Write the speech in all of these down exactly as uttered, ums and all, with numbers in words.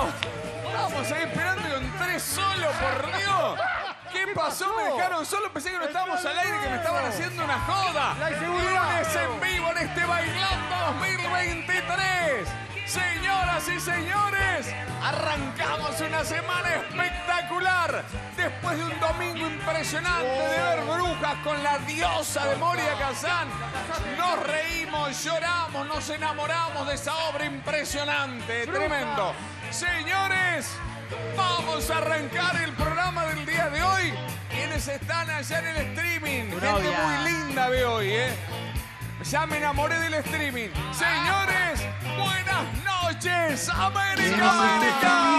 Estábamos ahí esperando y entré solo, por Dios. ¿Qué pasó? Me dejaron solo, pensé que no estábamos al aire, que me estaban haciendo una joda. Lunes en vivo en este Bailando dos mil veintitrés. Señoras y señores, arrancamos una semana espectacular. Después de un domingo impresionante de ver Brujas con la diosa de Moria Kazan, nos reímos, lloramos, nos enamoramos de esa obra impresionante, tremendo. Señores, vamos a arrancar el programa del día de hoy. Quienes están allá en el streaming, gente muy linda veo hoy, ¿eh? Ya me enamoré del streaming. Señores, buenas noches, América, América.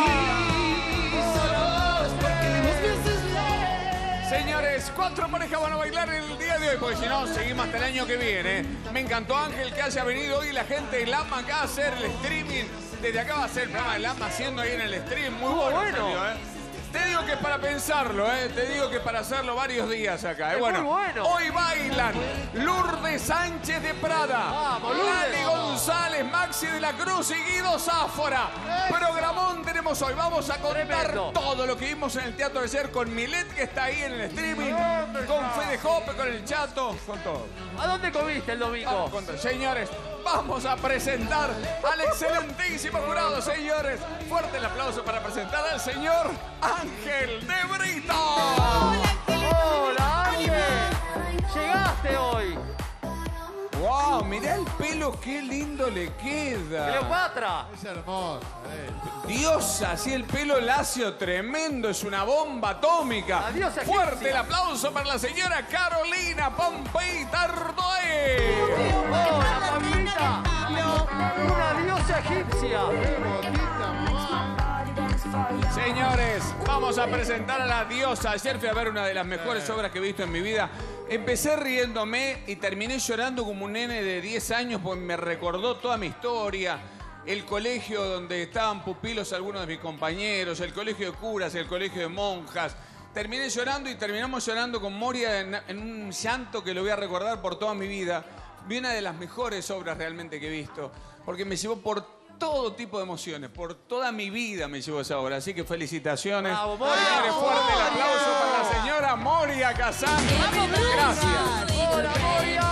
Señores, cuatro parejas van a bailar el día de hoy, porque si no, seguimos hasta el año que viene. Me encantó, Ángel, que haya venido hoy la gente de Lama acá a hacer el streaming. Desde acá va a ser el programa de Lama haciendo ahí en el stream. Muy bueno, bueno. Salió, ¿eh? Te digo que es para pensarlo, ¿eh? Te digo que para hacerlo varios días acá. ¿eh? Bueno, bueno, hoy bailan Lourdes Sánchez de Prada, Vamos, Lali González, Maxi de la Cruz y Guido Záfora. Programón tenemos hoy. Vamos a contar Tremendo. todo lo que vimos en el Teatro de Ser con Milet, que está ahí en el streaming, con Fede Jope, con el Chato, con todo. ¿A dónde comiste el domingo? Vamos, señores, vamos a presentar al excelentísimo jurado, señores. Fuerte el aplauso para presentar al señor Ángel de Brito. ¡Hola, Ángel! ¡Llegaste hoy! ¡Wow! Mirá el pelo, qué lindo le queda. ¡Cleopatra! Es hermoso. Eh. Diosa, así el pelo lacio tremendo, es una bomba atómica. La diosa Fuerte egipcia. el aplauso para la señora Carolina Pompey Tardoé. ¡Hola, Pablita! ¡Una diosa egipcia! Qué bonita, mamá. Señores, vamos a presentar a la diosa. Ayer fui a ver una de las mejores obras que he visto en mi vida. Empecé riéndome y terminé llorando como un nene de diez años porque me recordó toda mi historia. El colegio donde estaban pupilos algunos de mis compañeros, el colegio de curas, el colegio de monjas. Terminé llorando y terminamos llorando con Moria en, en un llanto que lo voy a recordar por toda mi vida. Vi una de las mejores obras realmente que he visto, porque me llevó por todo tipo de emociones, por toda mi vida me llevó esa obra. Así que felicitaciones. ¡Bravo, Moria! Señores, fuerte el aplauso para la señora Moria Kazan. Gracias. ¡Hola, Moria!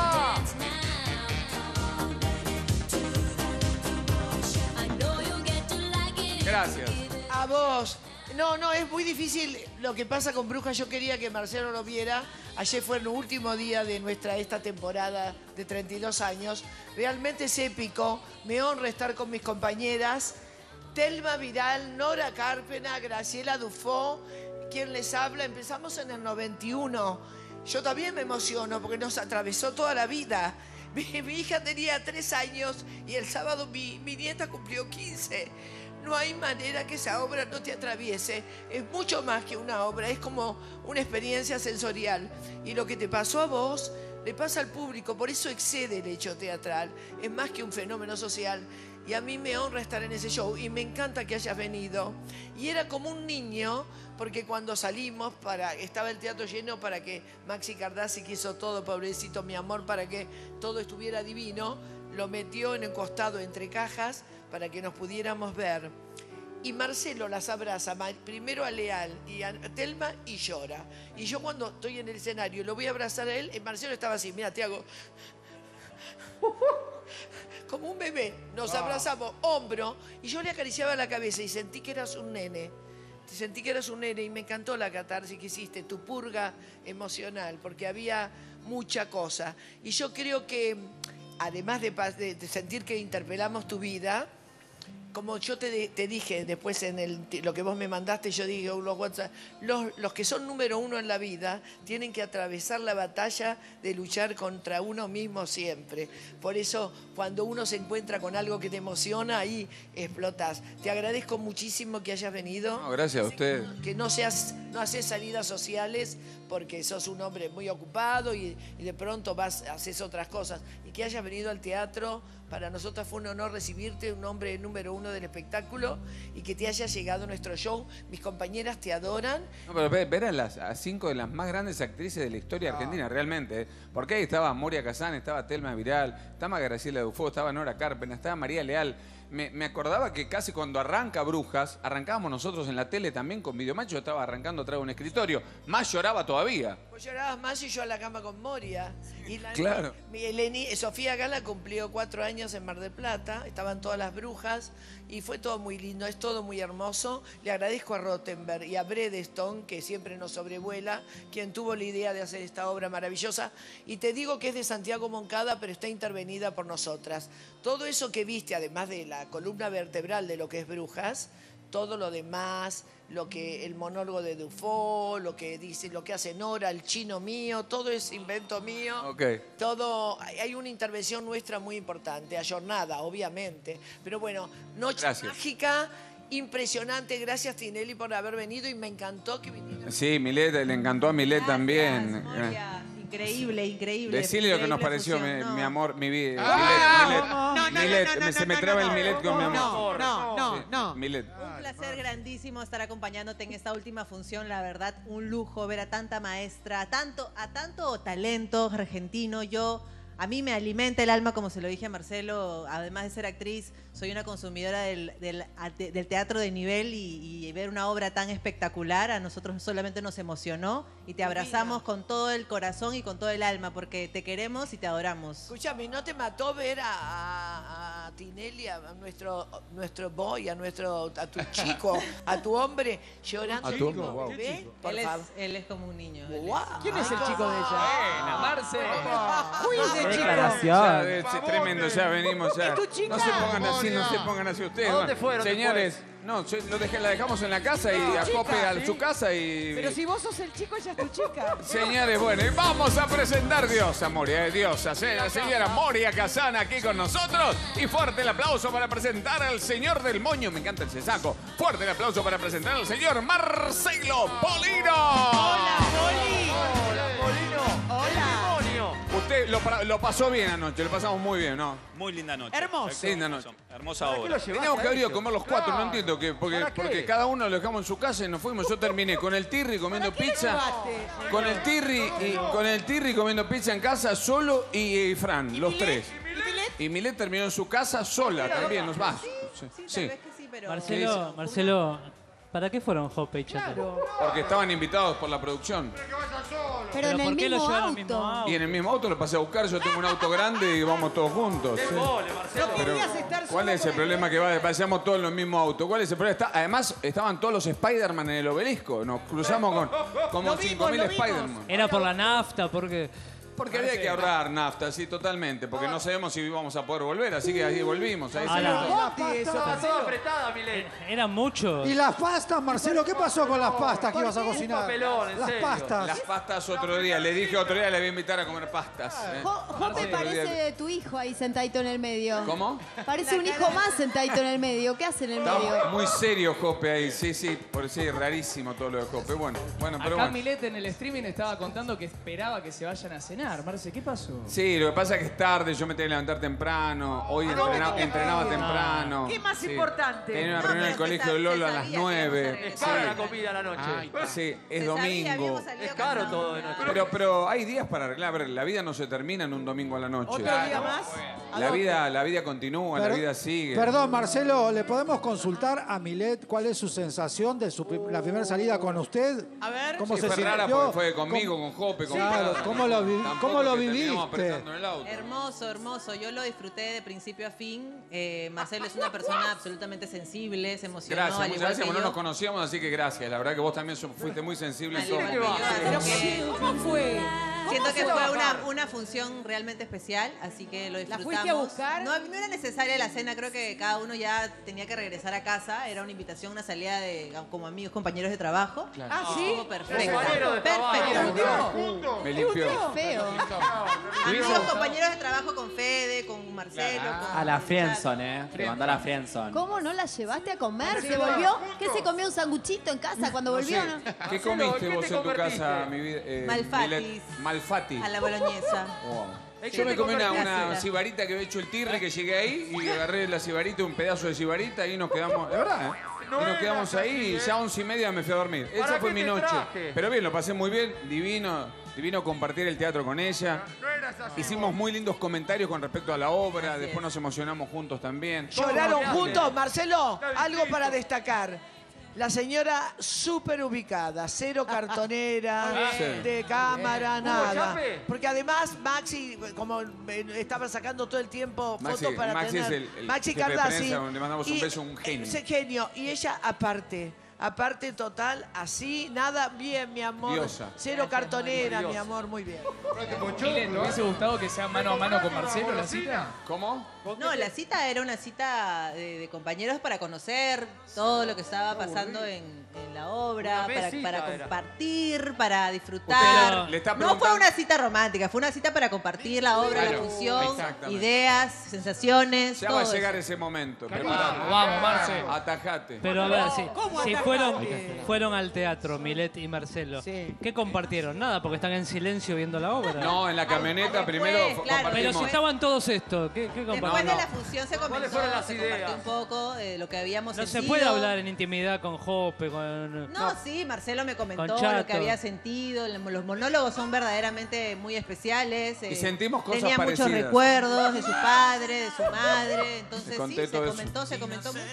Gracias. A vos. No, no, es muy difícil lo que pasa con Brujas. Yo quería que Marcelo lo viera. Ayer fue el último día de nuestra esta temporada de treinta y dos años. Realmente es épico. Me honra estar con mis compañeras. Telma Vidal, Nora Carpena, Graciela Dufo. ¿Quién les habla? Empezamos en el noventa y uno. Yo también me emociono porque nos atravesó toda la vida. Mi, mi hija tenía tres años y el sábado mi, mi nieta cumplió quince. No hay manera que esa obra no te atraviese. Es mucho más que una obra, es como una experiencia sensorial. Y lo que te pasó a vos, le pasa al público, por eso excede el hecho teatral. Es más que un fenómeno social. Y a mí me honra estar en ese show y me encanta que hayas venido. Y era como un niño, porque cuando salimos, para, estaba el teatro lleno para que Maxi Cardassi, que hizo todo, pobrecito mi amor, para que todo estuviera divino, lo metió en el costado entre cajas para que nos pudiéramos ver. Y Marcelo las abraza, primero a Leal y a Telma, y llora. Y yo cuando estoy en el escenario lo voy a abrazar a él, y Marcelo estaba así, mira, te hago... como un bebé. Nos abrazamos hombro y yo le acariciaba la cabeza y sentí que eras un nene. Sentí que eras un nene y me encantó la catarsis que hiciste, tu purga emocional, porque había mucha cosa. Y yo creo que, además de, de, de sentir que interpelamos tu vida, como yo te, te dije después en el, lo que vos me mandaste, yo digo los WhatsApp, los, los que son número uno en la vida tienen que atravesar la batalla de luchar contra uno mismo siempre. Por eso, cuando uno se encuentra con algo que te emociona, ahí explotás. Te agradezco muchísimo que hayas venido. No, gracias a usted. Que no seas, no haces salidas sociales porque sos un hombre muy ocupado y, y de pronto vas, haces otras cosas. Y que hayas venido al teatro, para nosotros fue un honor recibirte, un hombre número uno mundo del espectáculo y que te haya llegado nuestro show. Mis compañeras te adoran. No, pero ver, ver a las a cinco de las más grandes actrices de la historia argentina, realmente. ¿eh? Porque ahí estaba Moria Kazan, estaba Telma Viral, estaba Graciela Dufo, estaba Nora Carpena, estaba María Leal. Me, me acordaba que casi cuando arranca Brujas, arrancábamos nosotros en la tele también con Videomacho, estaba arrancando atrás de un escritorio. Más lloraba todavía. Vos llorabas más y yo a la cama con Moria. Y la, Claro. Mi Eleni, Sofía Gala cumplió cuatro años en Mar del Plata, estaban todas las brujas y fue todo muy lindo, es todo muy hermoso. Le agradezco a Rottenberg y a Bredestone, que siempre nos sobrevuela, quien tuvo la idea de hacer esta obra maravillosa. Y te digo que es de Santiago Moncada, pero está intervenida por nosotras. Todo eso que viste, además de la columna vertebral de lo que es Brujas, todo lo demás, lo que el monólogo de Dufo, lo que dice, lo que hace Nora, el chino mío, todo es invento mío. Ok. Todo, hay hay una intervención nuestra muy importante, ayornada, obviamente. Pero bueno, noche Gracias. mágica, impresionante. Gracias, Tinelli, por haber venido y me encantó que vinieras. Sí, Milet, le encantó a Milet Gracias, también. Moria. Increíble, increíble. Decile lo que nos Increíble pareció, fusión, mi, no. mi amor, mi vida. Ah, Milet, no, no, no, Milet, no, no, me- se no, me no, traba no, el Milet con mi amor. No, no, no, Sí, no. Milet. Un placer grandísimo estar acompañándote en esta última función, la verdad, un lujo ver a tanta maestra, a tanto, a tanto talento argentino. Yo, a mí me alimenta el alma, como se lo dije a Marcelo, además de ser actriz, soy una consumidora del, del, del teatro de nivel y, y ver una obra tan espectacular a nosotros solamente nos emocionó y te abrazamos con todo el corazón y con todo el alma porque te queremos y te adoramos. Escúchame, ¿no te mató ver a, a, a Tinelli, a nuestro, nuestro boy, a nuestro, a tu chico, a tu hombre llorando? A tu hombre, wow. ¿Ve? Por Él es, favor. él es como un niño. él es- Guau. ¿Quién es el chico de ella? Buena, Marce. Uy, ese chico. Ya, es tremendo, ya venimos, ya. ¿Es tu chica? No se pongan así, no se Moria. pongan así ustedes. ¿A dónde va. fueron Señores, no, se- lo dejé- la dejamos en la casa y tu acope chica, a ¿sí? su casa y... Pero si vos sos el chico, ella es tu chica. Señores, bueno, y vamos a presentar Diosa, Moria, eh, Diosa, eh, la señora Moria Kazan aquí con nosotros. Y fuerte el aplauso para presentar al señor del moño, me encanta el cesaco. Fuerte el aplauso para presentar al señor Marcelo Polino. Hola, Poli. Hola, Polino. Hola. Demonio. Usted lo, pra- lo pasó bien anoche, lo pasamos muy bien, ¿no? Muy linda noche. Hermoso. Linda noche. Hermosa ¿Para qué obra. lo llevaste Teníamos que a haber ido a ellos? comer los cuatro, no Claro. entiendo qué, porque, ¿Para qué? porque cada uno lo dejamos en su casa y nos fuimos. Yo terminé con el Tirri comiendo pizza, con el Tirri y con el Tirri comiendo pizza en casa solo y, y Fran, los tres. Y Milet terminó en su casa sola también, nos va. Sí, Sí, sí, tal sí, vez que sí, pero... Marcelo, Marcelo, ¿para qué fueron Jope y Chato? porque estaban invitados por la producción. Pero en el ¿por qué lo mismo llevaron al mismo auto. auto? Y en el mismo auto lo pasé a buscar, yo tengo un auto grande y vamos todos juntos. sí. Ole, Marcelo. Pero, Querías estar ¿cuál solo es el con problema que va, pasamos todos en los mismos autos? ¿Cuál es el problema? Está- además, estaban todos los Spider-Man en el obelisco. Nos cruzamos con como Lo vimos, cinco mil lo vimos. Spider-Man. Era por la nafta, porque... Porque había que ahorrar nafta, sí, totalmente. Porque no sabemos si vamos a poder volver, así que ahí volvimos. Ahí Ah, se no. notó. La pasta, está toda apretada, Milet. Eran muchos. ¿Y las pastas, Marcelo? ¿Qué pasó con las pastas que ibas a cocinar? papelón, en Las serio. pastas. Las pastas otro día. Le dije otro día, le voy a invitar a comer pastas. ¿eh? Jo- Jope Sí, parece olvídate. de tu hijo ahí sentadito en el medio. ¿Cómo? Parece un hijo más sentadito en el medio. ¿Qué hace en el Está medio? muy serio Jope ahí, sí, sí, por sí, rarísimo todo lo de Jope. Bueno, bueno, pero Acá bueno. Milet en el streaming estaba contando que esperaba que se vayan a cenar. Marce, ¿qué pasó? Sí, lo que pasa es que es tarde, yo me tengo que levantar temprano, hoy entrena- entrenaba temprano. ¿Qué más Sí. importante? Tenía una No, reunión en el pero se colegio sa- de Lolo se a las sabía que íbamos a nueve. regresar. Es cara la comida a la noche. Sí, es Se sabía, domingo. habíamos salido Es caro con- todo de noche. Pero, pero hay días para arreglar. A ver, la vida no se termina en un domingo a la noche. ¿Otro día más? ¿A La dónde? vida, la vida continúa, la Per- vida sigue. Perdón, Marcelo, ¿le podemos consultar a Milet cuál es su sensación de su prim- la primera salida con usted? A ver. ¿Cómo Sí, se fue rara sintió? porque fue conmigo, con Jope, con Claro, Fran. ¿cómo lo vi- Tampoco cómo lo que terminamos viviste? apretando en el auto. Hermoso, hermoso. Yo lo disfruté de principio a fin. Eh, Marcelo es una persona absolutamente sensible, se emocionó. Gracias, al muchas igual gracias. que No yo. nos conocíamos, así que gracias. La verdad que vos también so- fuiste muy sensible en Al todo igual que momento. yo, así que ¿Cómo fue? siento que se fue va a una, bajar? una función realmente especial, así que lo ¿La disfrutamos. fuiste a buscar? No, no era necesaria la cena, creo que cada uno ya tenía que regresar a casa. Era una invitación, una salida de como amigos, compañeros de trabajo. Ah, sí. Estuvo perfecto. Compañero de trabajo. Perfecto. Me limpió. Feo. Amigos, compañeros de trabajo con Fede, con Marcelo. con A la Chato. Friendzone, ¿eh? Te mandó a la Friendzone. ¿Cómo no la llevaste a comer? ¿Se volvió? ¿Qué se comió un sanguchito en casa cuando No volvió? sé, no? ¿Qué Marcelo, comiste ¿qué vos te en tu convertiste? casa, mi vida? eh, Malfatis. Milet? Malfati. A la boloñesa. Wow. Yo me comí una, una sibarita que había hecho el tirri, que llegué ahí y agarré la sibarita, un pedazo de sibarita y nos quedamos, de verdad, ¿eh? Y nos quedamos ahí y ya a once y media me fui a dormir. Esa fue mi noche. Pero bien, lo pasé muy bien, divino, divino compartir el teatro con ella. Hicimos muy lindos comentarios con respecto a la obra, después nos emocionamos juntos también. ¿Lloraron juntos, Marcelo? Algo para destacar. La señora súper ubicada, cero cartonera, Sí. de cámara, nada. Chape? Porque además Maxi, como eh, estaba sacando todo el tiempo Maxi- fotos para Maxi tener... es el- el Maxi jefe de Cardassi. prensa, le mandamos un y- beso, un genio. Ese genio. Y ella aparte. Aparte total, así, nada, bien, mi amor. Diosa. Cero cartonera, mi amor, muy bien. Milen, ¿te hubiese gustado que sea mano a mano con Marcelo la cita? ¿Cómo? No, la cita era una cita de, de compañeros para conocer todo lo que estaba pasando en, en la obra, Una para, mesita para era. compartir, para disfrutar. Usted le está No preguntando- fue una cita romántica, fue una cita para compartir la obra, Claro, la función, exactamente. ideas, sensaciones, Ya todo va a llegar eso. ese momento. Vamos, Preparate. vamos, Marce. Atajate. Pero a ver, si, ¿Cómo si atajaste? fueron, fueron al teatro, Milet y Marcelo, Sí. ¿qué compartieron? Nada, porque están en silencio viendo la obra. No, en la camioneta Después, primero claro. Pero compartimos. si estaban todos estos, ¿qué, qué Después compartieron? No, de no. la función se ¿Cuáles comentó, fueron las se ideas? compartió un poco de lo que habíamos No se sentido. puede hablar en intimidad con Jope, con... No, sí, Marcelo me comentó Con Chato. lo que había sentido. Los monólogos son verdaderamente muy especiales. Y eh, sentimos cosas Tenía muchos parecidas. recuerdos de su padre, de su madre. Entonces Le sí, conté se todo eso. comentó, se comentó mucho.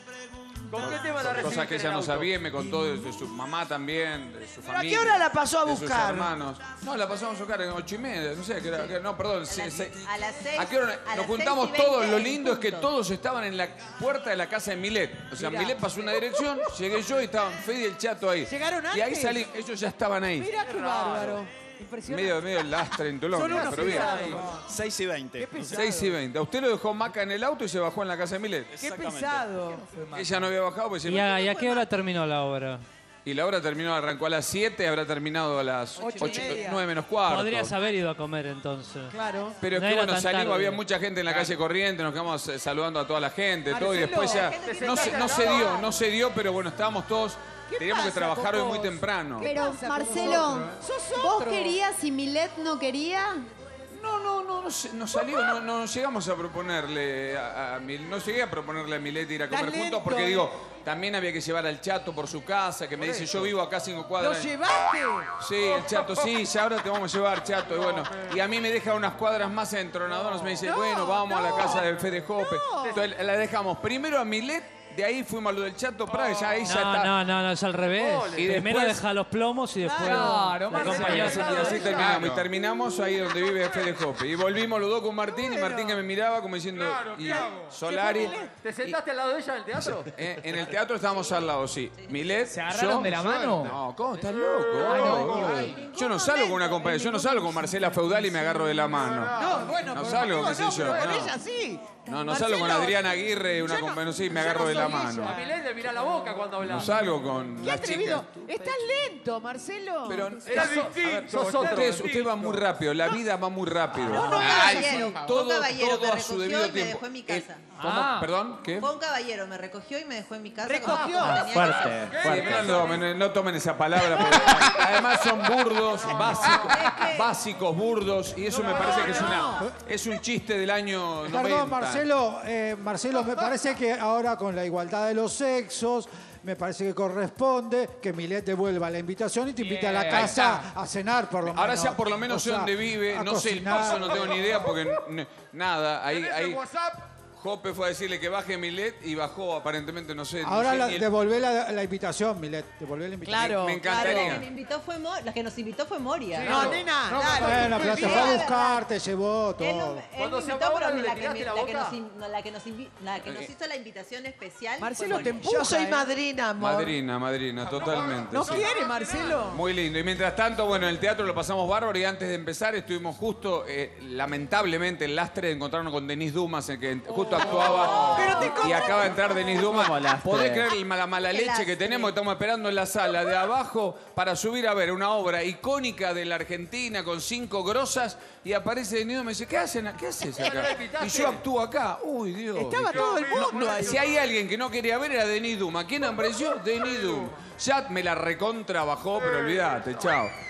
¿Con qué tema la Cosas recibiste que en ella el no auto? sabía y me contó de, de su mamá también, de su ¿Pero a familia. qué hora la pasó a de sus buscar? hermanos. No, la pasamos a buscar en ocho y media, no sé, que era, que- no, perdón. A se- las- se- a las seis- ¿A qué hora? a Nos las juntamos seis y todos, veinte lo lindo es que punto. todos estaban en la puerta de la casa de Milet. O sea, Milet pasó una dirección, llegué yo y estaban Fede y el Chato ahí. ¿Llegaron Y ahí antes? salí, ellos ya estaban ahí. Mira qué bárbaro. Impresionante. Medio, medio lastre en Tulón, Son unos pero bien. pesados. seis y veinte. seis y veinte. A usted lo dejó Maca en el auto y se bajó en la casa de Milet. Qué pesado. Ella no había bajado pues se ¿Y a, y a qué hora terminó la obra? Y la hora terminó, arrancó a las siete, habrá terminado a las Ocho y media. nueve menos cuarto. Podrías haber ido a comer entonces. Claro. Pero es No que era bueno, tan salimos, tarde. había mucha gente en la calle corriente, nos quedamos eh, saludando a toda la gente, todo, y Marcelo, después ya la gente no se se, está no se cagando. dio, no se dio, pero bueno, estábamos todos, teníamos que pasa, trabajar hoy Cocos? muy temprano. Pero, pasa con Marcelo, vosotros? Sos ¿vos otro. querías y Milet no quería? No, no, no, no, se- nos salió, no, no llegamos a proponerle a, a Mil- no llegué a proponerle a Milet ir a comer Estás juntos lento, porque eh. digo, también había que llevar al Chato por su casa, que me dice, yo vivo acá cinco cuadras. ¿Lo llevaste? Sí, el Chato, sí, ya ahora te vamos a llevar, Chato. Y bueno, y a mí me deja unas cuadras más en Tronadoras, me dice, bueno, vamos a la casa de Fede Jope. Entonces la dejamos primero a Milet, de ahí fuimos a lo del Chato Praga, ya ahí ya No, está. no, no, no, es al revés. Y Primero después- deja los plomos y después Claro, la Marcelo. Y acompañás. así, y así terminamos. Y terminamos ahí donde vive Fede Jope. Y volvimos los dos con Martín, y Martín que me miraba como diciendo, y Solari. ¿Te sentaste al lado de ella en el teatro? Eh, en el teatro estábamos al lado, sí. Milet, ¿Se agarraron yo- de la mano? No, ¿cómo? ¿Estás loco? Yo no salgo con una compañera, yo no salgo con Marcela Feudal y me agarro de la mano. No, bueno, No pero salgo, conmigo qué sé no, yo, pero con no. ella sí. No, no salgo con Marcelo, Adriana Aguirre, una yo no- compañera, sí, me yo agarro no de la soy mano. ella. A Milén le mira la boca cuando habla. No salgo con Qué las chicas. atrevido. Estás lento, Marcelo. Pero Era eso- distinto. a ver, Sos otro. ustedes, usted va muy rápido, la vida va muy rápido. No, no, Ay, caballero, sí, fue un todo, caballero, todo me a su recogió debido y me tiempo. dejó en mi Eh, casa. ¿Cómo? Ah. ¿Perdón? ¿Qué? Fue un caballero, me recogió y me dejó en mi casa. ¿Recogió? como tenía que ser. Fuerte, fuerte. No, tomen, no tomen esa palabra, porque además son burdos, básicos, básicos, burdos, y eso me parece que es, una, es un chiste del año noventa. Perdón, Marcelo, eh, Marcelo, me parece que ahora con la igualdad de los sexos, me parece que corresponde que Milet devuelva la invitación y te invite a la Bien, casa a cenar, por lo menos. Ahora ya por lo menos O sé sea, dónde vive, a no sé el cocinar. piso, no tengo ni idea, porque n- nada, ahí, ¿Tenés ahí el WhatsApp? Jope fue a decirle que baje Milet y bajó aparentemente, no sé. no Ahora sé la, ni el- devolvé la, la invitación, Milet. Devolvé la invitación. Claro. me Claro, la encantaría. que, me invitó fue Mo- la que nos invitó fue Moria. No, nena, dale. Bueno, pero te Sí, fue a la buscar, te llevó Él, todo. no- él Cuando me se invitó, apagó pero la luz, la ¿le que, me- tiraste la la que boca? nos, in- no, la que nos invi- la que nos hizo la invitación especial. Marcelo, fue te Moria. Yo soy ¿eh? madrina, amor. Madrina, madrina, totalmente. ¿No sí. quiere, Marcelo? Muy lindo. Y mientras tanto, bueno, en el teatro lo pasamos bárbaro y antes de empezar estuvimos justo, eh, lamentablemente, el lastre de encontrarnos con Denise Dumas, el que justo actuaba. Pero te y acaba de entrar Denise Dumas. ¿Cómo lastre? ¿Podés creer la mala Qué leche lastre. que tenemos? Estamos esperando en la sala de abajo para subir a ver una obra icónica de la Argentina con cinco grosas y aparece Denise Dumas y me dice, ¿qué hacen? ¿Qué haces acá? Y yo actúo acá. Uy, Dios. Estaba todo el mundo ahí. Si hay alguien que no quería ver era Denise Dumas. ¿Quién apareció? Denise Dumas. Ya me la recontra bajó, pero olvídate, chao.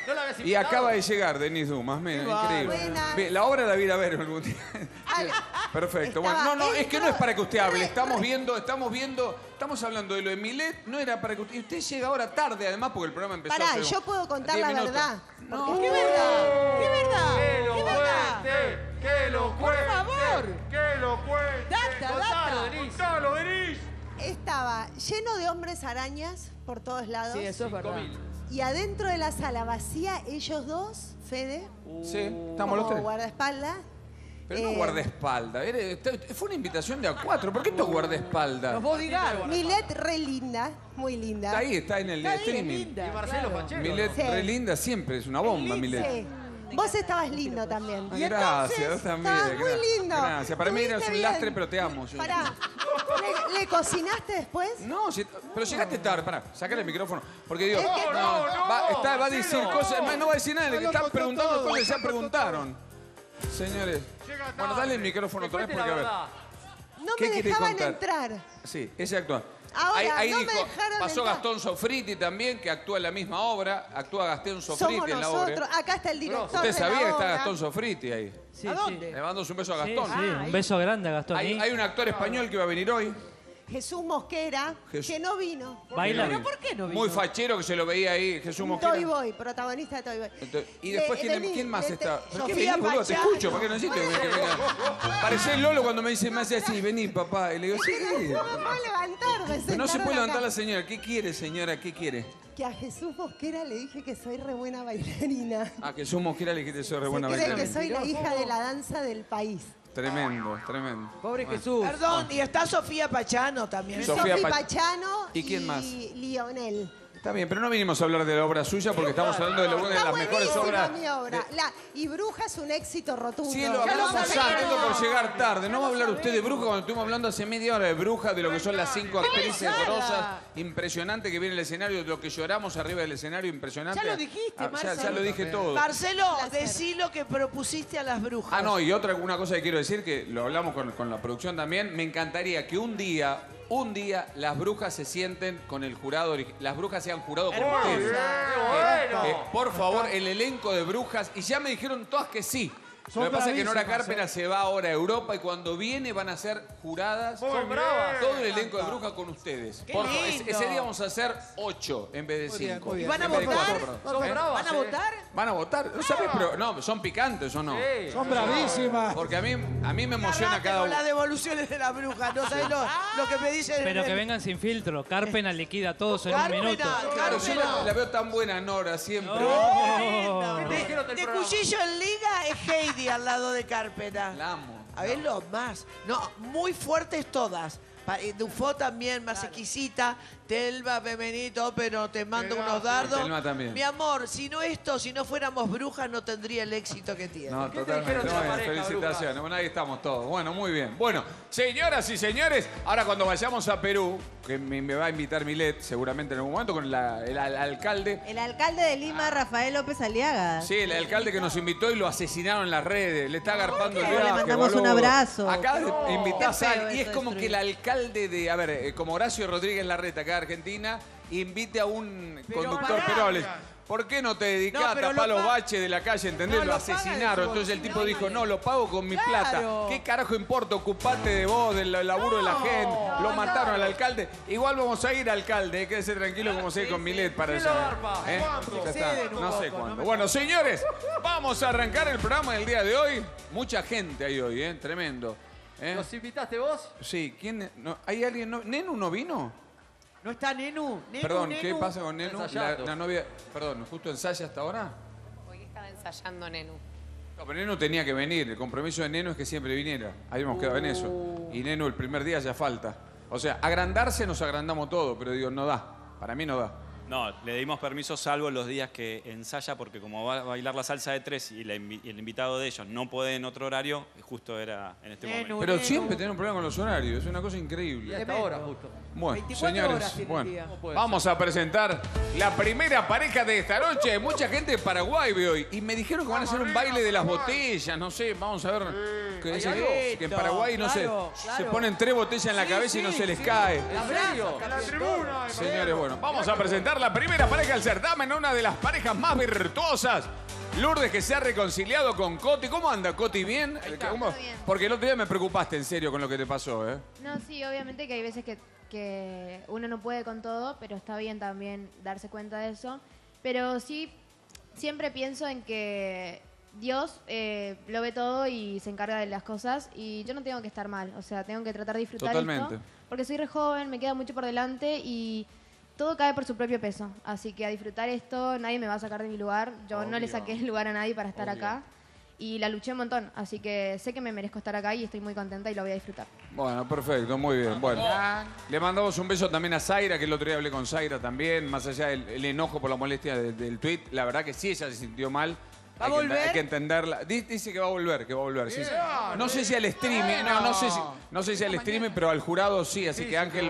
¿No la habías Y invitado? acaba de llegar Denis Dumas, mira, increíble. Buenas. Bien, la obra la vi a ver algún día. Perfecto. Bueno, no, no, es que no es para que usted hable. Estamos viendo, estamos viendo, estamos hablando de lo de Milet. No era para que usted. Y usted llega ahora tarde, además, porque el programa empezó Pará, hace yo puedo contar diez la minutos. verdad. No. ¿Qué verdad? ¿Qué verdad? ¡Que lo ¿Qué verdad? cuente! ¡Que lo cuente! favor. ¡Que lo cuente! Data, Contalo, data. Denis. Contalo, Denis. Estaba lleno de hombres arañas por todos lados. Sí, eso es verdad. Y adentro de la sala vacía, ellos dos, Fede, Sí, estamos los como tres. guardaespaldas. Pero no eh, guardaespaldas. era- esta- Fue una invitación de A cuatro. ¿Por qué esto es guardaespaldas? Los bodyguards. Milet re linda, muy linda. Está ahí, está en el Está ahí, es streaming. linda, Y Marcelo claro. Fachero. Milet, Sí. re linda siempre, es una bomba, Milet. Sí. Vos estabas lindo también. Ah, Y gracias, entonces, vos también. estabas muy gra- lindo. Gracias. Para mí eras Estuviste un bien. lastre, pero te amo. yo. Pará. ¿Le, le cocinaste después? No, si- pero llegaste tarde. Pará, sacale el micrófono. Porque digo, Es que- no, no, va, está- va a decir Marcelo. cosas. Además, no va a decir nada. Le lo están contó preguntando todo, cosas que ya lo contó preguntaron. Señores. Llega Bueno, tarde. dale el micrófono otra vez Que porque a cuente ver. la verdad. No ¿Qué me querés dejaban contar? entrar. Sí, ese actúa. Ahora, ahí no me dijo, dejaron pasó entrar. Gastón Sofriti también, que actúa en la misma obra. Actúa Gastón Sofriti Somos en la nosotros. obra. Acá está el director ¿Usted de la sabía que está obra. Gastón Sofriti ahí? Sí, ¿A dónde? Le mando un beso a Sí, Gastón. sí, un beso grande a Gastón. Hay, ¿Y? hay un actor español que va a venir hoy. Jesús Mosquera, Jesús. que no vino. Baila. ¿Pero por qué no vino? Muy fachero que se lo veía ahí, Jesús Mosquera. Toy Boy, protagonista de Toy Boy. Entonces, y después, Le- ¿quién, vení, quién más le- está? te- ¿Pero qué Sofía vení, boludo? Te Pachano. escucho, ¿por qué no necesito que que venga? Parece Lolo cuando me dice, me hace así, vení, papá. Y le digo, sí. No me puedo levantar, me Pero no se sentaron puede levantar acá. la señora. ¿Qué quiere, señora? ¿Qué quiere? Que a Jesús Mosquera le dije que soy re buena bailarina. Ah, que Jesús Mosquera le dijiste, soy re buena Se cree bailarina. que soy la hija de la danza del país. Tremendo, tremendo. Pobre Bueno. Jesús. Perdón, y está Sofía Pachano también. Sofía Sofi Pa- Pachano ¿Y quién más? Lionel. Está bien, pero no vinimos a hablar de la obra suya porque estamos hablando de, la- una de Está las mejores buenísima obras. mi obra. La- y Bruja es un éxito rotundo. Sí, lo Ya hablamos sabés. antes, tengo por llegar tarde. No va a hablar usted de Bruja cuando estuvimos hablando hace media hora de Bruja, de lo que son las cinco actrices gorosas. Impresionante que viene el escenario, de lo que lloramos arriba del escenario, impresionante. Ya lo dijiste, Ah, ya, ya Marcelo. lo dije todo. Marcelo, Placer. decí lo que propusiste a las brujas. Ah, no, y otra una cosa que quiero decir, que lo hablamos con, con la producción también, me encantaría que un día, un día, las brujas se sienten con el jurado, ori- las brujas sean jurado con ustedes. Eh, eh, por favor, el elenco de brujas, y ya me dijeron todas que sí. Son Lo que pasa es que Nora bravísimas, Carpena se va ahora a Europa y cuando viene van a ser juradas. Son bravas. Todo el elenco de brujas con ustedes. Qué Por favor, ese- lindo. ese día vamos a hacer ocho en vez de Muy bien, cinco. muy bien. ¿Y van a En vez de votar? cuatro, perdón. Son ¿Eh? bravas. ¿Van a eh. votar? ¿Van a votar? No sabés, pero no, son picantes o no. Sí. Son bravísimas. Porque a mí, a mí me emociona Agarrate cada con uno. las devoluciones de las brujas. No sabes lo, lo que me dicen. en Pero el- que vengan sin filtro. Carpena liquida a todos en un Carpena, minuto. Claro, yo Carpena. la, la veo tan buena Nora siempre. Oh. ¿Qué te dijeron del De programa? cuchillo en liga es Heidi al lado de Carpena. La amo. A ver lo más. No, muy fuertes todas. Pa- eh, Dufo también, más exquisita. Telma, Benito, pero te mando unos dardos. Telma también. Mi amor, si no esto, si no fuéramos brujas, no tendría el éxito que tiene. No, ¿Qué te totalmente. dijeron de la Muy bien, pareja, felicitaciones. Bueno, ahí estamos todos. Bueno, muy bien. Bueno, señoras y señores, ahora cuando vayamos a Perú, que me, me va a invitar Milet seguramente en algún momento con la- el, al- alcalde. El alcalde de Lima, Rafael López Aliaga. Sí, el alcalde que nos invitó y lo asesinaron en las redes. Le está agarpando el qué? viaje. Le mandamos un boludo. abrazo. Acá No. invitás Qué a feo alguien. Y es eso, como que el destruir. alcalde de, a ver, eh, como Horacio Rodríguez Larreta acá de Argentina, invite a un conductor pará. peroles. ¿Por qué no te dedicás No, a pero tapar lo los pa- baches de la calle, entendés? No, lo lo paga de asesinaron. su Entonces el tipo bolsillo. dijo, no, lo pago con mi Claro. plata. ¿Qué carajo importa? Ocupate de vos, del laburo de la gente. Lo mataron al alcalde. Igual vamos a ir, alcalde. eh, Quédese tranquilo como se con Milet para ¿Quién lo allá. garpa? ¿eh? ¿Cuándo? Ya está. Ceden un No sé poco, cuándo. no me- Bueno, señores, vamos a arrancar el programa del día de hoy. Mucha gente hay hoy, ¿eh? Tremendo. ¿eh? ¿Los invitaste vos? Sí, ¿quién? No, ¿hay alguien? No? ¿Nenu no vino? ¿No está Nenu? Nenu, Perdón, Nenu. ¿qué pasa con Nenu? La, Ensayando. la novia. Perdón, ¿justo ensaya hasta ahora? Hoy estaba ensayando Nenu. No, pero Nenu tenía que venir. El compromiso de Nenu es que siempre viniera. Habíamos quedado en eso. Y Nenu el primer día ya falta. O sea, agrandarse nos agrandamos todo, pero digo, no da. Para mí no da. No, le dimos permiso salvo los días que ensaya, porque como va a bailar la salsa de tres y, la invi- y el invitado de ellos no puede en otro horario, justo era en este Nenu. momento. Pero Nenu. siempre tenemos un problema con los horarios. Es una cosa Y increíble. hasta ahora, justo. Bueno, veinticuatro señores, horas tiene el bueno, día. No puede vamos a presentar la primera pareja de esta noche. Mucha gente de Paraguay veo hoy. Y me dijeron que van a hacer un baile de las botellas. No sé, vamos a ver que dicen que en Paraguay no claro, se, claro. se ponen tres botellas en la Sí, cabeza sí, y no se les sí. cae. ¿En serio? La tribuna. Señores, bueno, vamos a presentar la primera pareja del certamen, una de las parejas más virtuosas. Lourdes, que se ha reconciliado con Coti. ¿Cómo anda, Coti? ¿Bien? ¿Cómo? Todo bien. Porque el otro día me preocupaste en serio con lo que te pasó, ¿eh? No, sí, obviamente que hay veces que, que uno no puede con todo, pero está bien también darse cuenta de eso. Pero sí, siempre pienso en que Dios eh, lo ve todo y se encarga de las cosas y yo no tengo que estar mal, o sea, tengo que tratar de disfrutar Totalmente. esto, porque soy re joven, me queda mucho por delante y todo cae por su propio peso, así que a disfrutar esto, nadie me va a sacar de mi lugar, yo no le saqué el lugar a nadie para estar acá y la luché un montón, así que sé que me merezco estar acá y estoy muy contenta y lo voy a disfrutar. Bueno, perfecto, muy bien. Bueno, le mandamos un beso también a Zaira, que el otro día hablé con Zaira también, más allá del el enojo por la molestia de- del tweet. La verdad que sí, ella se sintió mal. ¿Va a Hay que, volver? hay que entenderla. Di- Dice que va a volver, que va a volver, sí. Bien. No sé si al streaming, no, no sé si, no sé si al streaming, pero al jurado sí, así que Ángel.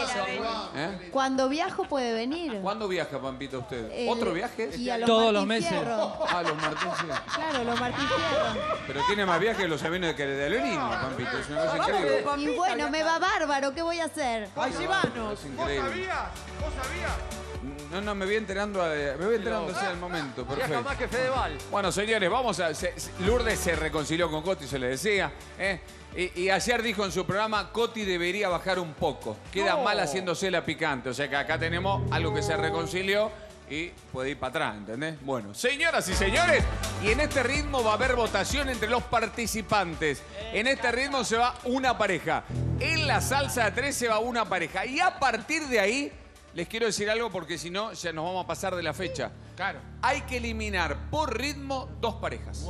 ¿Eh? Cuando viajo puede venir. ¿Cuándo viaja, Pampita, usted? Eh, ¿Otro viaje? Y a los Todos los Martín meses. Fierro. Ah, los Martín, sí. Claro, los Martín Fierro. Pero tiene más viajes que los aviones que de Aerolínea, Pampita. Es una cosa increíble. Y bueno, me va bárbaro, ¿qué voy a hacer? ¡Ay, llévanos! Es ¿Vos increíble. sabías? ¿Vos sabías? No, no, me voy enterando, eh, me voy enterando así al momento. Viaja Perfecto. más que Fedeval. Bueno, señores, vamos a... se- se- Lourdes se reconcilió con Coti, se le decía. ¿eh? Y, y ayer dijo en su programa, Coti debería bajar un poco. Queda No. mal haciéndose la picante. O sea que acá tenemos algo que se reconcilió y puede ir para atrás, ¿entendés? Bueno, señoras y señores, y en este ritmo va a haber votación entre los participantes. En este ritmo se va una pareja. En la salsa de tres se va una pareja. Y a partir de ahí... Les quiero decir algo porque si no, ya nos vamos a pasar de la fecha. Claro. Hay que eliminar por ritmo dos parejas.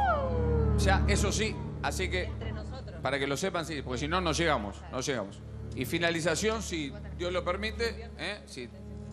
Ya, eso sí, así que, para que lo sepan, sí, porque si no, no llegamos, no llegamos. Y finalización, si Dios lo permite, ¿eh? Si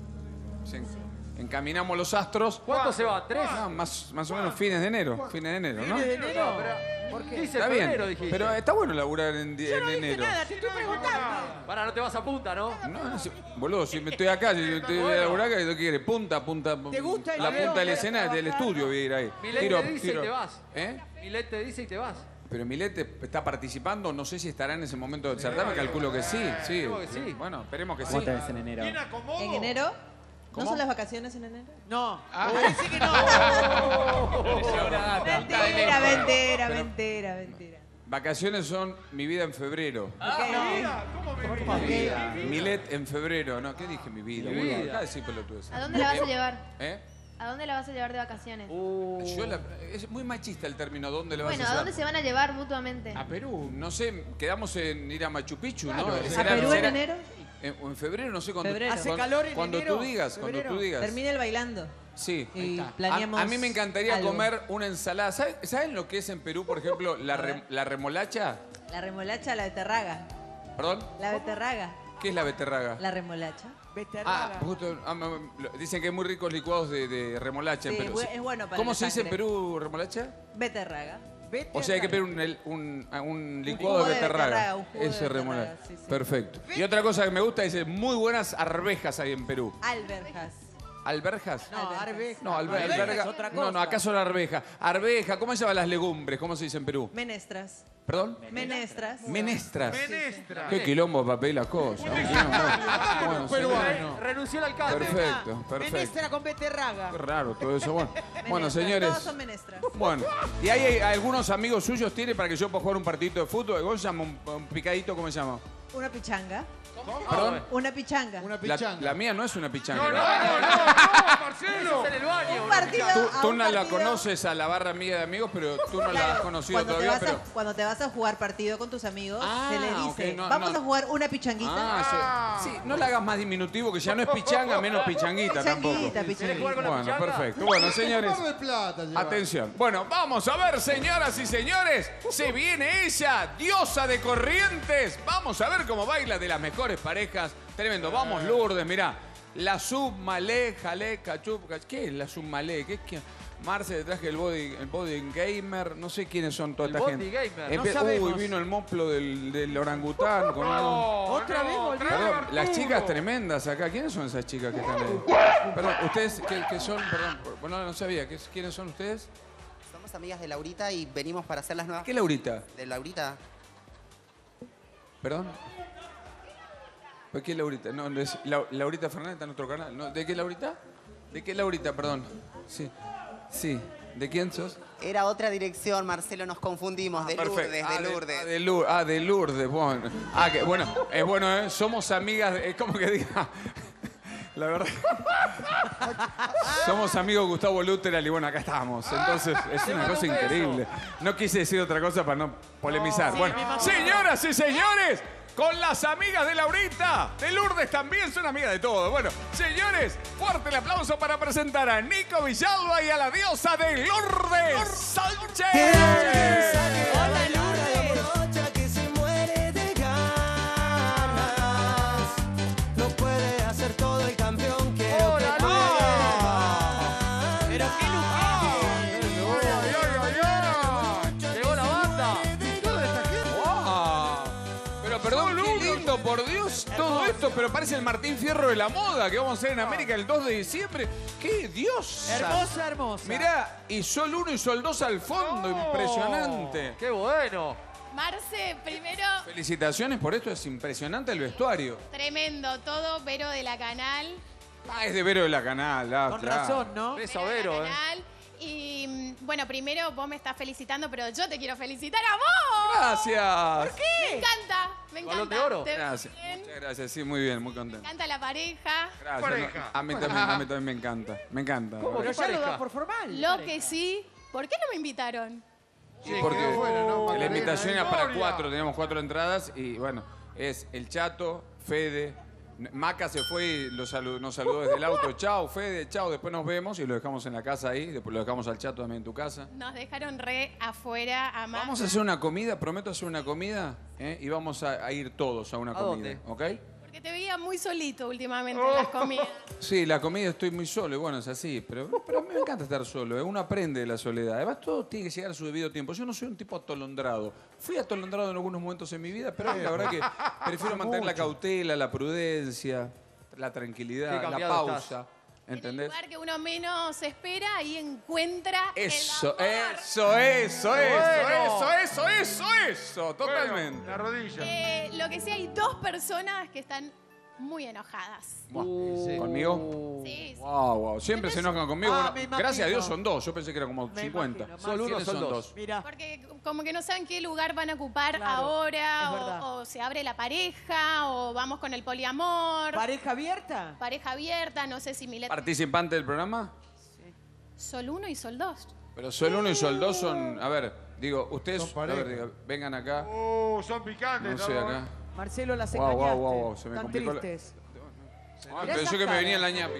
si en- encaminamos los astros. ¿Cuánto se va? ¿Tres? No, más, más o menos fines de enero, fines de enero, ¿no? ¿Fines de enero? ¿Por qué? Dice Está febrero, bien, dijiste. pero está bueno laburar en, di- en enero. te estoy preguntando. Para, no te vas a punta, ¿no? No, no, si- boludo, si me estoy acá, si estoy voy a laburar acá, ¿qué quiere? Punta, punta. ¿Te gusta el la avión? punta del escenario, del estudio voy a ir ahí. Milet te dice y te vas. ¿Eh? Milet te dice y te vas. Pero Milet está participando, no sé si estará en ese momento del certamen, calculo que sí, sí. Creo que sí. Bueno, esperemos que sí. ¿Cómo te ves en enero? ¿Quién acomodo? ¿En enero? ¿Cómo? ¿No son las vacaciones en enero? No. Ah. Dice que no. Mentira, mentira, mentira, mentira. Vacaciones son mi vida en febrero. Milet en febrero. No, ¿qué dije mi vida? Mi boludo? vida. Acá decís pelotudes. ¿A dónde la vas a llevar? ¿Eh? ¿A dónde la vas a llevar de vacaciones? Yo la- es muy machista el término, ¿dónde le vas Bueno, a ¿a llevar? dónde se van a llevar mutuamente? A Perú, no sé, quedamos en ir a Machu Picchu, ¿no? ¿A Será- Perú en será- enero? En, o en febrero, no sé cuándo. Febrero. ¿Hace cuando- calor en Cuando enero? tú digas, cuando ¿Febrero? tú digas. Termina el bailando. Sí. Y A- planeamos A, mí me encantaría algo. comer una ensalada. ¿Saben, ¿saben lo que es en Perú, por ejemplo, la, re- la remolacha? La remolacha, la beterraga. ¿Perdón? La beterraga. ¿Qué es la beterraga? La remolacha. Ah, justo, ah, me- me- dicen que hay muy ricos licuados de, de remolacha en Sí, Perú. bu- es bueno para ¿Cómo la se dice en sangre. Perú remolacha? Beterraga. O sea, hay que pedir un, el- un- un licuado jugo de de beterraga. beterraga, un jugo de Ese beterraga, remolacha. sí, sí. Perfecto. Y otra cosa que me gusta es muy buenas arvejas hay en Perú. Alberjas. ¿Alberjas? No, arveja. No, albe- Arveja alberga. es otra No, no, cosa. acá son arveja. Arveja, ¿cómo se llaman las legumbres? ¿Cómo se dice en Perú? Menestras. ¿Perdón? Menestras. Menestras. Menestra. Qué quilombo de papel las cosas. Un quilombo. Bueno, Re- renunció el alcalde. Perfecto, perfecto. Menestra con beterraga. Qué raro todo eso. Bueno, bueno Menestras. señores. Todos son menestras. Bueno, y hay, hay algunos amigos suyos tiene para que yo pueda jugar un partidito de fútbol. ¿Cómo se llama? Un, un picadito, ¿cómo se llama? Una pichanga. ¿Perdón? Una pichanga. Una La, pichanga. la mía no es una pichanga. No, no, no, no, Marcelo. Es en el baño. Un una partido. Tú, a tú un no la partido- conoces a la barra mía de amigos, pero tú no la has Claro, conocido cuando te, todavía. vas Pero... a, cuando te vas a jugar partido con tus amigos, Ah, se le dice, ok, no, vamos no. a jugar una pichanguita. Ah, sí. Sí, no la hagas más diminutivo, que ya no es pichanga, menos pichanguita tampoco. Pichanguita, ¿Querés pichanguita. jugar con la Bueno, pichanga? perfecto. Bueno, señores, Mar del Plata lleva. atención. Bueno, vamos a ver, señoras y señores. Se viene ella, diosa de Corrientes. Vamos a ver cómo baila de las mejores parejas. Tremendo. Vamos, Lourdes, mirá. La submalé, jalé, cachup, cach- ¿Qué es la submalé? ¿Qué es que? Marce, te traje el body, el body gamer. No sé quiénes son toda El esta body gente. gamer, Empe- no sabemos. Uy, vino el moplo del, del orangután. Con uno- ¿Otra vez volvió? Perdón, las chicas tremendas acá. ¿Quiénes son esas chicas que están ahí? Perdón, ustedes, ¿qué, qué son? Perdón, bueno, no sabía. ¿qué- ¿Quiénes son ustedes? amigas de Laurita y venimos para hacer las nuevas... ¿Qué Laurita? De Laurita. ¿Perdón? ¿Por qué Laurita? No, no es La- Laurita Fernández está en otro canal. ¿No? ¿De qué Laurita? ¿De qué Laurita, perdón? Sí. Sí. ¿De quién sos? Era otra dirección, Marcelo, nos confundimos. De Perfecto. Lourdes, Ah, de Lourdes. Ah, de Lourdes. Ah, de Lourdes. Bueno. Ah, que, bueno, es bueno, ¿eh? Somos amigas, de- es como que diga... La verdad. Somos amigos de Gustavo Lutteral y bueno, acá estamos. Entonces, es una cosa increíble. No quise decir otra cosa para no polemizar. Sí, Bueno, me imagino. señoras y señores, con las amigas de Laurita, de Lourdes también son amigas de todo. Bueno, señores, fuerte el aplauso para presentar a Nico Villalba y a la diosa de Lourdes, Sánchez. Hola, Lourdes. Que se muere de ganas. No puede hacer todo el campeón que ¡Hola, Lourdes! Pero qué lujaje. Llegó la banda. ¡Wow! Pero perdón, qué lindo, por Dios, todo esto, pero parece el Martín Fierro de la moda que vamos a hacer en América el dos de diciembre. ¡Qué Dios! Hermosa, hermosa. Mirá, y Sol uno y Sol dos al fondo, impresionante. ¡Qué bueno! Marce, primero, Felicitaciones por esto, es impresionante el vestuario. tremendo todo, Vero de la Canal. Ah, es de Vero de la Canal, ah, Con claro. razón, ¿no? Beso a Vero, de la ¿eh? Canal. Y mm, bueno, primero vos me estás felicitando, pero yo te quiero felicitar a vos. Gracias. ¿Por qué? Me encanta, me encanta. Balón de oro. Te- Gracias. bien, Muchas gracias, sí, muy bien, muy Me contento. encanta la pareja. Gracias. no, a, mí también, a mí también me encanta, me encanta. ¿Cómo? la Pero verdad. ya lo dan por formal. Lo que sí, ¿por qué no me invitaron? Sí, porque la invitación era para cuatro, teníamos cuatro entradas y bueno, es el Chato, Fede, Maca se fue y lo salu- nos saludó desde el auto. Chao, Fede, chao, después nos vemos y lo dejamos en la casa ahí, después lo dejamos al Chato también en tu casa. Nos dejaron re afuera a Mac. Vamos a hacer una comida, prometo hacer una comida ¿eh? y vamos a, a ir todos a una ¿A comida, dónde? ¿ok? Porque te veía muy solito últimamente en las comidas. Sí, la comida estoy muy solo y bueno, es así, pero, pero a mí me encanta estar solo, ¿eh? Uno aprende de la soledad. Además, todo tiene que llegar a su debido tiempo. Yo no soy un tipo atolondrado. Fui atolondrado en algunos momentos en mi vida, pero la verdad que prefiero mantener la cautela, la prudencia, la Qué tranquilidad, la cambiado pausa. estás. ¿Entendés? El lugar que uno menos espera, ahí encuentra Eso, el amor. eso, eso, Bueno. eso, eso, eso, eso, totalmente. La rodilla. Eh, lo que sí, hay dos personas que están muy enojadas. Buah, ¿Conmigo? Sí, sí. Wow, wow. Siempre se enojan conmigo. Ah, Bueno, me imagino. gracias a Dios son dos. Yo pensé que era como Me cincuenta. imagino. Solo uno ¿Quiénes son dos. Mira. Porque como que no saben qué lugar van a ocupar Claro, es ahora, verdad. o, o se abre la pareja, o vamos con el poliamor. ¿Pareja abierta? pareja abierta, no sé si Milet... ¿Participante del programa? Sol uno y Sol dos. Pero Sol uno y Sol dos son. A ver, digo, ustedes. Son A ver, pareja. digo, vengan acá. Oh, son picantes. No sé, ¿no? acá. Marcelo, las Guau, engañaste. guau, guau, se me Tan complicó la- tristes. Ah, Mirá pensé esa que me cara. venía en la ñapi.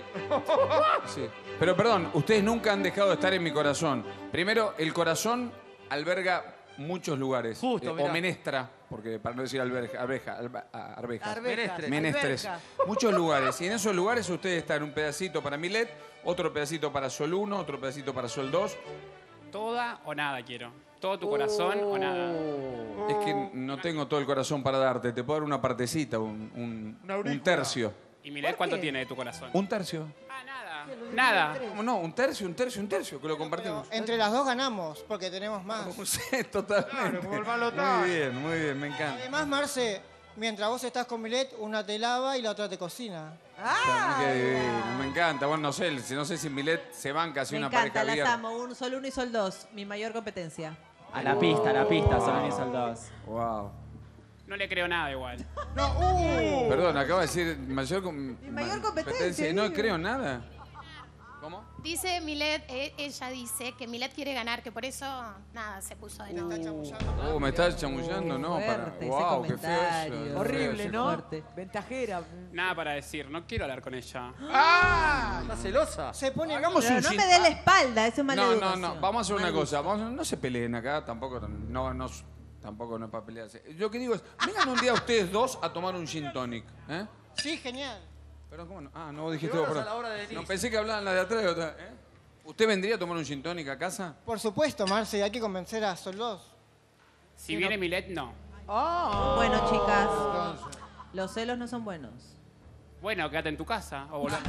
Sí. Pero perdón, ustedes nunca han dejado de estar en mi corazón. Primero, el corazón alberga muchos lugares. Justo, Eh, mirá. o menestra, porque para no decir alberja, arveja, alba- a- arvejas. Arvejas, Menestres. alberca. Muchos lugares. Y en esos lugares ustedes están un pedacito para Milet, otro pedacito para Sol uno, otro pedacito para Sol dos. Toda o nada quiero. Todo tu corazón o nada. Es que no tengo todo el corazón para darte. Te puedo dar una partecita, un, un- Una un aurícula. tercio. ¿Y Milet cuánto tiene de tu corazón? ¿Un tercio? Ah, nada. Nada. ¿Cómo no? Un tercio, un tercio, un tercio, que lo compartimos. Entre las dos ganamos, porque tenemos más. Sí, totalmente. Claro, como el balotaje. Muy bien, muy bien, me encanta. Además, Marce, mientras vos estás con Milet, una te lava y la otra te cocina. ¡Ah! Qué divino, me encanta. Bueno, no sé, si- no sé si Milet se banca así Me una encanta, pareja las abierta. amo. Un Sol uno y Sol dos. Mi mayor competencia. Ah, Ah, uh. uh. uh. Uh. A la pista, a la pista, Sol uno y Sol dos. Wow. No le creo nada igual. No, uh. Perdón, acaba de decir mayor, com- mayor ma- competencia, No digo. creo nada. ¿Cómo? Dice Milet, eh, ella dice que Milet quiere ganar, que por eso, nada, se puso de novio. Oh, me estás chamullando, no. Para... Fuerte ese Wow, qué feo comentario. eso. qué Horrible, feo, ¿no? fuerte. Ventajera. Nada para decir. No quiero hablar con ella. ¡Ah! ¿Estás celosa? Se pone... Hagamos Pero un no sin- me dé la espalda, eso es mala No, no, educación. no. Vamos a hacer una cosa. Vamos a- No se peleen acá, tampoco, no, no, tampoco no es para pelearse. Yo que digo es, vengan un día ustedes dos a tomar un gin tonic. ¿eh? Sí, genial. Perdón, ¿cómo no? Ah, no dijiste Llevaros vos, a la hora de perdón. Denise. No, pensé que hablaban la de atrás y otra. ¿eh? ¿Usted vendría a tomar un gin tonic a casa? Por supuesto, Marce, hay que convencer a Sol dos. Si viene Milet, no. Oh. Bueno, chicas, los celos no son buenos. Bueno, quédate en tu casa. O volá-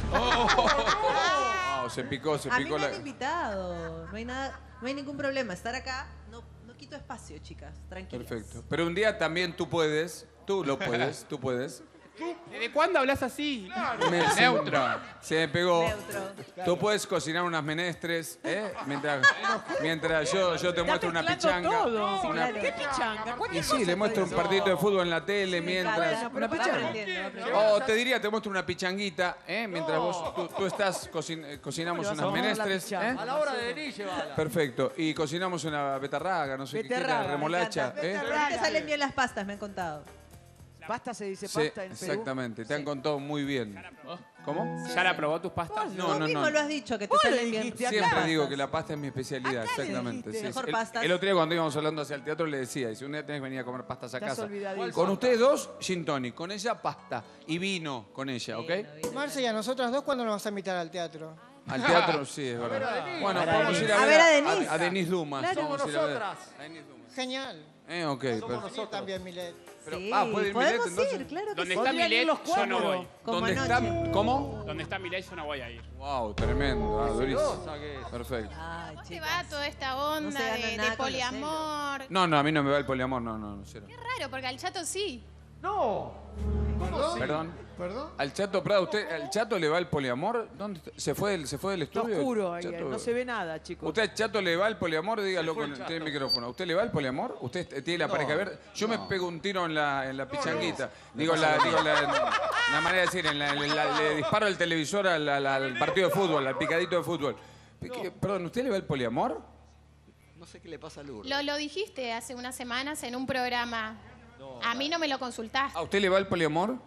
Oh, se picó, se A mí picó me la... han invitado. No hay nada, no hay ningún problema. Estar acá no, no quito espacio, chicas. Tranquilas. Perfecto. Pero un día también tú puedes, tú lo puedes, tú puedes. ¿Desde cuándo hablas así? Me- se- Neutro. Se me pegó. Neutro. Tú puedes cocinar unas menestres, ¿eh? Mientras, mientras yo, yo te muestro una pichanga. todo. Una- Claro. ¿Qué pichanga? Y Cualquier sí, cosa le muestro un puede partidito de fútbol en la tele Me mientras... encanta. Una Va pichanga. aprendiendo, va aprendiendo. O te diría, te muestro una pichanguita, ¿eh? Mientras vos, tú, tú estás, cocin- eh, cocinamos unas menestres, ¿eh? A la hora de Denis, llévala. Perfecto. Y cocinamos una betarraga, no sé qué, qué era, Beterraga, remolacha, Pero ¿eh? ahorita te salen bien las pastas, me han contado. Pasta se dice Sí, pasta en Perú. exactamente. Te han contado muy bien. ¿Cómo? ¿Ya la probó tus pastas? No, Tú no, mismo no. lo has dicho, que te Vos le salen bien. dijiste acá. Siempre pastas. digo que la pasta es mi especialidad, Acá le exactamente. dijiste. sí, sí. Mejor El- pastas. El, otro día cuando íbamos hablando hacia el teatro le decía, dice, un día tenés que venir a comer pastas a Estás casa. olvidadísimo. Con ustedes dos, gin tonic. Con ella, pasta. Y vino con ella, ¿ok? Marce, ¿y a nosotras dos cuándo nos vas a invitar al teatro? Al teatro, sí, es verdad. Bueno, A ver a vamos a ir a A ver ver a a, Denise. a- a Denise Dumas. Claro. Vamos a ir a ver. Nosotras. A Denise Dumas. Genial. Eh, ok, perfecto. Sí, también, Milet. Pero- Sí, ah, ¿puede ir Milet, podemos entonces? ir, claro que Donde sí. está Podrían ir Milet, los yo no cuatro. voy. Como ¿Dónde noche. está? ¿Cómo? Donde está Milet, yo no voy a ir. Wow, tremendo. Ah, durísimo. Celosa que es. Perfecto. Ay, ¿Cómo te chicas. va toda esta onda No se gana de, nada de con los poliamor? No, no, a mí no me va el poliamor, no, no, no. Cero. Qué raro, porque al chato sí. No. ¿Cómo sí? Perdón. ¿Perdón? Al Chato Prado, ¿usted, ¿al Chato le va el poliamor? ¿Dónde está? ¿Se fue del, se fue del Está estudio? oscuro ahí, Chato- no se ve nada, chicos. ¿Usted al Chato le va el poliamor? Dígalo con el, tiene el micrófono. ¿Usted le va el poliamor? ¿Usted tiene la pareja verde? Yo me pego un tiro en la, en la pichanguita. Digo, la, digo la, la manera de decir, en la- en la- le disparo el televisor al, al- al partido de fútbol, al picadito de fútbol. ¿Qué- Perdón, ¿usted le va el poliamor? No sé qué le pasa a Lourdes. Lo, lo dijiste hace unas semanas en un programa. A mí no me lo consultaste. ¿A usted le va el poliamor?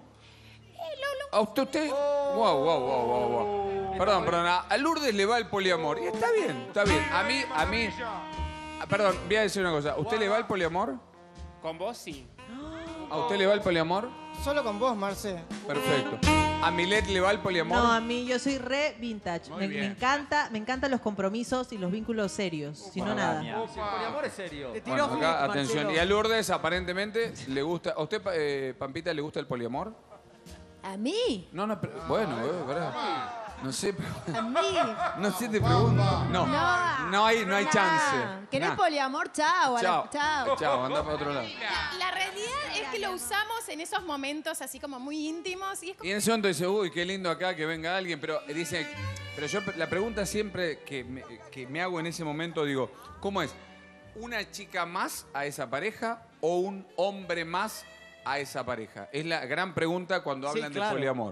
¿A usted, usted? Wow, wow, wow, wow, wow. Perdón, perdón. A a Lourdes le va el poliamor. Y está bien, está bien. A mí, a mí... ah, Perdón, voy a decir una cosa. ¿A usted le va el poliamor? Con vos sí. ¿A usted le va el poliamor? Solo con vos, Marce. Perfecto. ¿A Milet le va el poliamor? No, a mí yo soy re vintage. Muy Me, bien. me encanta, me encantan los compromisos y los vínculos serios. Si no, nada. El poliamor es serio. Te Bueno, tiró acá, flip, atención. Marcelo. Y a Lourdes, aparentemente, le gusta... ¿A usted, eh, Pampita, le gusta el poliamor? ¿A mí? No, no, pero- bueno, eh, pará. No sé, pero- ¿A mí? no sé, te pregunto. No, No. no hay, no hay chance. ¿Querés Nah. poliamor? Chao. a la- Chao. Chao. Chao, anda para otro lado. La, la realidad es que lo usamos en esos momentos así como muy íntimos y es como... Y en ese momento dice, uy, qué lindo acá que venga alguien, pero dice, pero yo la pregunta siempre que me, que me hago en ese momento, digo, ¿cómo es? ¿Una chica más a esa pareja o un hombre más a esa pareja? Es la gran pregunta cuando Sí, hablan claro. de poliamor.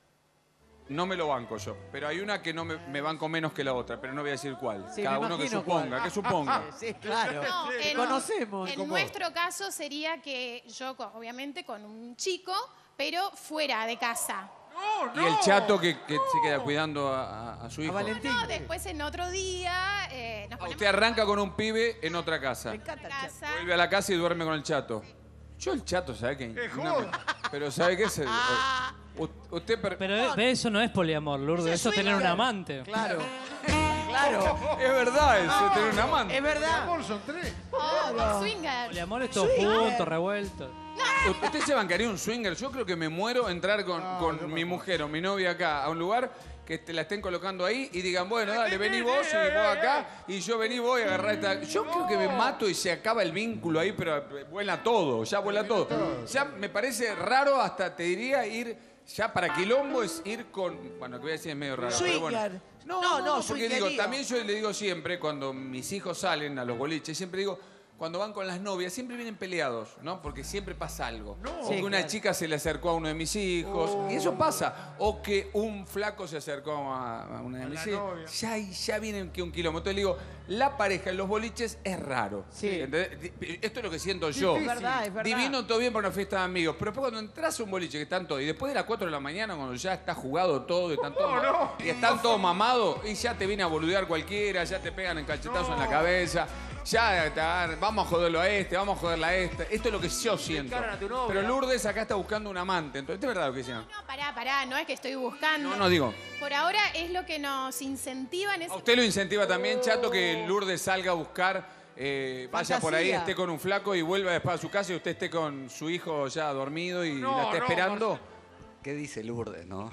No me lo banco yo, pero hay una que no me, me banco menos que la otra, pero no voy a decir cuál. Sí, Cada me uno que imagino suponga, cuál. que suponga. Sí, claro. No, Te en, conocemos. en ¿Cómo? nuestro caso sería que yo, co- obviamente, con un chico, pero fuera de casa. Y el chato que, que se queda cuidando a, a- a su hijo. No, después en otro día eh, nos Ah, ponemos usted arranca con un pibe en otra casa. en casa. Vuelve a la casa y duerme con el chato. Yo el chato, ¿sabe qué? Una- pero ¿sabe qué es? el- u- usted... per- Pero de, de eso no es poliamor, Lourdes. Eso es tener un amante. Claro. Claro. Es verdad eso, tener un amante. Es verdad. Amor, son tres. Oh, swinger. Poliamor es todo junto, revuelto. U- ¿Usted se bancaría un swinger? Yo creo que me muero entrar con, con mi mujer o mi novia acá a un lugar que te la estén colocando ahí y digan, bueno, dale, vení vos y vos acá y yo vení vos y agarrá esta... Yo creo que me mato y se acaba el vínculo ahí, pero vuela todo, ya vuela todo. Ya me parece raro hasta, te diría, ir... Ya para quilombo es ir con... Bueno, que voy a decir es medio raro, pero bueno. Swinger. No, No, no, no, porque digo, swingerío. también yo le digo siempre, cuando mis hijos salen a los boliches, siempre digo, cuando van con las novias, siempre vienen peleados, ¿no? Porque siempre pasa algo. O Sí, que una claro. chica se le acercó a uno de mis hijos, y eso pasa. O que un flaco se acercó a, a una de mis la hijos. novia. Ya, ahí- ya vienen que un kilómetro. Entonces le digo, la pareja en los boliches es raro. Sí. ¿Entendés? Di- Esto es lo que siento yo. Es verdad, es verdad. Divino, todo bien para una fiesta de amigos. Pero después cuando entras a un boliche que están todos, y después de las cuatro de la mañana, cuando ya está jugado todo, y están todos, y están todos mamados, y ya te viene a boludear cualquiera, ya te pegan el cachetazos en la cabeza, ya te agarran, vamos a joderlo a este, vamos a joderla a este. Esto es lo que yo siento. encaran a tu novia. Pero Lourdes acá está buscando un amante. Entonces, ¿esto es verdad lo que decían? No, pará, pará, no es que estoy buscando. No, no digo. Por ahora es lo que nos incentiva en ese... ¿A usted lo incentiva también, Chato, que Lourdes salga a buscar, eh, vaya por ahí, Fantasía. esté con un flaco y vuelva después a su casa y usted esté con su hijo ya dormido y No, la esté no, esperando? ¿qué dice Lourdes, no?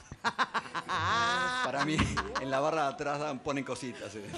Para mí, en la barra de atrás dan- ponen cositas. ¿eh?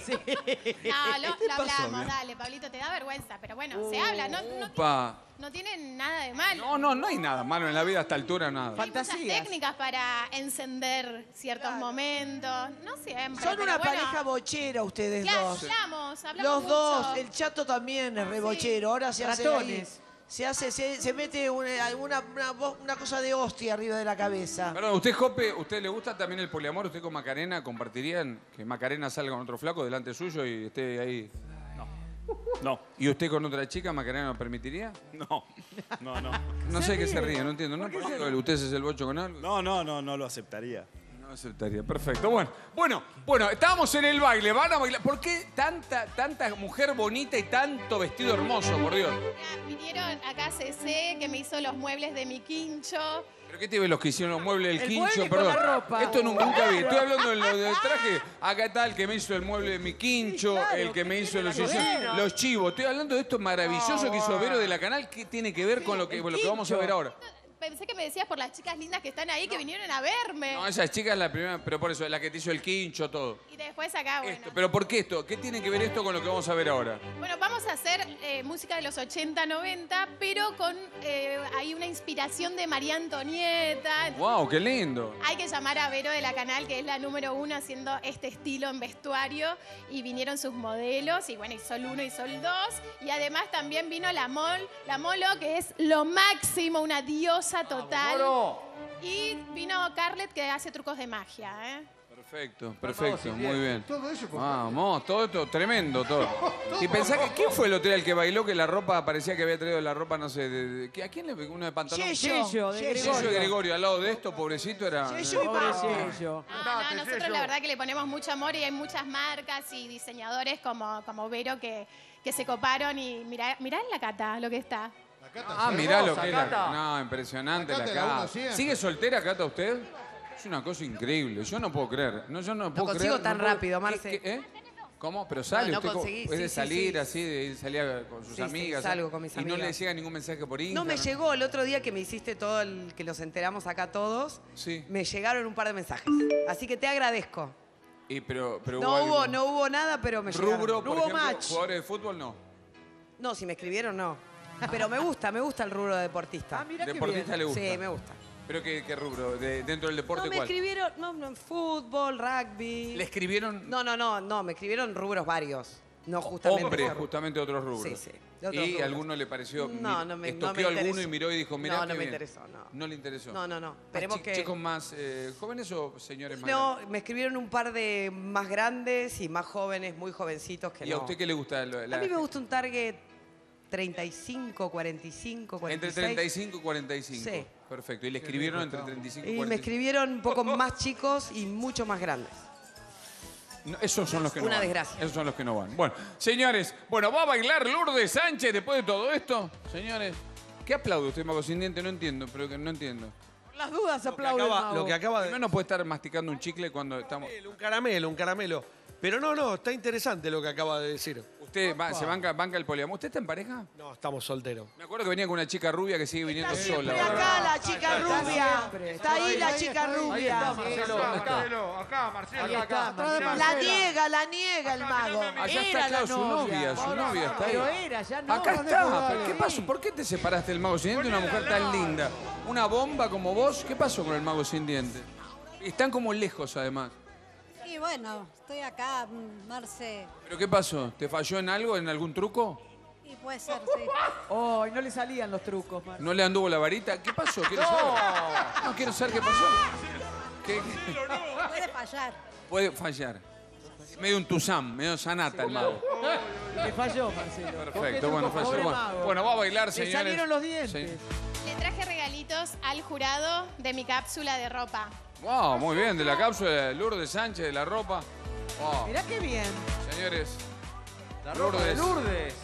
No, lo, ¿Qué lo pasó, hablamos, mi dale, Pablito, te da vergüenza, pero bueno, se habla, no, no, Upa. no tiene nada de malo. No, no, no hay nada malo en la vida a esta altura, nada. Hay muchas técnicas para encender ciertos momentos, no siempre. Son pero una bueno. pareja bochera ustedes Claro, dos. hablamos, hablamos Los mucho. dos, el Chato también es rebochero. Ahora se hace Ratones. ahí- se hace, se, se mete una, una, una, vo- una cosa de hostia arriba de la cabeza. Perdón, ¿usted, Jope, usted le gusta también el poliamor? ¿Usted con Macarena compartirían que Macarena salga con otro flaco delante suyo y esté ahí? No. ¿Y usted con otra chica, Macarena, lo permitiría? No. No, no. No sé qué se ríe, no entiendo. ¿No? ¿Usted se es el bocho con algo? No, no, no, no lo aceptaría. No aceptaría, perfecto. Bueno, bueno, bueno, estábamos en el baile, van a bailar. ¿Por qué tanta, tanta mujer bonita y tanto vestido hermoso, por Dios? Vinieron acá C C, que me hizo los muebles de mi quincho. ¿Pero qué te ven los que hicieron los muebles del El quincho? mueble con Perdón. la ropa. Esto nunca, nunca vi. Estoy hablando de lo del traje. Acá está el que me hizo el mueble de mi quincho, el que me hizo los, Bueno. los chivos. Estoy hablando de esto maravilloso que hizo Vero de la Canal. ¿Qué tiene que ver con lo que, con lo que vamos a ver ahora? Pensé que me decías por las chicas lindas que están ahí, que vinieron a verme. No, esa chica es la primera, pero por eso, la que te hizo el quincho, todo. Y después acá, bueno. ¿Pero por qué esto? ¿Qué tiene que ver esto con lo que vamos a ver ahora? Bueno, vamos a hacer eh, música de los ochenta, noventa, pero con eh, hay una inspiración de María Antonieta. ¡Wow, qué lindo! Hay que llamar a Vero de la Canal, que es la número uno haciendo este estilo en vestuario. Y vinieron sus modelos, y bueno, y Sol uno y Sol dos. Y además también vino la Mol, la Molo, que es lo máximo, una diosa total. Y vino Carlet, que hace trucos de magia, ¿eh? Perfecto, perfecto, muy bien. Todo eso por Vamos, todo esto, tremendo todo. Y pensá que, ¿quién fue el otro día el que bailó que la ropa parecía que había traído la ropa, no sé, de, de- ¿qué- ¿a quién le pegó uno de pantalón? Yello. Yello, de Yello Gregorio. de Gregorio, al lado de esto, pobrecito, era... Yello y eh, Pobre Yello. No, no, nosotros la verdad que le ponemos mucho amor y hay muchas marcas y diseñadores como, como Vero que, que se coparon y mirá, mirá en la cata lo que está. Ah, mirá lo que es la... Cata. No, impresionante La la Cata es la Cata. uno siempre. ¿Sigue soltera, Cata, usted? Es una cosa increíble, yo no puedo creer. No, yo no puedo consigo creer. tan no puedo- rápido, ¿Qué- Marce. qué- eh? ¿Cómo? Pero sale, No, no usted co- conseguí, es sí, de sí, salir sí. así, de salía con sus Sí, sí, amigas. salgo con mis y no amigas. le llega ningún mensaje por No, Instagram. me llegó el otro día que me hiciste todo el que los enteramos acá todos. Sí. Me llegaron un par de mensajes. Así que te agradezco. Y pero, pero No hubo, algo- no hubo nada, pero me llegaron. Rubro, No por hubo ejemplo, match. jugadores de fútbol, no. No, si me escribieron, no. Pero me gusta, me gusta el rubro de deportista. qué Deportista bien. le gusta. Sí, me gusta. ¿Pero qué, qué rubro? De- ¿Dentro del deporte No, me cuál? escribieron, no, no, fútbol, rugby. ¿Le escribieron No, no, no, no, me escribieron rubros varios. No, justamente. hombres, ese rubro. justamente otros rubros? Sí, sí, de otros ¿Y rubros. alguno le pareció? No, mi- no me- no estoqueó me alguno interesó. y miró y dijo, mirá No, qué no me bien. interesó, no. ¿No le interesó? No, no, no. Ah, Esperemos chi- que- ¿Chicos más eh, jóvenes o señores más No, grandes? me escribieron un par de más grandes y más jóvenes, muy jovencitos que ¿Y no. a usted qué le gusta? Lo- la- A mí me gusta un target treinta y cinco, cuarenta y cinco, cuarenta y seis. Entre treinta y cinco y cuarenta y cinco. Sí. Perfecto. ¿Y le escribieron entre treinta y cinco y Y me cuarenta y cinco? escribieron un poco más chicos y mucho más grandes. No, esos son los que no Una van. desgracia. Esos son los que no van. Bueno, señores, bueno, ¿va a bailar Lourdes Sánchez después de todo esto? Señores, ¿qué aplaude usted, Mago Sin Diente? No entiendo, pero que no entiendo. Las dudas aplauden. acaba- Mago. lo que acaba de- No nos puede estar masticando un chicle cuando estamos... Un caramelo, un caramelo. Pero no, no, está interesante lo que acaba de decir. ¿Usted va- se banca, banca el poliamor? ¿Usted está en pareja? No, estamos solteros. Me acuerdo que venía con una chica rubia que sigue viniendo sola. Siempre acá la chica rubia. Está ahí la chica Ahí rubia. está Marcelo, Marcelo, acá, Marcelo, Ahí acá, está, acá. Marcelo. La niega, la niega el mago. Allá está, Era la claro, su novia, su novia está ahí. Pero era, ya no. Acá no está. dejó ¿Pero de- ¿Qué pasó? ¿Por qué te separaste del Mago Sin Diente de una mujer tan linda? Una bomba como vos. ¿Qué pasó con el Mago Sin Diente? Están como lejos, además. Y bueno, estoy acá, mm, Marce. ¿Pero qué pasó? ¿Te falló en algo, en algún truco? Y puede ser, sí. Oh, y no le salían los trucos, Marce. ¿No le anduvo la varita? ¿Qué pasó? Quiero No. saber. No, quiero saber qué pasó. ¿Qué, qué? Puede fallar. Puede fallar. Medio un tusam, medio sanata el mago. Le falló, Marcelo. Perfecto, bueno, falló. Pobre Bueno, mago. bueno, va a bailar, Le señores. salieron los dientes. Sí. Le traje regalitos al jurado de mi cápsula de ropa. Wow, muy bien, de la cápsula de Lourdes Sánchez, de la ropa. Wow. Mirá qué bien. Señores, La ropa de Lourdes. Lourdes.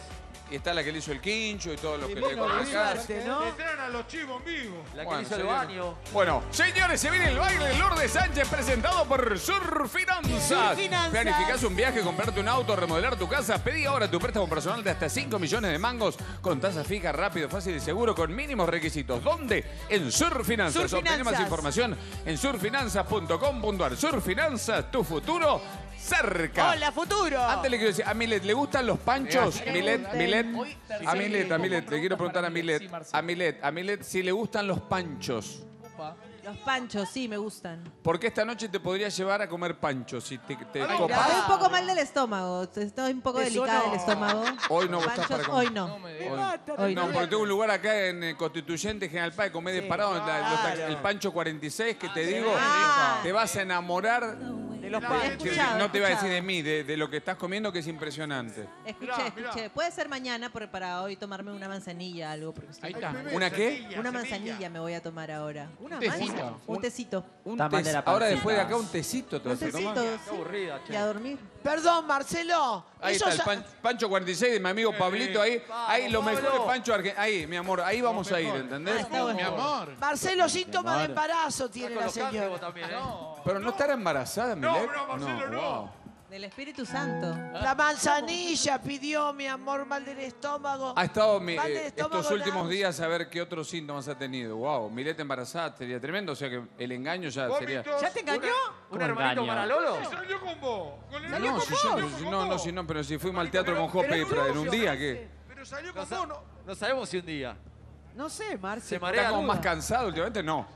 Y está la que le hizo el quincho y todos los que vos le no corren acá. olvidaste, ¿no? Te traen a los chivos en vivo. La que Bueno, hizo el señor. baño. Bueno, señores, se viene el baile de Lourdes Sánchez presentado por Surfinanzas. Surfinanzas. Planificás un viaje, comprarte un auto, remodelar tu casa. Pedí ahora tu préstamo personal de hasta cinco millones de mangos con tasa fija, rápido, fácil y seguro con mínimos requisitos. ¿Dónde? En Surfinanzas. Surfinanzas. Obtené más información en surfinanzas punto com punto ar. Surfinanzas, tu futuro cerca. ¡Hola, futuro! Antes le quiero decir, a Milet, ¿le gustan los panchos? Milet, Milet, a Milet, a Milet, le quiero preguntar a Milet, a Milet, a Milet, si le gustan los panchos. Los panchos, sí, me gustan. Porque esta noche te podría llevar a comer panchos si te, te Estoy copas. un poco mal del estómago. Estoy un poco Eso delicada no. del estómago. Hoy no vos estás Panchos, para comer. hoy no. Hoy, Hoy no, no. porque tengo un lugar acá en eh, Constituyente, General Paz, comé de parado, la- los tax- el Pancho cuarenta y seis, que te digo, Ah. te vas a enamorar. De los de- panchos. de- Escuchado, no te iba a decir escuchado. de mí, de, de lo que estás comiendo, que es impresionante. Escuché, escuché. Puede ser mañana porque para hoy tomarme una manzanilla, algo. Porque estoy- Ahí está. ¿Una qué? Una manzanilla me voy a tomar ahora. Una tecito. manza- Un tecito. Un Está mal de tes- la ahora pancita. después de acá un tecito te Un vas a tomar. tecito, Qué sí. aburrida, che. Y a dormir. Perdón, Marcelo. Ahí eso está, el ya- pan- Pancho cuarenta y seis de mi amigo Pablito, ahí, ahí los Pablo. mejores Pancho argentinos. Ahí, mi amor, ahí vamos a ir, ¿entendés? está bueno. Mi amor. Marcelo, síntoma de amor. embarazo tiene la Con los cánceres señora. vos también, ¿eh? Pero no estará embarazada, No, Milet. no, Marcelo, no. wow. Del Espíritu Santo. La manzanilla pidió, mi amor, mal del estómago. Ha estado mi- Mal del eh, estómago, estos últimos náusea. días a ver qué otros síntomas ha tenido. Wow, Milet embarazada sería tremendo, o sea que el engaño ya sería... Vómitos. ¿Ya te engañó? ¿Un hermanito para Lolo? Y salió con vos. Con el No, si yo, si no, no, si no, pero si fuimos al teatro con Jope pero en un día, ¿qué? Pero salió No, con sa- vos, ¿no? no sabemos si un día. No sé, Marce. ¿Se marea ¿Está como duda? más cansado últimamente? No.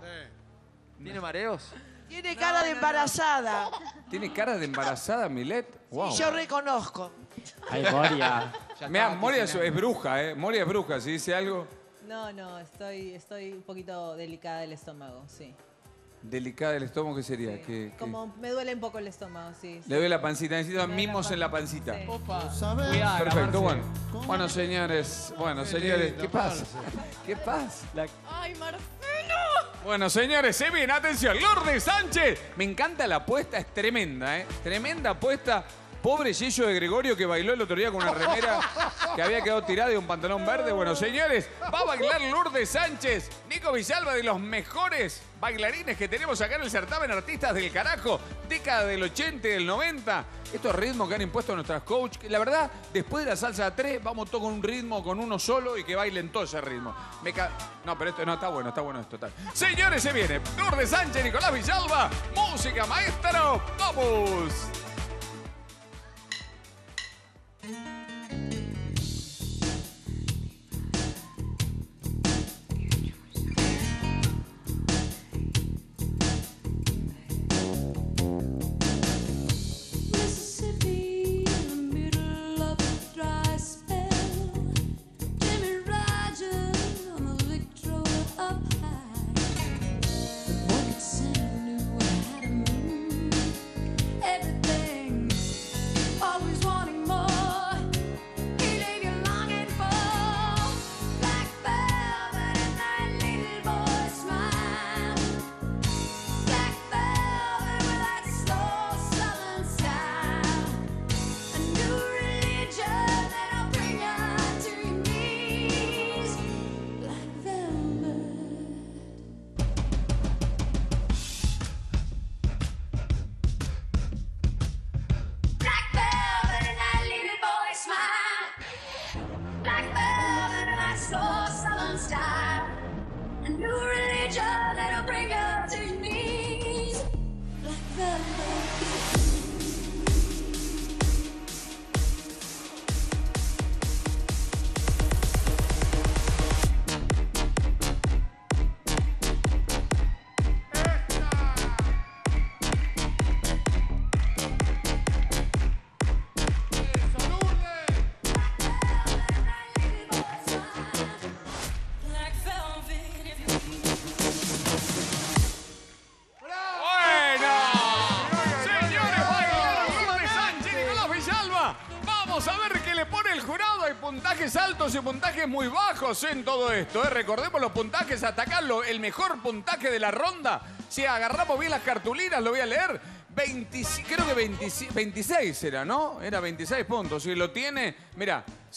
¿Tiene mareos? Tiene cara de embarazada. ¿Tiene cara de embarazada, Milet? Wow. Y yo reconozco. Ay, Moria. Mira, Moria es, es bruja, ¿eh? Moria es bruja, si dice algo... No, no, estoy, estoy un poquito delicada del estómago, sí. Delicada del estómago, ¿qué sería? ¿Qué- qué? Como me duele un poco el estómago, sí. Le doy la pancita, necesito Me duele mimos la en la pancita. Sí. Opa. Cuidado, Perfecto, bueno. Bueno, señores, bueno, señores, ¿qué pasa? ¿Qué pasa? Ay, Marcelo. Bueno, señores, se viene, atención, Lourdes Sánchez. Me encanta la apuesta, es tremenda, ¿eh? Tremenda apuesta. Pobre Gillo de Gregorio que bailó el otro día con una remera que había quedado tirada y un pantalón verde. Bueno, señores, va a bailar Lourdes Sánchez. Nico Villalba, de los mejores bailarines que tenemos acá en el certamen Artistas del Carajo. Década del ochenta y del noventa. Estos ritmos que han impuesto nuestras coach. Que la verdad, después de la salsa a tres, vamos todos con un ritmo, con uno solo y que bailen todo ese ritmo. Me ca- No, pero esto no está bueno, está bueno esto. Está. Señores, se viene Lourdes Sánchez, Nicolás Villalba. Música, maestro. ¡Vamos! Mississippi, in the middle of a dry spell. Jimmy Rogers on the Victrola up high. Morgan Center knew how to move. Everything, always wanting more. He leave you longing for black velvet and that little boy smile. Black velvet with that slow southern style. A new religion that'll bring you to your knees. Black velvet. Black velvet and that little boy smile. Black velvet and that slow southern style. A new religion that'll bring you to your knees. Black velvet. Black velvet. ¡Bueno! Señores, bailaron Lourdes Sánchez, Nicolás Villalba. Vamos a ver qué le pone el jurado. Hay puntajes altos y puntajes muy bajos en todo esto. ¿eh? Recordemos los puntajes, hasta acá lo- el mejor puntaje de la ronda. Si agarramos bien las cartulinas, lo voy a leer. veinticinco, creo que veintiséis, veintiséis era, ¿no? Era veintiséis puntos. Si lo tiene, mira, sí.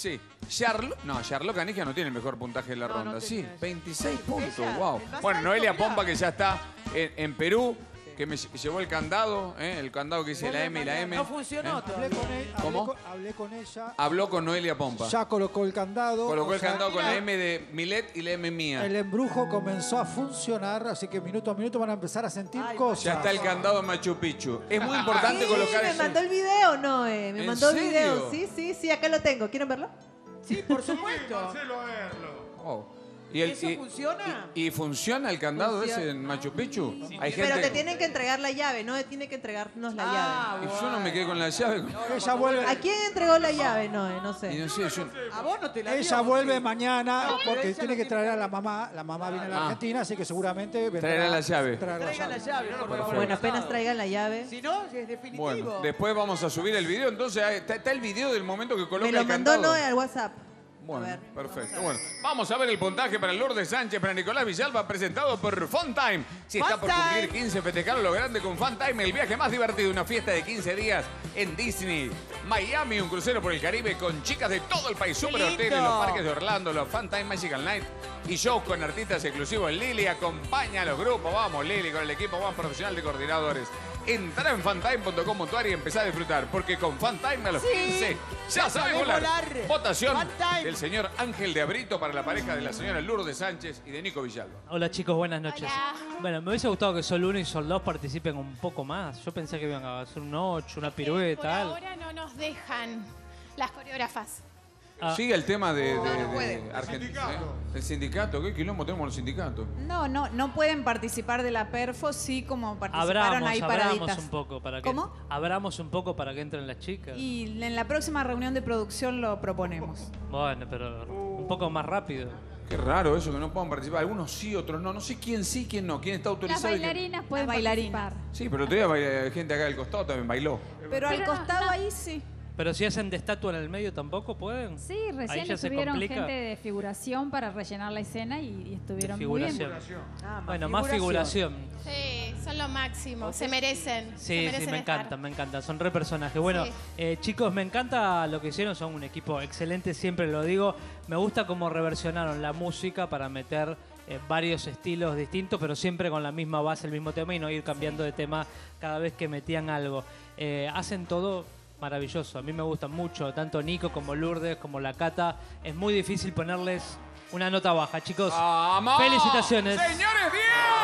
Charlo, no, Charlo Canija no tiene el mejor puntaje de la No, ronda. no sí, tiene. veintiséis Es puntos, ella, wow. el más Bueno, alto, Noelia mirá. Pompa, que ya está en, en Perú, que me lle- llevó el candado, ¿eh? el candado que dice la M y la M. No funcionó ¿eh? todavía. Hablé con, él- hablé ¿Cómo? con- hablé con ella. Habló con Noelia Pompa. Ya colocó el candado. Colocó o el sea, candado con la M de Milet y la M mía. El embrujo comenzó a funcionar, así que minuto a minuto van a empezar a sentir cosas. Ya está el candado en Machu Picchu. Es muy importante Sí, colocar me eso. mandó el video, no, eh, me ¿En mandó el serio? video. Sí, sí, sí, acá lo tengo. ¿Quieren verlo? Sí, por supuesto. Marcelo a verlo. Oh. ¿Y el- ¿Eso y- funciona? ¿Y funciona el candado Funciona. ese en Machu Picchu? Hay Pero gente... te tienen que entregar la llave, no tiene que entregarnos la Ah, Y yo no me quedé con la llave. Ella vuelve, llave. ¿A quién entregó la llave? No, eh, no Y sé. no sé, yo... A vos no te la ella dio, vuelve sí. mañana No, pero porque ella tiene no que traer a la mamá. La mamá viene a la Ah. Argentina, así que seguramente vendrá Traerá la llave. traer la Traigan la llave. llave, por favor. Bueno, apenas traigan la llave. Si no, es definitivo. Bueno, después vamos a subir el video. Entonces, ahí está, está el video del momento que coloca Me lo el mandó candado. Noé al WhatsApp. Bueno, A ver, perfecto. Bueno, vamos a ver el puntaje para Lourdes Sánchez, para Nicolás Villalba, presentado por Funtime. Si está por cumplir quince, festejaron lo grande con Funtime, el viaje más divertido, una fiesta de quince días en Disney, Miami, un crucero por el Caribe con chicas de todo el país, super lindo! hoteles, los parques de Orlando, los Funtime Magical Night y shows con artistas exclusivos. Lili acompaña a los grupos, vamos Lili, con el equipo más profesional de coordinadores. Entra en funtime punto com punto a r y empezá a disfrutar, porque con Funtime a los Sí, quince ya ya sabes sabés volar. volar. Votación Funtime. del señor Ángel de Abrito para la pareja de la señora Lourdes Sánchez y de Nico Villalba. Hola chicos, buenas noches. Hola. Bueno, me hubiese gustado que Sol uno y Sol dos participen un poco más. Yo pensé que iban a hacer un ocho, una Por pirueta, algo. ahora no nos dejan las coreógrafas. Ah. Sigue el tema de, de- No, no de puede. Argentina. ¿eh? El sindicato, ¿qué quilombo tenemos los sindicatos? No, no, no pueden participar de la Perfo, sí como participaron Abramos, ahí abramos paraditas. un poco para que ¿Cómo? abramos un poco para que entren las chicas. Y en la próxima reunión de producción lo proponemos. Bueno, pero un poco más rápido. Qué raro eso que no puedan participar. Algunos sí, otros no. No sé quién sí, quién no. ¿Quién está Las autorizado? y quién- bailarinas pueden Las bailarinas. participar. Sí, pero todavía baila- gente acá del costado también bailó. Pero al Pero no, costado no. ahí sí. Pero si hacen de estatua en el medio tampoco pueden. Sí, Ahí recién ya se estuvieron complica. gente de figuración para rellenar la escena y, y estuvieron muy bien. Figuración. Ah, más Bueno, más figuración. Sí, son lo máximo. Se merecen. se Sí, sí, merecen me estar. encantan, me encantan. Son re personajes. Bueno, Sí. eh, chicos, me encanta lo que hicieron. Son un equipo excelente, siempre lo digo. Me gusta cómo reversionaron la música para meter eh, varios estilos distintos, pero siempre con la misma base, el mismo tema y no ir cambiando de tema cada vez que metían algo. Eh, hacen todo maravilloso. A mí me gusta mucho, tanto Nico como Lourdes, como la Cata. Es muy difícil ponerles una nota baja, chicos. ¡Vamos! Felicitaciones. ¡Señores,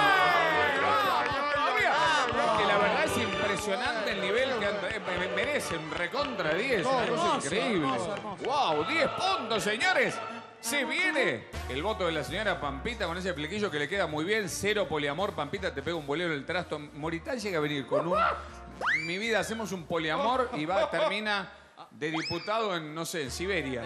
bien! ¡Vamos todavía! Que la verdad es impresionante el nivel que han traído. Me- Merecen recontra diez. Una cosa hermoso, increíble. hermoso, hermoso. ¡Wow! diez puntos, señores. Se viene el voto de la señora Pampita con ese flequillo que le queda muy bien. Cero poliamor. Pampita te pega un bolero en el trasto. Moritán llega a venir con un... Mi vida, hacemos un poliamor y va, termina de diputado en, no sé, en Siberia.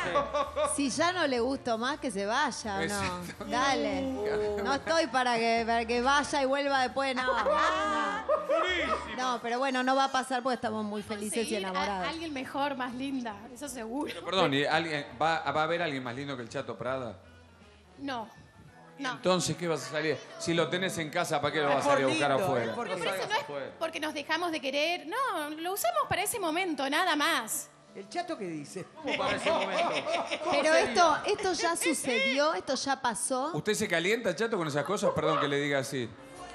Si ya no le gustó más, que se vaya, ¿o no? Exacto. Dale. No estoy para que, para que vaya y vuelva después, no. No. No, pero bueno, no va a pasar porque estamos muy felices y Conseguir a- enamorados. alguien mejor, más linda. Eso seguro. Perdón, ¿y alguien, va, ¿va a haber alguien más lindo que el Chato Prada? No. No. Entonces, ¿qué vas a salir? Si lo tenés en casa, ¿para qué lo Es vas a salir a por buscar lindo, afuera? es porque- No Pero eso salgas no es afuera. porque nos dejamos de querer. No, lo usamos para ese momento, nada más. ¿El chato qué dice? ¿Cómo para ese momento? Pero esto, esto ya sucedió, esto ya pasó. ¿Usted se calienta, Chato, con esas cosas? Perdón que le diga así.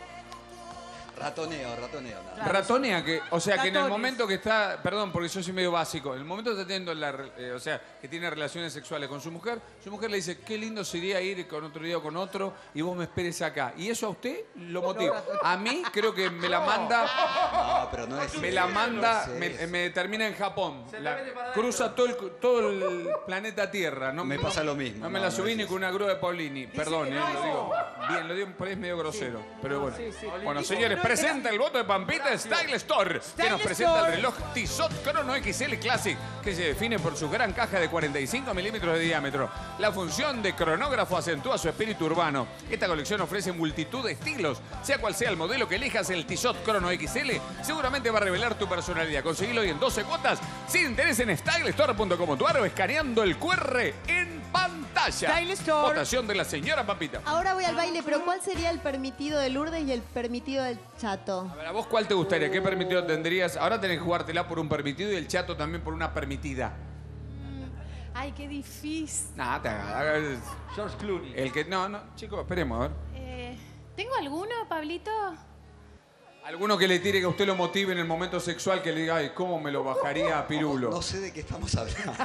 Ratoneo, ratoneo. nada. Ratonea, que, o sea, que en el Ratones. momento que está, perdón, porque yo soy medio básico, en el momento que está teniendo, la, eh, o sea, que tiene relaciones sexuales con su mujer, su mujer le dice, qué lindo sería ir con otro día o con otro y vos me esperes acá. Y eso a usted lo motiva. A mí creo que me la manda, No, pero no es me la manda, no es me, eso. me termina en Japón. La- cruza todo el, todo el planeta Tierra. No, Me no- pasa lo mismo. No me No, la no subí es ni eso. con una grúa de Paulini. Perdón, que eh, no. lo digo bien, lo digo por ahí es medio grosero. Pero bueno. sí, sí. Bueno, señores, presenta el voto de Pampita Style Store, que nos Style presenta Store. el reloj Tissot Chrono X L Classic, que se define por su gran caja de cuarenta y cinco milímetros de diámetro. La función de cronógrafo acentúa su espíritu urbano. Esta colección ofrece multitud de estilos. Sea cual sea el modelo que elijas, el Tissot Chrono X L seguramente va a revelar tu personalidad. Conseguilo hoy en doce cuotas, sin interés en style store punto com punto a r o escaneando el Q R en pantalla. Style Store. Votación de la señora Pampita. Ahora voy al baile, pero ¿cuál sería el permitido de Lourdes y el permitido del Chato? A ver, ¿a vos cuál te gustaría? ¿Qué permitido tendrías? Ahora tenés que jugártela por un permitido y el Chato también por una permitida. Ay, qué difícil. Nada, te hagas. George Clooney. El que. No, no, chicos, esperemos, a ver. Eh, ¿Tengo alguno, Pablito? Alguno que le tire que a usted lo motive en el momento sexual, que le diga, ay, ¿cómo me lo bajaría a Pirulo? No sé de qué estamos hablando.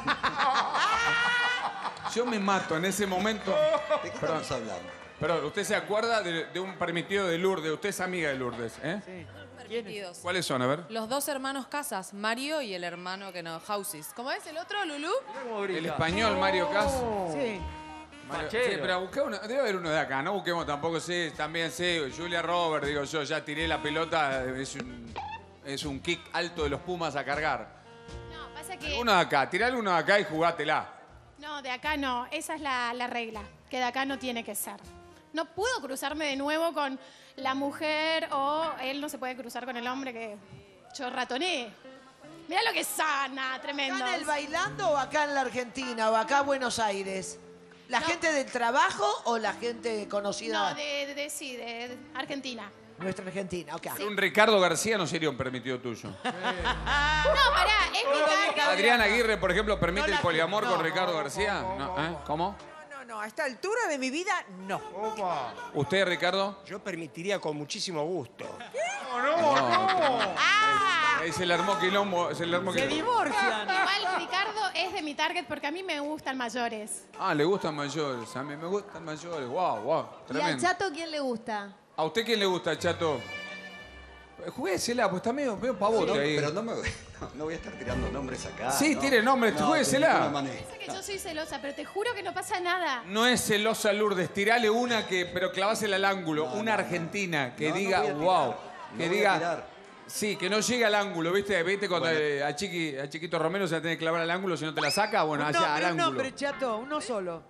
Yo me mato en ese momento. ¿De qué Perdón. estamos hablando? Perdón, ¿usted se acuerda de, de un permitido de Lourdes? Usted es amiga de Lourdes, ¿eh? Permitidos. ¿Cuáles son? A ver. Los dos hermanos Casas, Mario y el hermano que no, Houses. ¿Cómo es el otro, Lulú? El español, Mario Cas. Sí. Mario- Fachero. sí, pero busqué uno, debe haber uno de acá, no busquemos tampoco, sí, también sí, Julia Roberts, digo yo, ya tiré la pelota, es un, es un kick alto de los Pumas a cargar. No, pasa que... Uno de acá, tirale uno de acá y jugátela. No, de acá no. Esa es la, la regla. Que de acá no tiene que ser. No puedo cruzarme de nuevo con la mujer o él no se puede cruzar con el hombre que yo ratoné. Mirá lo que es sana, tremendo. ¿Acá en el bailando o acá en la Argentina o acá en Buenos Aires? ¿La gente del trabajo o la gente conocida? No, de, de, de- sí, de, de Argentina. Nuestra Argentina, ok. Un Ricardo García no sería un permitido tuyo. No, pará, es mi target. Adrián Aguirre, por ejemplo, ¿permite No la- el poliamor no, con Ricardo no, García? No, ¿eh? ¿Cómo? No, no, a esta altura de mi vida, no. ¿Usted, Ricardo? Yo permitiría con muchísimo gusto. No, no. Ahí se le armó quilombo, se le armó quilombo. Igual Ricardo es de mi target porque a mí me gustan mayores. Ah, le gustan mayores, a mí me gustan mayores, wow, wow, ¿Y al tremendo. chato quién le gusta? ¿A usted quién le gusta, Chato? Juguésela, pues está medio, medio pavote No, ahí. pero no, me, no, no voy a estar tirando nombres acá. Sí, ¿no? tire nombres, No, juéguesela. de ninguna manera. Sé que yo soy celosa, pero te juro que no pasa nada. No es celosa Lourdes, tirale una que, pero clavásela al ángulo, una argentina que No, no diga, voy a tirar. wow, No que voy a diga, tirar. sí, que no llegue al ángulo, ¿viste? ¿Viste cuando Bueno. eh, a, Chiqui, a Chiquito Romero se la tiene que clavar al ángulo si no te la saca? Bueno, Un allá nombre, al un ángulo. nombre, chato, uno solo.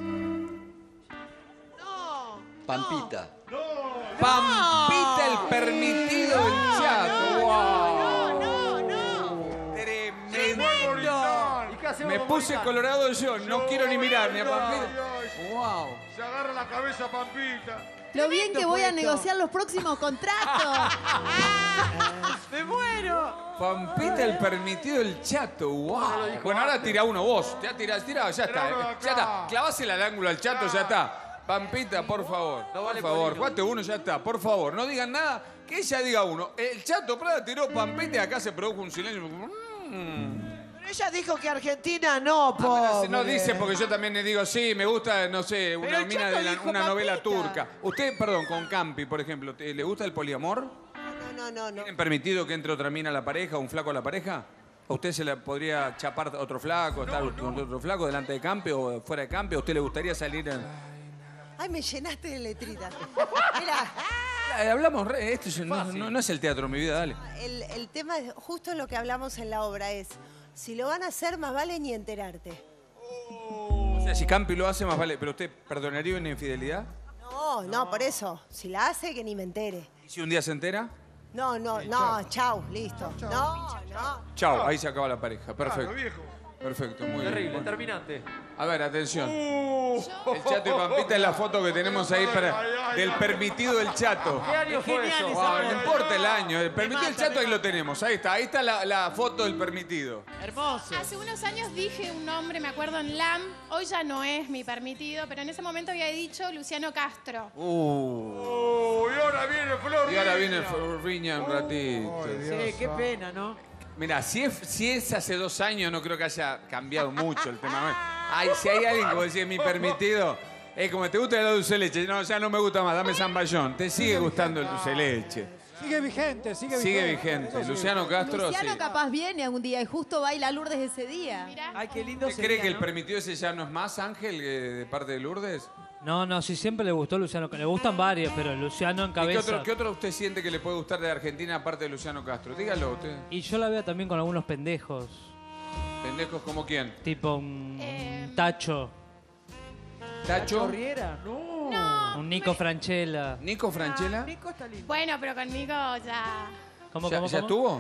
Pampita. Pampita el permitido del Chato, wow. Tremendo. ¿Y qué hacemos Me con puse Moritán? colorado yo, no quiero ni mirar ni a Pampita. Wow. Se agarra la cabeza Pampita. Lo bien que voy a puesto. negociar los próximos contratos. ¡Me muero! Pampita el permitido del Chato, wow. Bueno, ahora tira uno vos. Ya tira, tira, ya está. Tiralo de eh. acá. Ya está. Clavásela al ángulo al Chato, ya está. Pampita, por favor. Por favor, jugate uno, ya está. Por favor, no digan nada. Que ella diga uno. El Chato Prada tiró Pampita y acá se produjo un silencio. Mm. Pero ella dijo que Argentina no, pobre. No dice porque yo también le digo, sí, me gusta, no sé, una el mina Chato de la- dijo una novela Pampita. turca. Usted, perdón, con Campi, por ejemplo, ¿te- ¿le gusta el poliamor? No, no, no, no. ¿Tienen permitido que entre otra mina a la pareja, un flaco a la pareja? ¿A usted se le podría chapar otro flaco, estar con otro flaco delante de Campi o fuera de Campi? ¿A usted le gustaría salir en...? Ay, me llenaste de letritas. Mira, Eh, Hablamos, re- esto es- no, no- no es el teatro, mi vida, dale. el, el tema es justo lo que hablamos en la obra es, si lo van a hacer, más vale ni enterarte. O sea, si Campi lo hace, más vale. ¿Pero usted perdonaría una infidelidad? No, no, por eso. Si la hace, que ni me entere. ¿Y si un día se entera? No, no, no, chau, listo. No, no. Chao, ahí se acaba la pareja. Perfecto. Claro, viejo. Perfecto, muy Terrible, bien. terminante. A ver, atención. El Chato y Pampita es la foto que tenemos ahí para, del permitido del Chato. ¿Qué año fue eso? Wow, no importa el año. El permitido del Chato ahí lo tenemos. Ahí está. Ahí está la, la foto del permitido. Hermoso. Hace unos años dije un nombre, me acuerdo, en LAM. Hoy ya no es mi permitido, pero en ese momento había dicho Luciano Castro. Uh. Oh, y ahora viene Flor. Y ahora Riña. viene Riña un ratito. Sí, qué pena, ¿no? Mira, si es, si es hace dos años, no creo que haya cambiado mucho el tema. Ay, si hay alguien que vos decís, mi permitido, es como te gusta el dulce de leche. No, ya no me gusta más, dame zamballón. Te sigue gustando el dulce de leche. Sigue vigente, sigue vigente. Sigue vigente. Eso sí. Luciano Castro, Luciano sí. capaz viene un día y justo baila Lourdes ese día. Ay, qué lindo ¿Usted cree que el permitido ese ya no es más, Ángel, que de parte de Lourdes? No, no, sí, siempre le gustó Luciano. Le gustan varios, pero Luciano en ¿Y qué cabeza. otro, qué otro usted siente que le puede gustar de Argentina aparte de Luciano Castro? Dígalo usted. Y yo la veo también con algunos pendejos. ¿Pendejos como quién? Tipo un Eh, Tacho, ¿Tacho? ¿Corriera? No. No. un Nico Franchella. ¿Nico Franchella? Nico está lindo. Bueno, pero conmigo ya. ¿Cómo, ¿Ya, cómo, ya cómo? estuvo?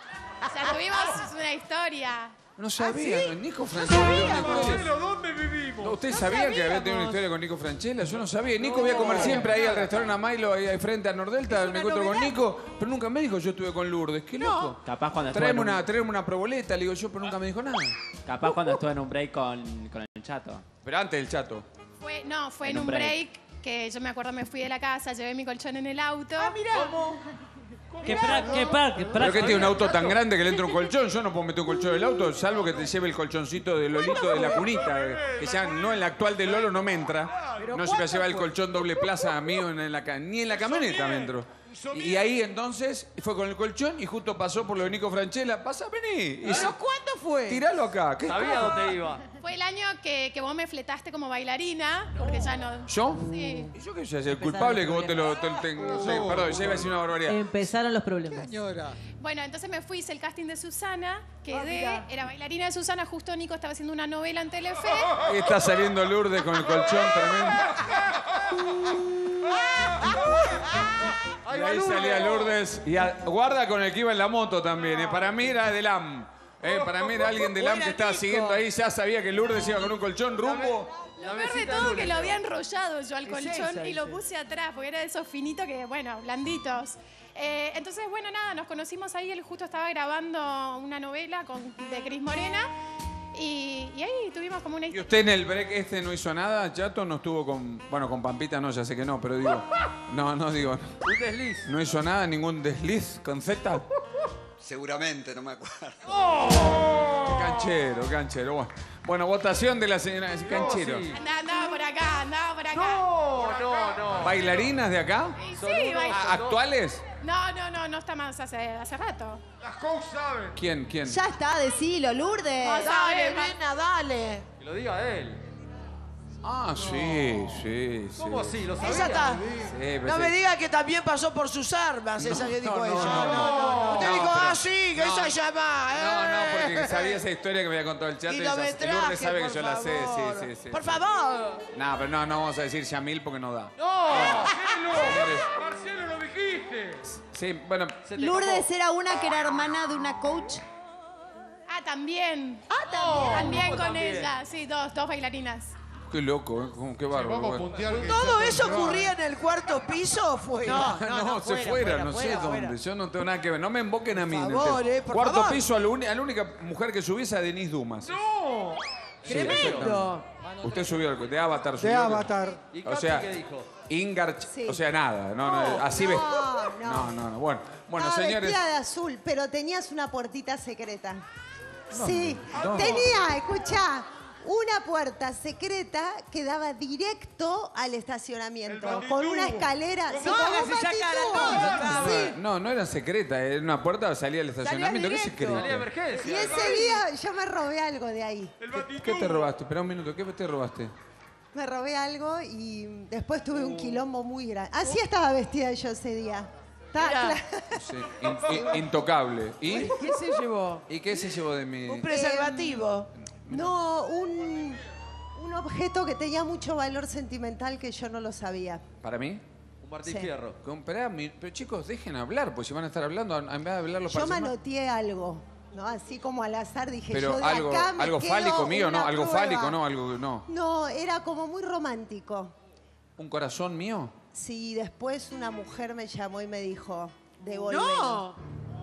Ya tuvimos una historia. No sabía. Nico Franchella. Marcelo, ¿dónde vivimos? ¿Ustedes sabían que había tenido una historia con Nico Franchella? Yo no sabía. Nico voy a comer siempre ahí al restaurante Amailo, ahí frente a Nordelta, me encuentro con Nico, pero nunca me dijo yo estuve con Lourdes. Qué loco. Capaz cuando estuve Traeme en un- una, traeme una proboleta, le digo yo, pero nunca me dijo nada. Capaz cuando estuve en un break con, con el chato. Pero antes del chato. Fue, no, fue En en, un un break. que yo me acuerdo me fui de la casa, llevé mi colchón en el auto. Ah, mira. ¿Qué pra- qué pra- qué pra- ¿Pero qué tiene un auto tan grande que le entra un colchón? Yo no puedo meter un colchón en el auto, salvo que te lleve el colchoncito de Lolito de la cunita. eh, Que ya no en la actual de Lolo no me entra. No se me lleva el colchón doble plaza a mí en la, ca- ni en la camioneta me entró. Y ahí entonces fue con el colchón y justo pasó por lo de Nico Franchella. Pasa, vení. Y ¿Pero se- cuándo fue? Tiralo acá. ¿Qué Sabía cosa? dónde iba. Fue el año que, que vos me fletaste como bailarina, porque ya no... ¿Yo? Sí. ¿Y yo qué sé? El culpable que vos te lo... te- te- no sé, perdón, ya iba a decir una barbaridad. Empezaron los problemas. Señora. Bueno, entonces me fui, hice el casting de Susana, quedé, Ah, mira. era bailarina de Susana, justo Nico estaba haciendo una novela en Telefe. Ahí está saliendo Lourdes con el colchón tremendo. Y ahí salía Lourdes. Y a- guarda con el que iba en la moto también. eh. Para mí era de LAM. Eh, para mí era alguien de LAM que estaba siguiendo ahí. Ya sabía que Lourdes iba con un colchón rumbo. Lo peor de todo que lo había enrollado yo al Es colchón esa, y lo dice. puse atrás, porque era de esos finitos que, bueno, blanditos. Eh, entonces, bueno, nada, nos conocimos ahí, él justo estaba grabando una novela con, de Cris Morena y, y ahí tuvimos como una ¿Y historia. usted en el break este no hizo nada? ¿Chato no estuvo con... Bueno, con Pampita no, ya sé que no, pero digo... No, no, digo... Un desliz. ¿No hizo nada? ¿Ningún desliz con Z? Seguramente, no me acuerdo. Qué canchero, qué canchero. Bueno, bueno, votación de la señora Canchero. sí. Andaba, andaba por acá, andaba por acá. No, no, no. ¿Bailarinas de acá? Y Son sí, unos- baila- ¿A- ¿Actuales? No, no, no, no está más hace, hace rato. Las Coach saben. ¿Quién? ¿Quién? Ya está, decilo, Lourdes. Ah, Dale, ma- nena, dale. Que lo diga él. Ah, sí, sí, sí. ¿Cómo así? ¿Lo sabía? Esa está. Sí, pero No sí. me diga que también pasó por sus armas, esa que dijo no, ella. no, no. Usted No, dijo, pero- ah, sí, que no. esa llama. No, no, eh. porque sabía esa historia que me había contado el chat. y esa- Kilometraje, Lourdes sabe que por yo la sé, favor. sí, sí, sí. Por favor. No, pero no, no vamos a decir Yamil porque no da. ¡No! Señores, Marcelo, lo dijiste. sí, bueno, Se te Lourdes escapó. era una que era hermana de una coach. Ah, también. Ah, también. También ¿cómo con también? ella, sí, dos, dos bailarinas. qué loco, ¿eh? Como- Qué bárbaro. Vamos a bueno. puntear que ¿Todo ya eso temprano. ocurría en el cuarto piso o fue? No, no, se fuera, fuera, fuera, no sé fuera, dónde. fuera. Yo no tengo nada que ver. No me invoquen a mí. en el favor, tema. eh, por Cuarto favor. piso, a la, uni- a la única mujer que subí es a Denise Dumas. ¡No! Sí, Tremendo. exactamente. Usted subió al- de Avatar. De subió al- Avatar. ¿Y O Capi sea, qué dijo? Ingar, Sí. o sea, nada. No, no, así ves. no. No, no, no. Bueno, bueno, Estaba señores. vestida de azul, pero tenías una puertita secreta. Sí, ¿Dónde? tenía, escuchá, una puerta secreta que daba directo al estacionamiento, El con batitú. una escalera. ¿Cómo Sí, no? como un Si saca batitú. la No, Sí. no, no era secreta, era una puerta, salía al estacionamiento. ¿Qué directo. secreto? Salía de emergencia. Y ese día yo me robé algo de ahí. El ¿Qué, batitú. qué te robaste? Espera un minuto, ¿qué te robaste? Me robé algo y después tuve un quilombo muy grande. Así estaba vestida yo ese día. Estaba Mira. cla- Sí, in- in- intocable. ¿Y? ¿Qué se llevó? ¿Y qué se llevó de mi...? Un preservativo. No, un, un objeto que tenía mucho valor sentimental que yo no lo sabía. ¿Para mí? Un Martín Sí. Fierro. Con- Esperá, mi- pero chicos, dejen hablar, pues si van a estar hablando, en vez de hablar los Yo personajes. manoteé algo, ¿no? Así como al azar dije Pero yo de algo, acá me algo quedo fálico mío, ¿no? una Algo prueba. fálico, ¿no? Algo, no. No, era como muy romántico. ¿Un corazón mío? Sí, después una mujer me llamó y me dijo, devolvelo. ¡No!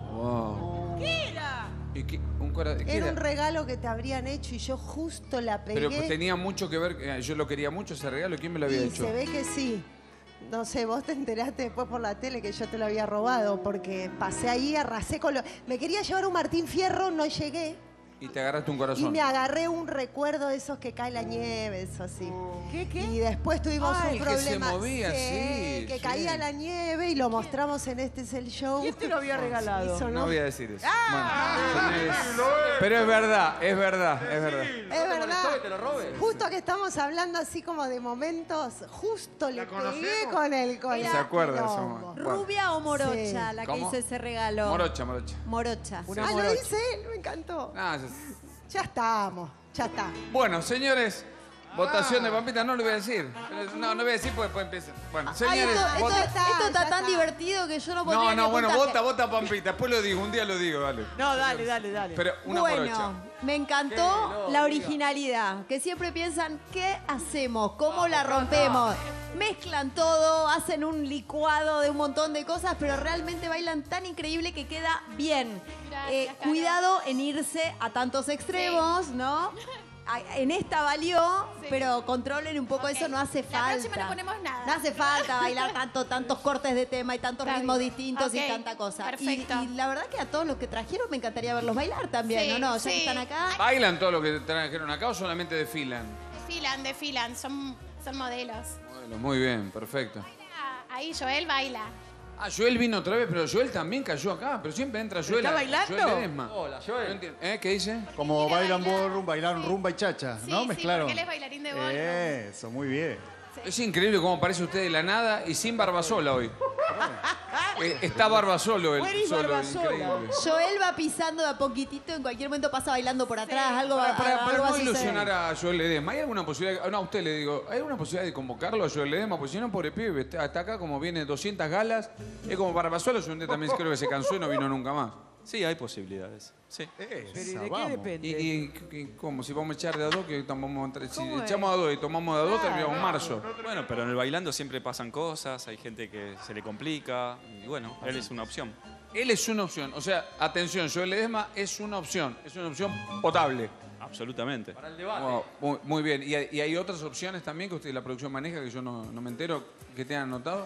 Wow. ¿Qué era? ¿Y qué, un cora- qué Era era? un regalo que te habrían hecho y yo justo la pegué. Pero pues, tenía mucho que ver, eh, yo lo quería mucho ese regalo, ¿quién me lo había Y hecho? se ve que sí. No sé, vos te enteraste después por la tele que yo te lo había robado porque pasé ahí, arrasé con lo... Me quería llevar un Martín Fierro, no llegué. Y te agarraste un Y corazón. me agarré un recuerdo de esos que cae la nieve, eso así. ¿Qué, qué? Y después tuvimos Ah, un el que se problema. movía, sí, que sí. caía la nieve y lo mostramos en Este es el Show. ¿Quién te lo había regalado? No voy a decir eso. Ah. Bueno, señores, pero es verdad, es verdad, es verdad. Es verdad. que te lo robes. Justo que estamos hablando así como de momentos, justo le pegué conocemos? con el con Se el acuerda de eso. quilombo. Bueno. ¿Rubia o morocha Sí. la que ¿Cómo? hizo ese regalo? Morocha, morocha. Morocha. Ah, lo dice él, me encantó. Ah, ya- Ya estamos, ya está. Bueno, señores, Votación de Pampita, no lo voy a decir. No, no voy a decir porque después empieza. Bueno, Ay, señores, esto, esto- vota- esto está tan divertido que yo no podría No, ni no, bueno, apuntar. vota, vota Pampita. Después lo digo, un día lo digo, dale. No, dale, dale, dale. Pero una por ocho. Bueno, me encantó la originalidad, que siempre piensan, ¿qué hacemos? ¿Cómo la rompemos? Mezclan todo, hacen un licuado de un montón de cosas, pero realmente bailan tan increíble que queda bien. Eh, cuidado en irse a tantos extremos, ¿no? A- En esta valió, pero controlen un poco eso, no hace La falta. próxima no ponemos nada. No hace falta bailar tanto, tantos cortes de tema y tantos Está ritmos bien. distintos Ok, y tanta cosa. Y, perfecto. y la verdad que a todos los que trajeron me encantaría verlos bailar también, Sí, ¿o no? Ya sí. que están acá. ¿Bailan todo lo que trajeron acá o solamente desfilan? Desfilan, desfilan, son, son modelos. Bueno, muy bien, perfecto. Ah, ahí Joel baila. Ah, Joel vino otra vez, pero Joel también cayó acá. Pero siempre entra Joel. ¿Está bailando? Joel Ledesma. Hola, No Joel. entiendo. ¿Eh? ¿Qué dice? Como bailan ballroom, bailaron rumba y chacha, Sí, ¿no? sí, Mezclaron. porque él es bailarín de ballroom. Eso, muy bien. Es increíble cómo aparece usted de la nada y sin Barbasola hoy. Eh, Está Barbasolo él. Where is Solo, Barbasola? increíble. Joel va pisando de a poquitito, en cualquier momento pasa bailando por atrás, algo va, Para, para, para algo va no a suceder. ilusionar a Joel Ledesma, ¿hay alguna posibilidad? No, a usted le digo, ¿hay alguna posibilidad de convocarlo a Joel Ledesma? Porque si no, pobre pibe, está, está acá como viene doscientas galas. Es como Barbasola, yo un día también creo que se cansó y no vino nunca más. Sí, hay posibilidades. Sí. ¿Pero y Esa, de qué vamos. depende? ¿Y, y, y cómo? Si vamos a echar de a dos, que tomamos entre- si ¿Cómo es? echamos a dos y tomamos de a dos, terminamos en marzo. Bueno, pero en el bailando siempre pasan cosas, hay gente que se le complica. Y bueno, él es una opción. Él es una opción. O sea, atención, Joel Ledesma es una opción. Es una opción potable. Absolutamente. Para el debate. Wow, muy, muy bien. ¿Y hay, y hay otras opciones también que usted la producción maneja que yo no, no me entero, que te han anotado?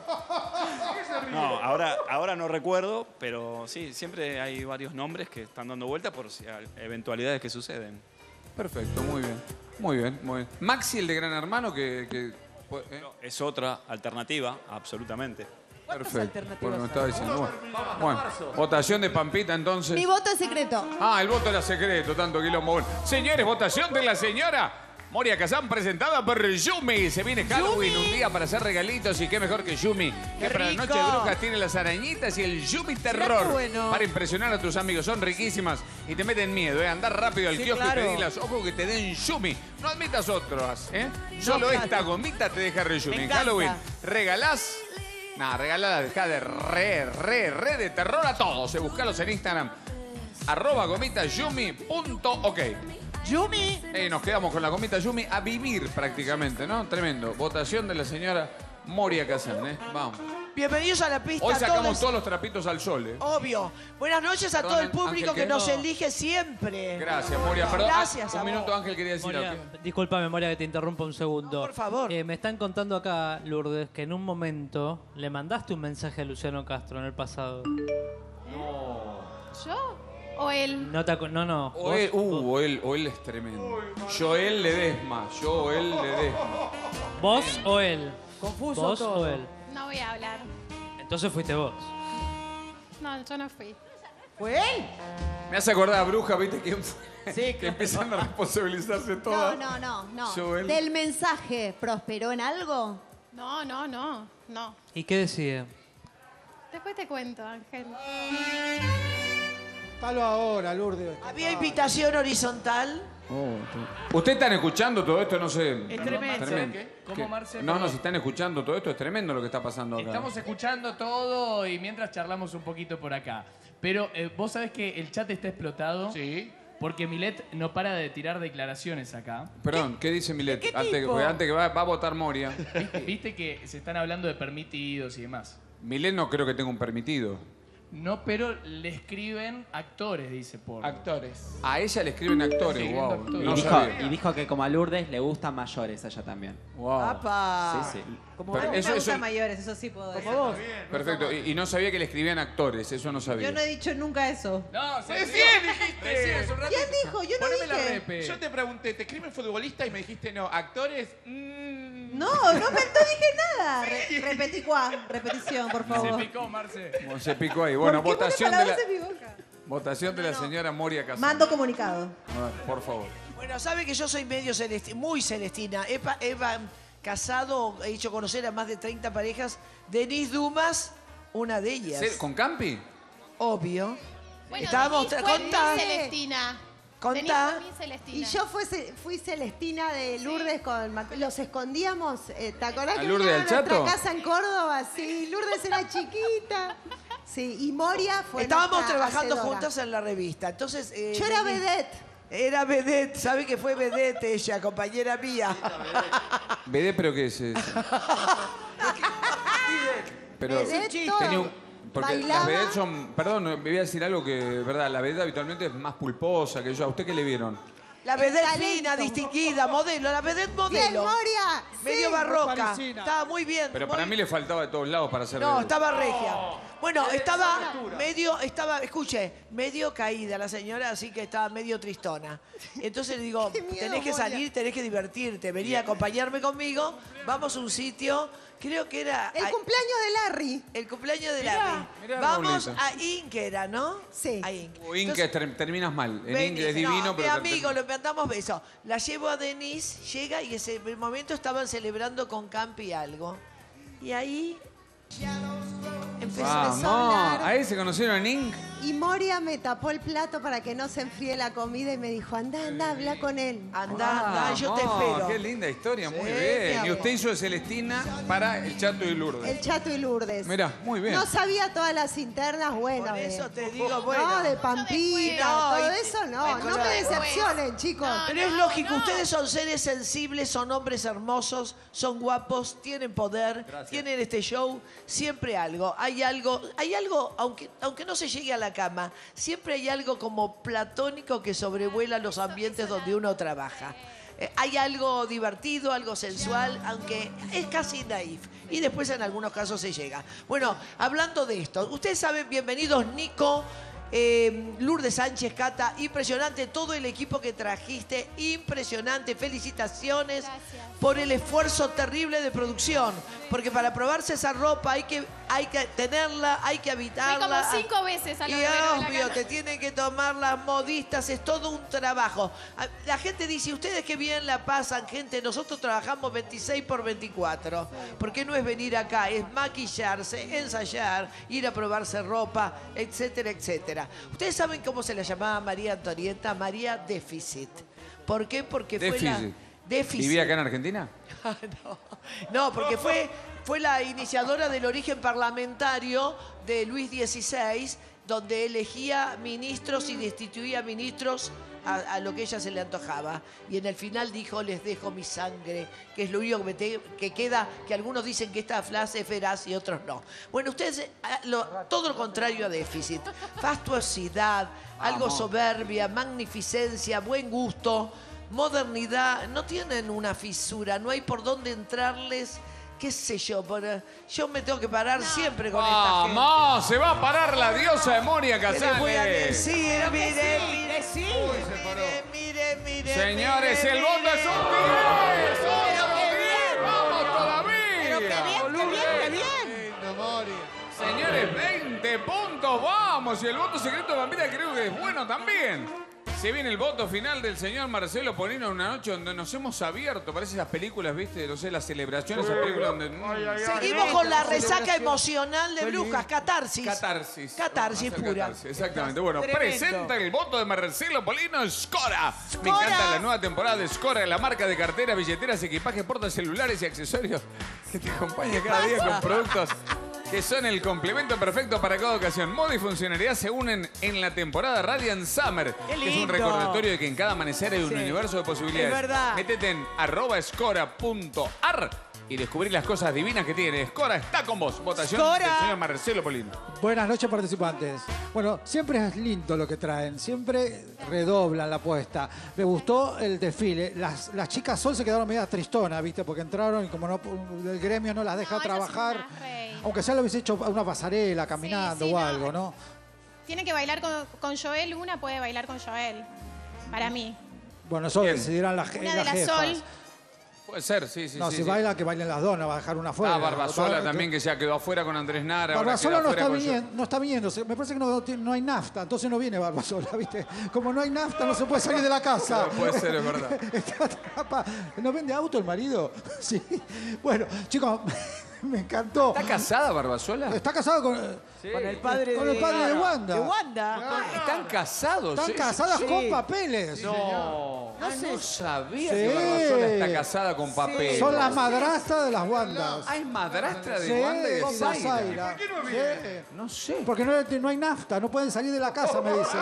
No, ahora, ahora no recuerdo, pero sí, siempre hay varios nombres que están dando vuelta por si hay eventualidades que suceden. Perfecto, muy bien. Muy bien, muy bien. Maxi, el de Gran Hermano, que... que ¿eh? Es otra alternativa, absolutamente. Perfecto. Bueno, me estaba diciendo. Bueno, bueno, votación de Pampita entonces. Mi voto es secreto. Ah, el voto era secreto, tanto quilombo. Señores, votación de la señora Moria Kazan presentada por Yumi. Se viene Halloween, un día para hacer regalitos y qué mejor que Yumi. Que para la rico! noche de brujas tiene las arañitas y el Yumi terror. qué bueno. Para impresionar a tus amigos, son riquísimas y te meten miedo, ¿eh? Andar rápido al Sí, kiosco claro. y pedirlas. Ojo que te den Yumi. No admitas otras, ¿eh? Solo claro. esta gomita te deja re Yumi. Me En encanta. Halloween regalás. Nada, regalada, deja de re, re, re de terror a todos. Eh, buscalos en Instagram. Arroba gomita yumi punto ok. Yumi. Eh, nos quedamos con la gomita Yumi a vivir prácticamente, ¿no? Tremendo. Votación de la señora Moria Kazan, ¿eh? Vamos. Bienvenidos a la pista. Hoy a sacamos todos. todos los trapitos al sol, ¿eh? Obvio. Buenas noches a Perdón, todo el público Ángel, que ¿qué? nos No. elige siempre. Gracias, Moria. Perdón. Gracias, Ah, un amor. minuto, Ángel, quería decir Moria, algo. disculpame, Moria, que te interrumpa un segundo. por favor. Eh, me están contando acá, Lourdes, que en un momento le mandaste un mensaje a Luciano Castro en el pasado. ¿Yo? ¿O él? No, te acu- no, no. O vos- él, uh, vos- o él, o él es tremendo. Joel Ledesma, Joel Ledesma. ¿Vos o él? Confuso ¿Vos todo. o él? No voy a hablar. Entonces fuiste vos. No, yo no fui. ¿Fue él? Me hace acordar a Bruja, ¿viste quién fue? Sí, Que empiezan a responsabilizarse No, todas. no, no, no. Joel. ¿Del mensaje prosperó en algo? No, no, no, no. ¿Y qué decía? Después te cuento, Ángel. Palo ahora, Lourdes. Había invitación horizontal. ¿Ustedes están escuchando todo esto? No sé. Es tremendo. ¿Qué? ¿Cómo, ¿Qué? Marce? No, no, Perdón. si están escuchando todo esto, es tremendo lo que está pasando acá. Estamos escuchando todo y mientras charlamos un poquito por acá. Pero eh, vos sabés que el chat está explotado. Sí. Porque Milet no para de tirar declaraciones acá. Perdón, ¿qué dice Milet? ¿De qué Antes, tipo? porque antes que va, va a votar Moria. ¿Viste, viste que se están hablando de permitidos y demás. Milet no creo que tenga un permitido. No, pero le escriben actores, dice por. Actores. A ella le escriben actores, Sí, wow. actores. No y, dijo, sabía. y dijo que como a Lourdes le gustan mayores a ella también. Wow. ¡Apa! Sí, sí. Como Pero vos. Me eso- gustan eso- mayores, eso sí puedo decir. Como vos. Perfecto. Y, y no sabía que le escribían actores, eso no sabía. Yo no he dicho nunca eso. No, se Recién dijiste. Recién hace un rato. ¿Quién dijo? Yo no Poneme la dije. repe. Yo te pregunté, ¿te escriben futbolista? Y me dijiste, no, actores. mm, No, no, me, no dije nada. Re- repetí cuá, repetición, por Se favor. picó, Marce. Como se picó ahí. Bueno, ¿Por qué pone votación de la, palabras en mi boca? votación de la señora Moria Kazan. Mando comunicado. A ver, por favor. Bueno, sabe que yo soy medio celesti- muy celestina. He, pa- he va- casado, he hecho conocer a más de treinta parejas. Denise Dumas, una de ellas. ¿Sí? ¿Con Campi? Obvio. Bueno, Estábamos Denise tra- fue contá. muy Celestina. Contá. Denise, Celestina. Y yo fui, Ce- fui Celestina de Lourdes con Mac- los escondíamos. eh, ¿Te acordás ¿A que Lourdes vinieron a del nuestra Chato? casa en Córdoba? Sí, Lourdes era chiquita. Sí, y Moria fue Estábamos nuestra trabajando hacedora. juntas en la revista. Entonces. eh, Yo era Denise- vedette. Era vedette, ¿sabe que fue vedette ella, compañera mía? ¿Vedette pero qué es eso? Pero Vedette todo. tenía un- porque Bailaba. las vedettes son, perdón, me voy a decir algo que, verdad, la vedette habitualmente es más pulposa que yo. ¿A usted qué le vieron? La El vedette talento. fina, distinguida, modelo, la vedette Bien, modelo. Moria. Medio sí. barroca. parisina. Estaba muy bien. Pero muy- para mí le faltaba de todos lados para hacer No, vedette. estaba regia. Bueno, estaba medio, estaba, escuche, medio caída la señora, así que estaba medio tristona. Entonces le digo, Qué miedo, tenés que Moria. salir, tenés que divertirte, vení a acompañarme conmigo, vamos a un sitio, creo que era... El a- cumpleaños de Larry. el cumpleaños de Mirá, Larry. mirá, Vamos Raulito. a Inc, era, ¿no? Sí. A Inc. O Inc es ter- terminas mal. En Vení, Inc es divino, no, pero... mi amigo, le mandamos besos. La llevo a Denise, llega y ese momento estaban celebrando con Campi algo. Y ahí empezó a Vamos, hablar. ahí se conocieron en Inc. Y Moria me tapó el plato para que no se enfríe la comida y me dijo, anda, anda, habla con él. Anda, anda, yo te Vamos, espero. Qué linda historia, muy Sí, bien. mi Y amor. usted hizo de Celestina para el Chato y Lourdes. El Chato y Lourdes. Mirá, muy bien. No sabía todas las internas, bueno. Por de- eso te digo, bueno. No, de Pampita, No, todo y- eso no. Bueno, No me después. decepcionen, chicos. Pero es lógico, ustedes son seres sensibles, son hombres hermosos, son guapos, tienen poder, tienen este show, siempre algo. Hay algo, hay algo, aunque, aunque no se llegue a la cama, siempre hay algo como platónico que sobrevuela los ambientes donde uno trabaja. Eh, hay algo divertido, algo sensual, aunque es casi naif. Y después en algunos casos se llega. Bueno, hablando de esto, ustedes saben, bienvenidos Nico, eh, Lourdes Sánchez, Cata, impresionante todo el equipo que trajiste, impresionante, felicitaciones por el esfuerzo terrible de producción, porque para probarse esa ropa hay que, hay que tenerla, hay que Fui habitarla. como cinco veces a Y los de la obvio, canal. te tienen que tomar las modistas, es todo un trabajo. A- La gente dice, ustedes qué bien la pasan, gente, nosotros trabajamos veintiséis por veinticuatro. ¿Por qué no es venir acá? Es maquillarse, ensayar, ir a probarse ropa, etcétera, etcétera. Ustedes saben cómo se la llamaba María Antonieta, María Déficit. ¿Por qué? Porque fue la... Déficit. Déficit. ¿Vivía acá en Argentina? no, no, porque fue, fue la iniciadora del origen parlamentario de Luis dieciséis, donde elegía ministros y destituía ministros a, a lo que ella se le antojaba. Y en el final dijo, les dejo mi sangre, que es lo único que, me te- que queda, que algunos dicen que esta frase es veraz y otros no. Bueno, ustedes, eh, lo- todo lo contrario a déficit. Fastuosidad, algo Vamos. soberbia, magnificencia, buen gusto, modernidad, no tienen una fisura, no hay por dónde entrarles, qué sé yo, por, eh, yo me tengo que parar siempre con esta gente. ¡Vamos! Se va a parar la diosa de Moria ¿Qué les voy a Casales. decir? Mire, mire, mire, mire, mire. Señores, mire, el voto mire. es un diez. ¡Otro diez! ¡Vamos todavía! Señores, veinte puntos, vamos. Y el voto secreto de Vampira creo que es bueno también. Se viene el voto final del señor Marcelo Polino en una noche donde nos hemos abierto. Parece esas películas, ¿viste? No sé, las celebraciones, esas películas donde... Seguimos con la resaca emocional de Brujas, catarsis. Catarsis. Catarsis Vamos a hacer pura. catarsis, exactamente. Bueno, Tremendo. presenta el voto de Marcelo Polino Scora. Me Scora. encanta la nueva temporada de Scora, la marca de carteras, billeteras, equipajes, portas celulares y accesorios que te acompaña cada día con productos que son el complemento perfecto para cada ocasión. Moda y funcionalidad se unen en la temporada Radiant Summer, ¡Qué que es un lindo! recordatorio de que en cada amanecer hay un Sí. universo de posibilidades. Es verdad. Métete en arroba escora punto ar y descubrí las cosas divinas que tiene. Scora está con vos. Votación Scora. del señor Marcelo Polino. Buenas noches, participantes. Bueno, siempre es lindo lo que traen, siempre redoblan la apuesta. Me gustó el desfile. Las, las chicas Sol se quedaron medio tristonas, ¿viste? Porque entraron y como no, el gremio no las deja trabajar, aunque sea lo hubiese hecho una pasarela, caminando Sí, sí, o no. algo, ¿no? Tiene que bailar con, con Joel, una puede bailar con Joel. Para mí. Bueno, eso decidirán las, je- Una de las la jefas. Sol. Puede ser, sí, sí. No, sí, si sí. baila, que bailen las dos, no va a dejar una fuera. Ah, Barbasola Va- también, que ya quedó afuera con Andrés Nara. ahora Barbasola queda no afuera está, con yo- viniendo, no está viniendo. Se- Me parece que no, tiene- no hay nafta, entonces no viene Barbasola, ¿viste? Como no hay nafta, no se puede salir de la casa. Puede ser, es verdad. Está atrapa- ¿No vende auto el marido? Sí. Bueno, chicos, Me encantó. ¿Está casada Barbasola? Está casado con, Con el padre con de, el padre de Wanda. de Wanda. ¿Están casados? Están Sí, casadas sí. con papeles. No. No Ah, sé. no sabía Sí. que Barbasola está casada con papeles. Son las madrastas de las Wandas. Ah, es madrastra de Sí, Wanda y de con Zaira. Zaira. Sí. No sé. Porque no, no hay nafta, no pueden salir de la casa, me dice.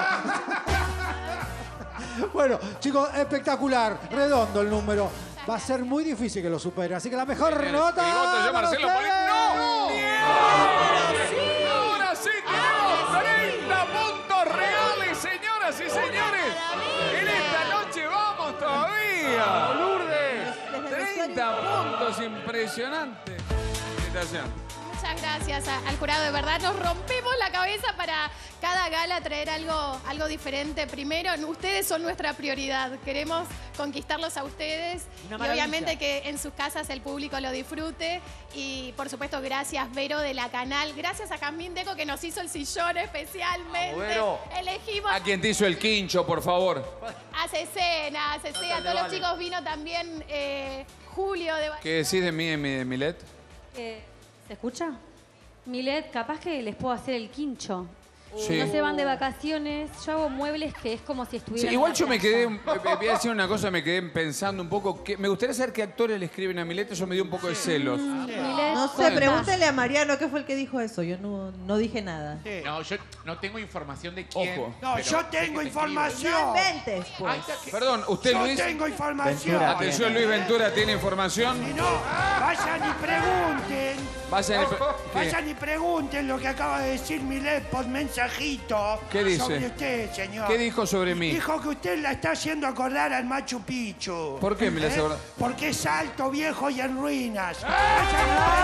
Bueno, chicos, espectacular, redondo el número. Va a ser muy difícil que lo supere, así que la mejor Bien, el nota. pivoto yo, para Marcelo ustedes. Polini. ¡No! Ahora sí, ahora sí tenemos treinta puntos reales, señoras y señores. En esta noche vamos todavía. Lourdes, treinta puntos, impresionante. Felicitación. Muchas gracias a- al jurado, de verdad nos rompemos la cabeza para cada gala traer algo, algo diferente. Primero, ustedes son nuestra prioridad, queremos conquistarlos a ustedes Una y maravilla. obviamente que en sus casas el público lo disfrute y por supuesto gracias Vero de la Canal, gracias a Jazmín Deco que nos hizo el sillón especialmente. Vero. Elegimos ¿A quién te hizo el quincho, por favor? a Cecena, a Cecena, a todos los vale. chicos vino también eh, Julio de... ¿Qué decís de mí, de Milet? Eh, ¿Se escucha? Milet, capaz que les puedo hacer el quincho. Sí. No se van de vacaciones. Yo hago muebles que es como si Sí, estuvieran. igual en la yo me playa. quedé, un- eh, voy a decir una cosa, me quedé pensando un poco, que me gustaría saber qué actores le escriben a Milet, eso me dio un poco de celos. No sé, Bueno. pregúntele a Mariano qué fue el que dijo eso. Yo no, no dije nada. No, yo no tengo información de quién. Ojo. No, pero yo sé que tengo te información. No inventes, pues. Ahí está que- Perdón, ¿usted Yo Luis? tengo información. Ventura. Atención, Luis Ventura tiene información. Si no, vayan y pregunten. Vayan y pre- ¿Qué? Vayan y pregunten lo que acaba de decir Milet por mensajito. ¿Qué dice? Sobre usted, señor. ¿Qué dijo sobre mí? Dijo que usted la está haciendo acordar al Machu Picchu. ¿Por qué me la hace acordar? Porque es alto, viejo y en ruinas. Vayan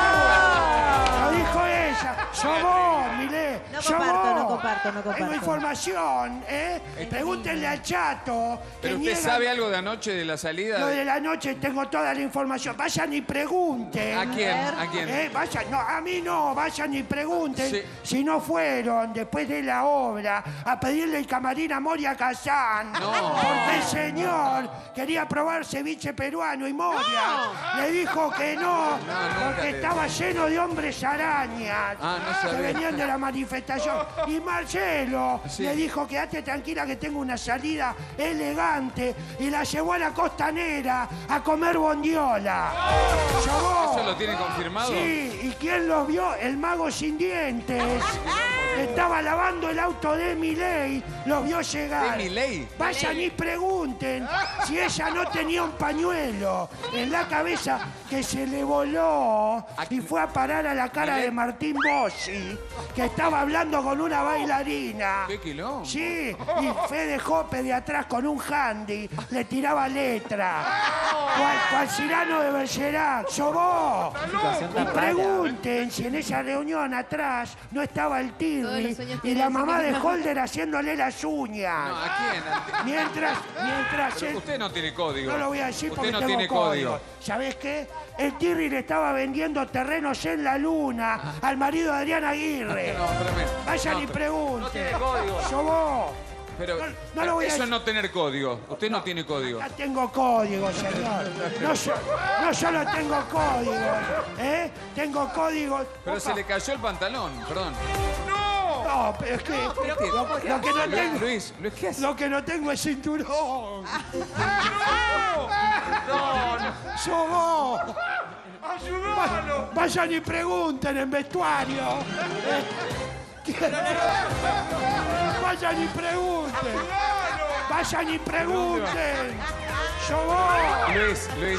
y pregunten. Lo dijo ella. Yo vos, Milet. No Yo comparto, vos. no comparto, no comparto. Tengo información, ¿eh? Pregúntenle al Chato. que ¿Pero usted niega- sabe algo de anoche de la salida? Lo de- de la noche tengo toda la información. Vayan y pregunten. ¿A quién? ¿A quién? Eh, vayan, no, a mí no, vayan y pregunten Sí. si no fueron después de la obra a pedirle el camarín a Moria Kazán. No. Porque el señor quería probar ceviche peruano y Moria le dijo que no, nunca porque le- estaba lleno de hombres arañas Ah, no que sabía. venían de la manifestación. Y Marcelo Sí. le dijo, quédate tranquila que tengo una salida elegante, y la llevó a la costanera a comer bondiola. Llevó. ¿Eso lo tiene confirmado? Sí, ¿y quién lo vio? El mago sin dientes. Estaba lavando el auto de Milei, lo vio llegar. ¿De Milei? Vayan y pregunten si ella no tenía un pañuelo en la cabeza que se le voló y fue a parar a la cara de Martín Bossi, que estaba hablando con una bailarina. ¿Qué quilombo? Sí, y Fede Jope de atrás con un handy le tiraba letra. Cual, cual Cirano de Bergerac, ¡Sobó! Situación Y tan rara. pregunten si en esa reunión atrás no estaba el Todos Tirri los sueños y tienen la ese mamá de mismo- Holder haciéndole las uñas. No, ¿a quién? ¿A- Mientras, mientras Pero él- usted no tiene código. no lo voy a decir Usted porque no tengo tiene código. código. ¿Sabés qué? El Tirri le estaba vendiendo terrenos en la luna al marido de Adrián Aguirre. No, espérame. Vayan No, y pero- pregunten. no tiene código. Sobó. Pero No- no lo voy a eso es decir. no tener código. Usted no tiene código. Ya tengo código, señor. No, so- no solo tengo código, ¿eh? Tengo código. Pero se le cayó el pantalón, perdón. No, pero es que lo, lo que no Luis, tengo, Luis, Luis, ¿qué hace? lo que no tengo es cinturón. No, no. Sobó. Va- Vayan y pregunten en vestuario. Eh, Vayan y pregunten. Vayan y pregunten. Sobó. Luis, Luis.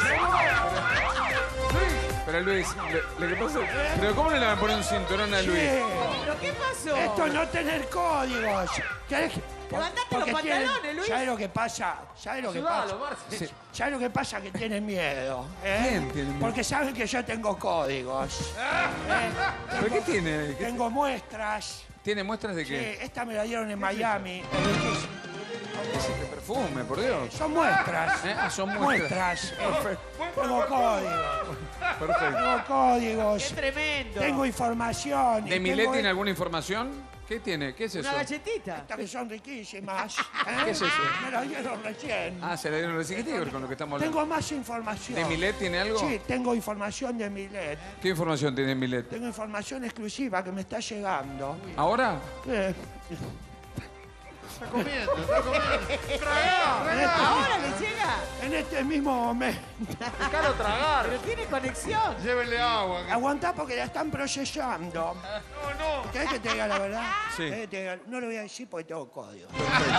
Pero Luis, lo, lo que pasa es... ¿Pero cómo le van a poner un cinturón a Luis? Sí. ¿Pero qué pasó? Esto es no tener códigos. ¿Querés que- Levantate porque los tienen- pantalones, Luis. ¿Sabes lo que pasa? ¿Sabes lo que pasa? Sí. ¿Sabes lo que pasa? Que tienen miedo. ¿eh? ¿Quién tiene miedo? Porque saben que yo tengo códigos. ¿eh? ¿Pero qué tiene? ¿Qué- Tengo muestras. ¿Tiene muestras de Sí, qué? esta me la dieron en Miami. Es riquísima. De perfume, por Dios. Son muestras. ¿Eh? Ah, son muestras. Muestras. eh, Tengo códigos. Perfecto. Tengo códigos. ¡Qué tremendo! Tengo información. y ¿De tengo- Milet tiene alguna información? ¿Qué tiene? ¿Qué es eso? Una galletita. Estas que son riquísimas. ¿eh? ¿Qué es eso? Me las dieron recién. Ah, se le dieron recién. ¿Qué tiene que ver con lo que estamos hablando? Tengo más información. ¿De Milet tiene algo? Sí, tengo información de Milet. ¿Qué información tiene Milet? Tengo información exclusiva que me está llegando. ¿Ahora? ¿Qué? Está comiendo, está comiendo. Tragá, tragá. Ahora le llega. En este mismo momento. Déjalo tragar. Pero tiene conexión. Llévenle agua. Aguantá porque la están procesando. No, no. ¿Querés que te diga la verdad? Sí. ¿Querés que te diga? No lo voy a decir porque tengo código.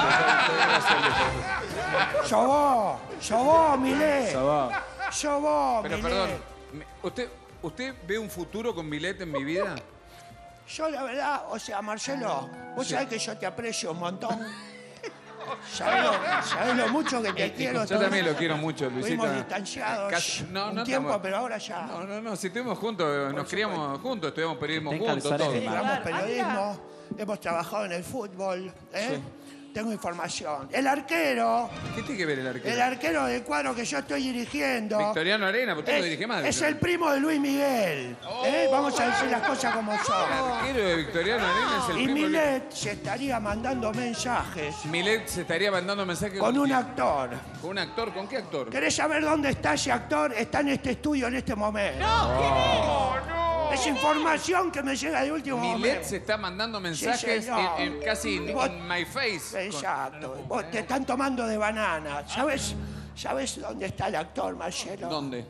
¡Sos vos! ¡Sos vos, Milet! Sos vos. ¡Sos vos, Pero Milet! perdón, ¿usted, ¿usted ve un futuro con Milet en mi vida? Yo, la verdad, o sea, Marcelo, vos Sí. sabés que yo te aprecio un montón. ¿Sabés lo, sabés lo mucho que te quiero? Yo también lo quiero mucho, Luisito. Estuvimos distanciados Casi- no, un no tiempo, estamos- pero ahora ya. No, no, no, si estuvimos juntos, nos criamos juntos, estudiamos periodismo Ten juntos, calzones todo. de mar. Estudiamos periodismo, hemos trabajado en el fútbol, ¿eh? Tengo información. El arquero, ¿Qué tiene que ver el arquero? el arquero del cuadro que yo estoy dirigiendo. Victoriano Arena, porque usted es, lo dirige más. es el primo de Luis Miguel. ¿eh? Vamos a decir las cosas como son. El arquero de Victoriano Arena es el Y primo de- Milet se estaría mandando mensajes Milet se estaría mandando mensajes con un quién? actor. ¿Con un actor? ¿Con qué actor? ¿Querés saber dónde está ese actor? Está en este estudio en este momento. No, ¿quién es? Es información que me llega de último Milet momento. se está mandando mensajes señor. en, en casi in, Vos- in my face. Exacto. Vos te están tomando de banana. ¿Sabes, ¿Sabes dónde está el actor, Marcelo? ¿Dónde?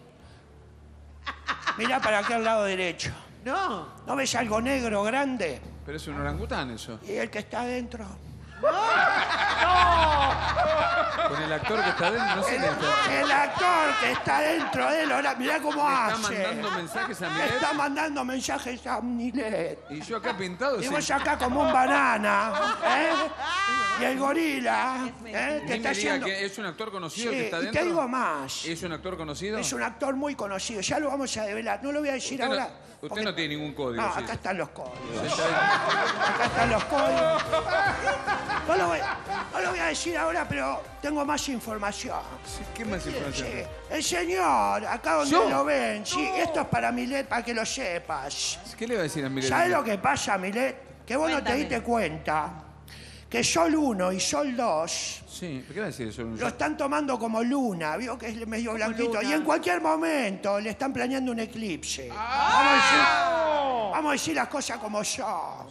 Mirá para aquel lado derecho. No. ¿No ves algo negro grande? Pero es un orangután eso. ¿Y el que está adentro? Con el actor que está dentro, no sé El, qué está. el actor que está dentro de él, ahora mirá cómo Le está hace. mandando mensajes a Milet. Está mandando mensajes a Milet. Y yo acá pintado, Y sí. vos acá como un banana, ¿eh? Y el gorila, ¿eh? Ni Que está me diga haciendo... que es un actor conocido Sí, el que está y dentro. te digo más. ¿Es un actor conocido? Es un actor muy conocido. Ya lo vamos a develar. No lo voy a decir Usted no- ahora. Usted porque- no tiene ningún código. No, sí. acá están los códigos. Está bien. Acá están los códigos. No lo, voy, no lo voy a decir ahora, pero tengo más información. ¿Qué más información? Sí. El señor, acá donde ¿Yo? lo ven, sí, esto es para Milet, para que lo sepas. ¿Qué le va a decir a Milet? ¿Sabes lo que pasa, Milet? Que vos no te Cuéntame. diste cuenta que Sol uno y Sol dos Sí, ¿qué va a decir eso? lo están tomando como luna, vio que es medio blanquito. luna. Y en cualquier momento le están planeando un eclipse. Vamos, a decir, vamos a decir las cosas como son.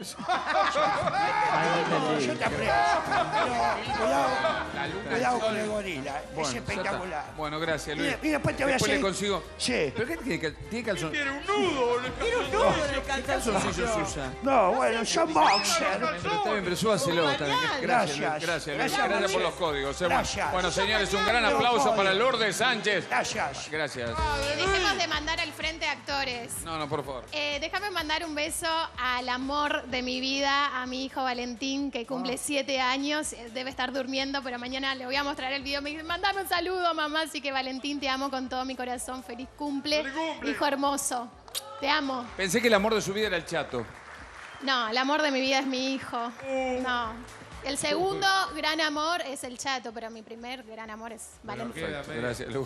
Yo te aprecio. Pero cuidado, La luna, cuidado el con sol. el gorila. eh. Bueno, es ya espectacular. está. Bueno, gracias, Y, Luis. y después te voy a Después hacer. le consigo. Sí. ¿Pero qué tiene? cal- ¿Tiene calzón? Tiene un nudo. le Tiene un nudo en el ¿Qué calzoncillo. calzoncillos usa? No, bueno, son boxer. Pero está bien, pero súbaselo también. Gracias, Luis. Gracias. Gracias, Luis. Gracias, Gracias por Marcelo. los códigos. eh. Bueno, Gracias. Bueno, señores, un gran Los aplauso para códigos. Lourdes Sánchez. Gracias. Gracias. Dejemos de mandar al frente actores. No, no, por favor. Eh, déjame mandar un beso al amor de mi vida, a mi hijo Valentín, que cumple siete años. Eh, Debe estar durmiendo, pero mañana le voy a mostrar el video. Me dice, mandame un saludo, mamá. Así que Valentín, te amo con todo mi corazón. Feliz cumple. ¡Feliz cumple! Hijo hermoso. Te amo. Pensé que el amor de su vida era el chato. No, el amor de mi vida es mi hijo. No. El segundo gran amor es el chato, pero mi primer gran amor es Valentín. Gracias, Lu.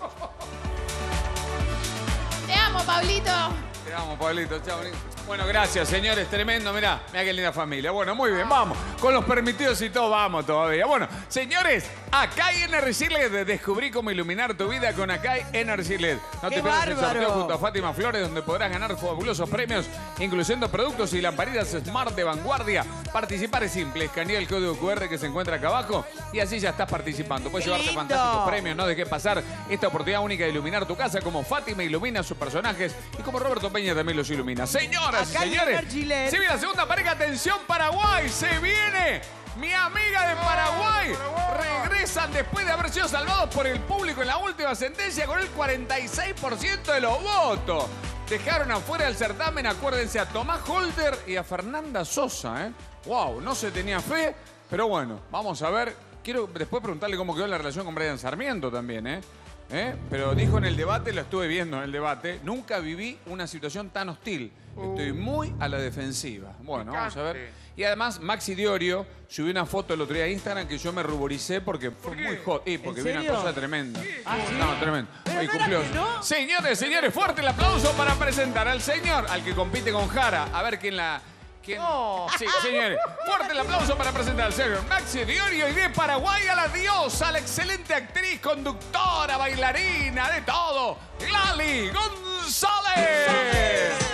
Te amo, Pablito. Te amo, Pablito. Chao. Bueno, gracias, señores. Tremendo. Mirá, mirá qué linda familia. Bueno, muy bien. Vamos. Con los permitidos y todo, vamos todavía. Bueno, señores, Akai Energy L E D. Descubrí cómo iluminar tu vida con Akai Energy L E D. No ¡Qué te pierdas el bárbaro! sorteo junto a Fátima Flores, donde podrás ganar fabulosos premios, incluyendo productos y lamparitas Smart de vanguardia. Participar es simple. Escanea el código cu erre que se encuentra acá abajo y así ya estás participando. Puedes ¡Qué llevarte lindo! fantásticos premios. No dejes pasar esta oportunidad única de iluminar tu casa como Fátima ilumina a sus personajes y como Roberto Peña también los ilumina. Señoras y Acá hay señores, Energy L E D. se viene la segunda pareja. Atención, Paraguay. Se viene mi amiga de Paraguay. Regresan después de haber sido salvados por el público en la última sentencia con el cuarenta y seis por ciento de los votos. Dejaron afuera del certamen, acuérdense, a Tomás Holder y a Fernanda Sosa. ¿eh? Wow, no se tenía fe, pero bueno, vamos a ver. Quiero después preguntarle cómo quedó la relación con Brian Sarmiento también, ¿eh? ¿Eh? Pero dijo en el debate, lo estuve viendo en el debate, nunca viví una situación tan hostil. Estoy muy a la defensiva. Bueno, vamos a ver. Y además, Maxi Diorio subió una foto el otro día a Instagram que yo me ruboricé porque fue muy hot. Y porque vi una serio? cosa tremenda. ¿Ah, sí? No, tremendo. Pero Hoy no era cumplió. que no. Señores, señores, fuerte el aplauso para presentar al señor, al que compite con Jara. A ver quién la... ¿Quién? Sí, señores. Fuerte el aplauso para presentar al señor Maxi Diorio y de Paraguay a la diosa, la excelente actriz, conductora, bailarina, de todo, Lali González.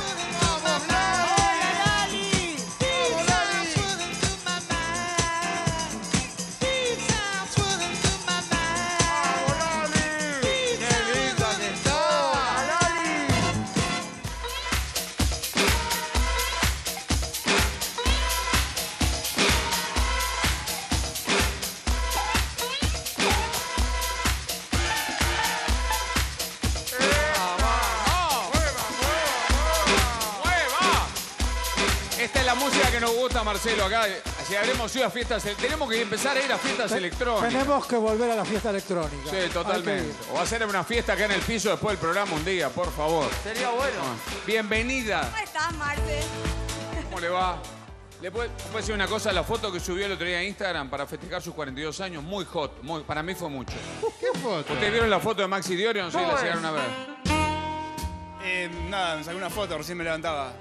Que nos gusta, Marcelo, acá. Si habremos ido a fiestas, tenemos que empezar a ir a fiestas electrónicas. Tenemos que volver a la fiesta electrónica. Sí, totalmente. O hacer una fiesta acá en el piso después del programa un día, por favor. Sería bueno. Bienvenida. ¿Cómo estás, Marce? ¿Cómo le va? ¿Le puedo, puedo decir una cosa? La foto que subió el otro día a Instagram para festejar sus cuarenta y dos años, muy hot. Muy, para mí fue mucho. ¿Qué foto? ¿Ustedes vieron la foto de Maxi Diorio? No sé si la llegaron a ver. Eh, nada, me saqué una foto, recién me levantaba.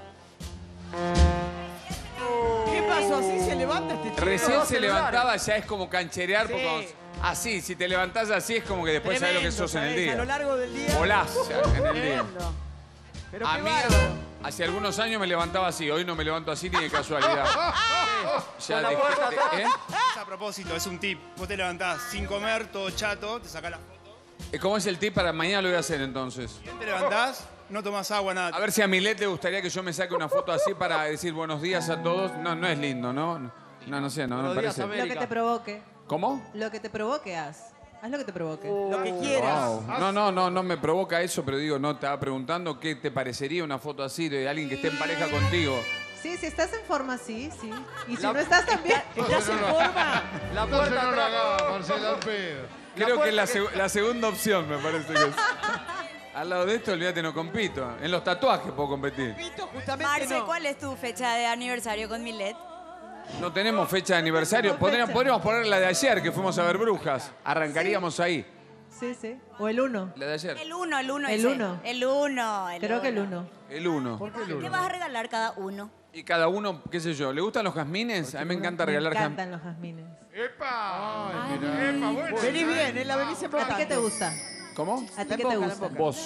¿Qué pasó? ¿Así se levanta este chico? Recién se levantaba, ya es como cancherear, sí. Porque así, si te levantás así es como que después sabes lo que sos en el día. A lo largo del día. Volás en el día. Pero a qué mí, bárbaro. hace algunos años me levantaba así, hoy no me levanto así ni de casualidad. Ya Con la dejé- puerta de- atrás. ¿eh? Es a propósito, es un tip. Vos te levantás sin comer, todo chato, te sacás la foto. ¿Cómo es el tip para mañana? Lo voy a hacer entonces. Te levantás, no tomás agua, nada. A ver si a Milet le gustaría que yo me saque una foto así para decir buenos días a todos. No, no es lindo, ¿no? No, no sé, no, no me parece. Lo que te provoque. ¿Cómo? Lo que te provoque, haz. Haz lo que te provoque. Lo que quieras. Wow. No, no, no, no me provoca eso, pero digo, no, te estaba preguntando qué te parecería una foto así de alguien que esté en pareja contigo. Sí, si estás en forma, sí, sí. Y si La- no estás también. ¿Estás en forma? La Entonces puerta no lo atrás. haga, Marcelo, al pedo. Creo que es la, seg- la segunda opción, me parece que es. Al lado de esto, olvídate, no compito. En los tatuajes puedo competir. Justamente Marce, no. ¿cuál es tu fecha de aniversario con Milet? No tenemos fecha de aniversario. Podríamos, podríamos poner la de ayer, que fuimos a ver Brujas. Arrancaríamos ahí. Sí, sí. O el uno. La de ayer. El uno, el uno. El ese. uno. El uno. el Creo que el uno. uno. El uno. ¿Qué vas a regalar cada uno? Y cada uno, qué sé yo, ¿le gustan los jazmines? A mí me encanta regalar Me jazmines. encantan los jazmines. ¡Epa! Ay, mirá. ¡Epa, bueno! Venís bien, ¿eh? La venís ¿A ti importante. qué te gusta? ¿Cómo? ¿A ti qué te gusta? Vos.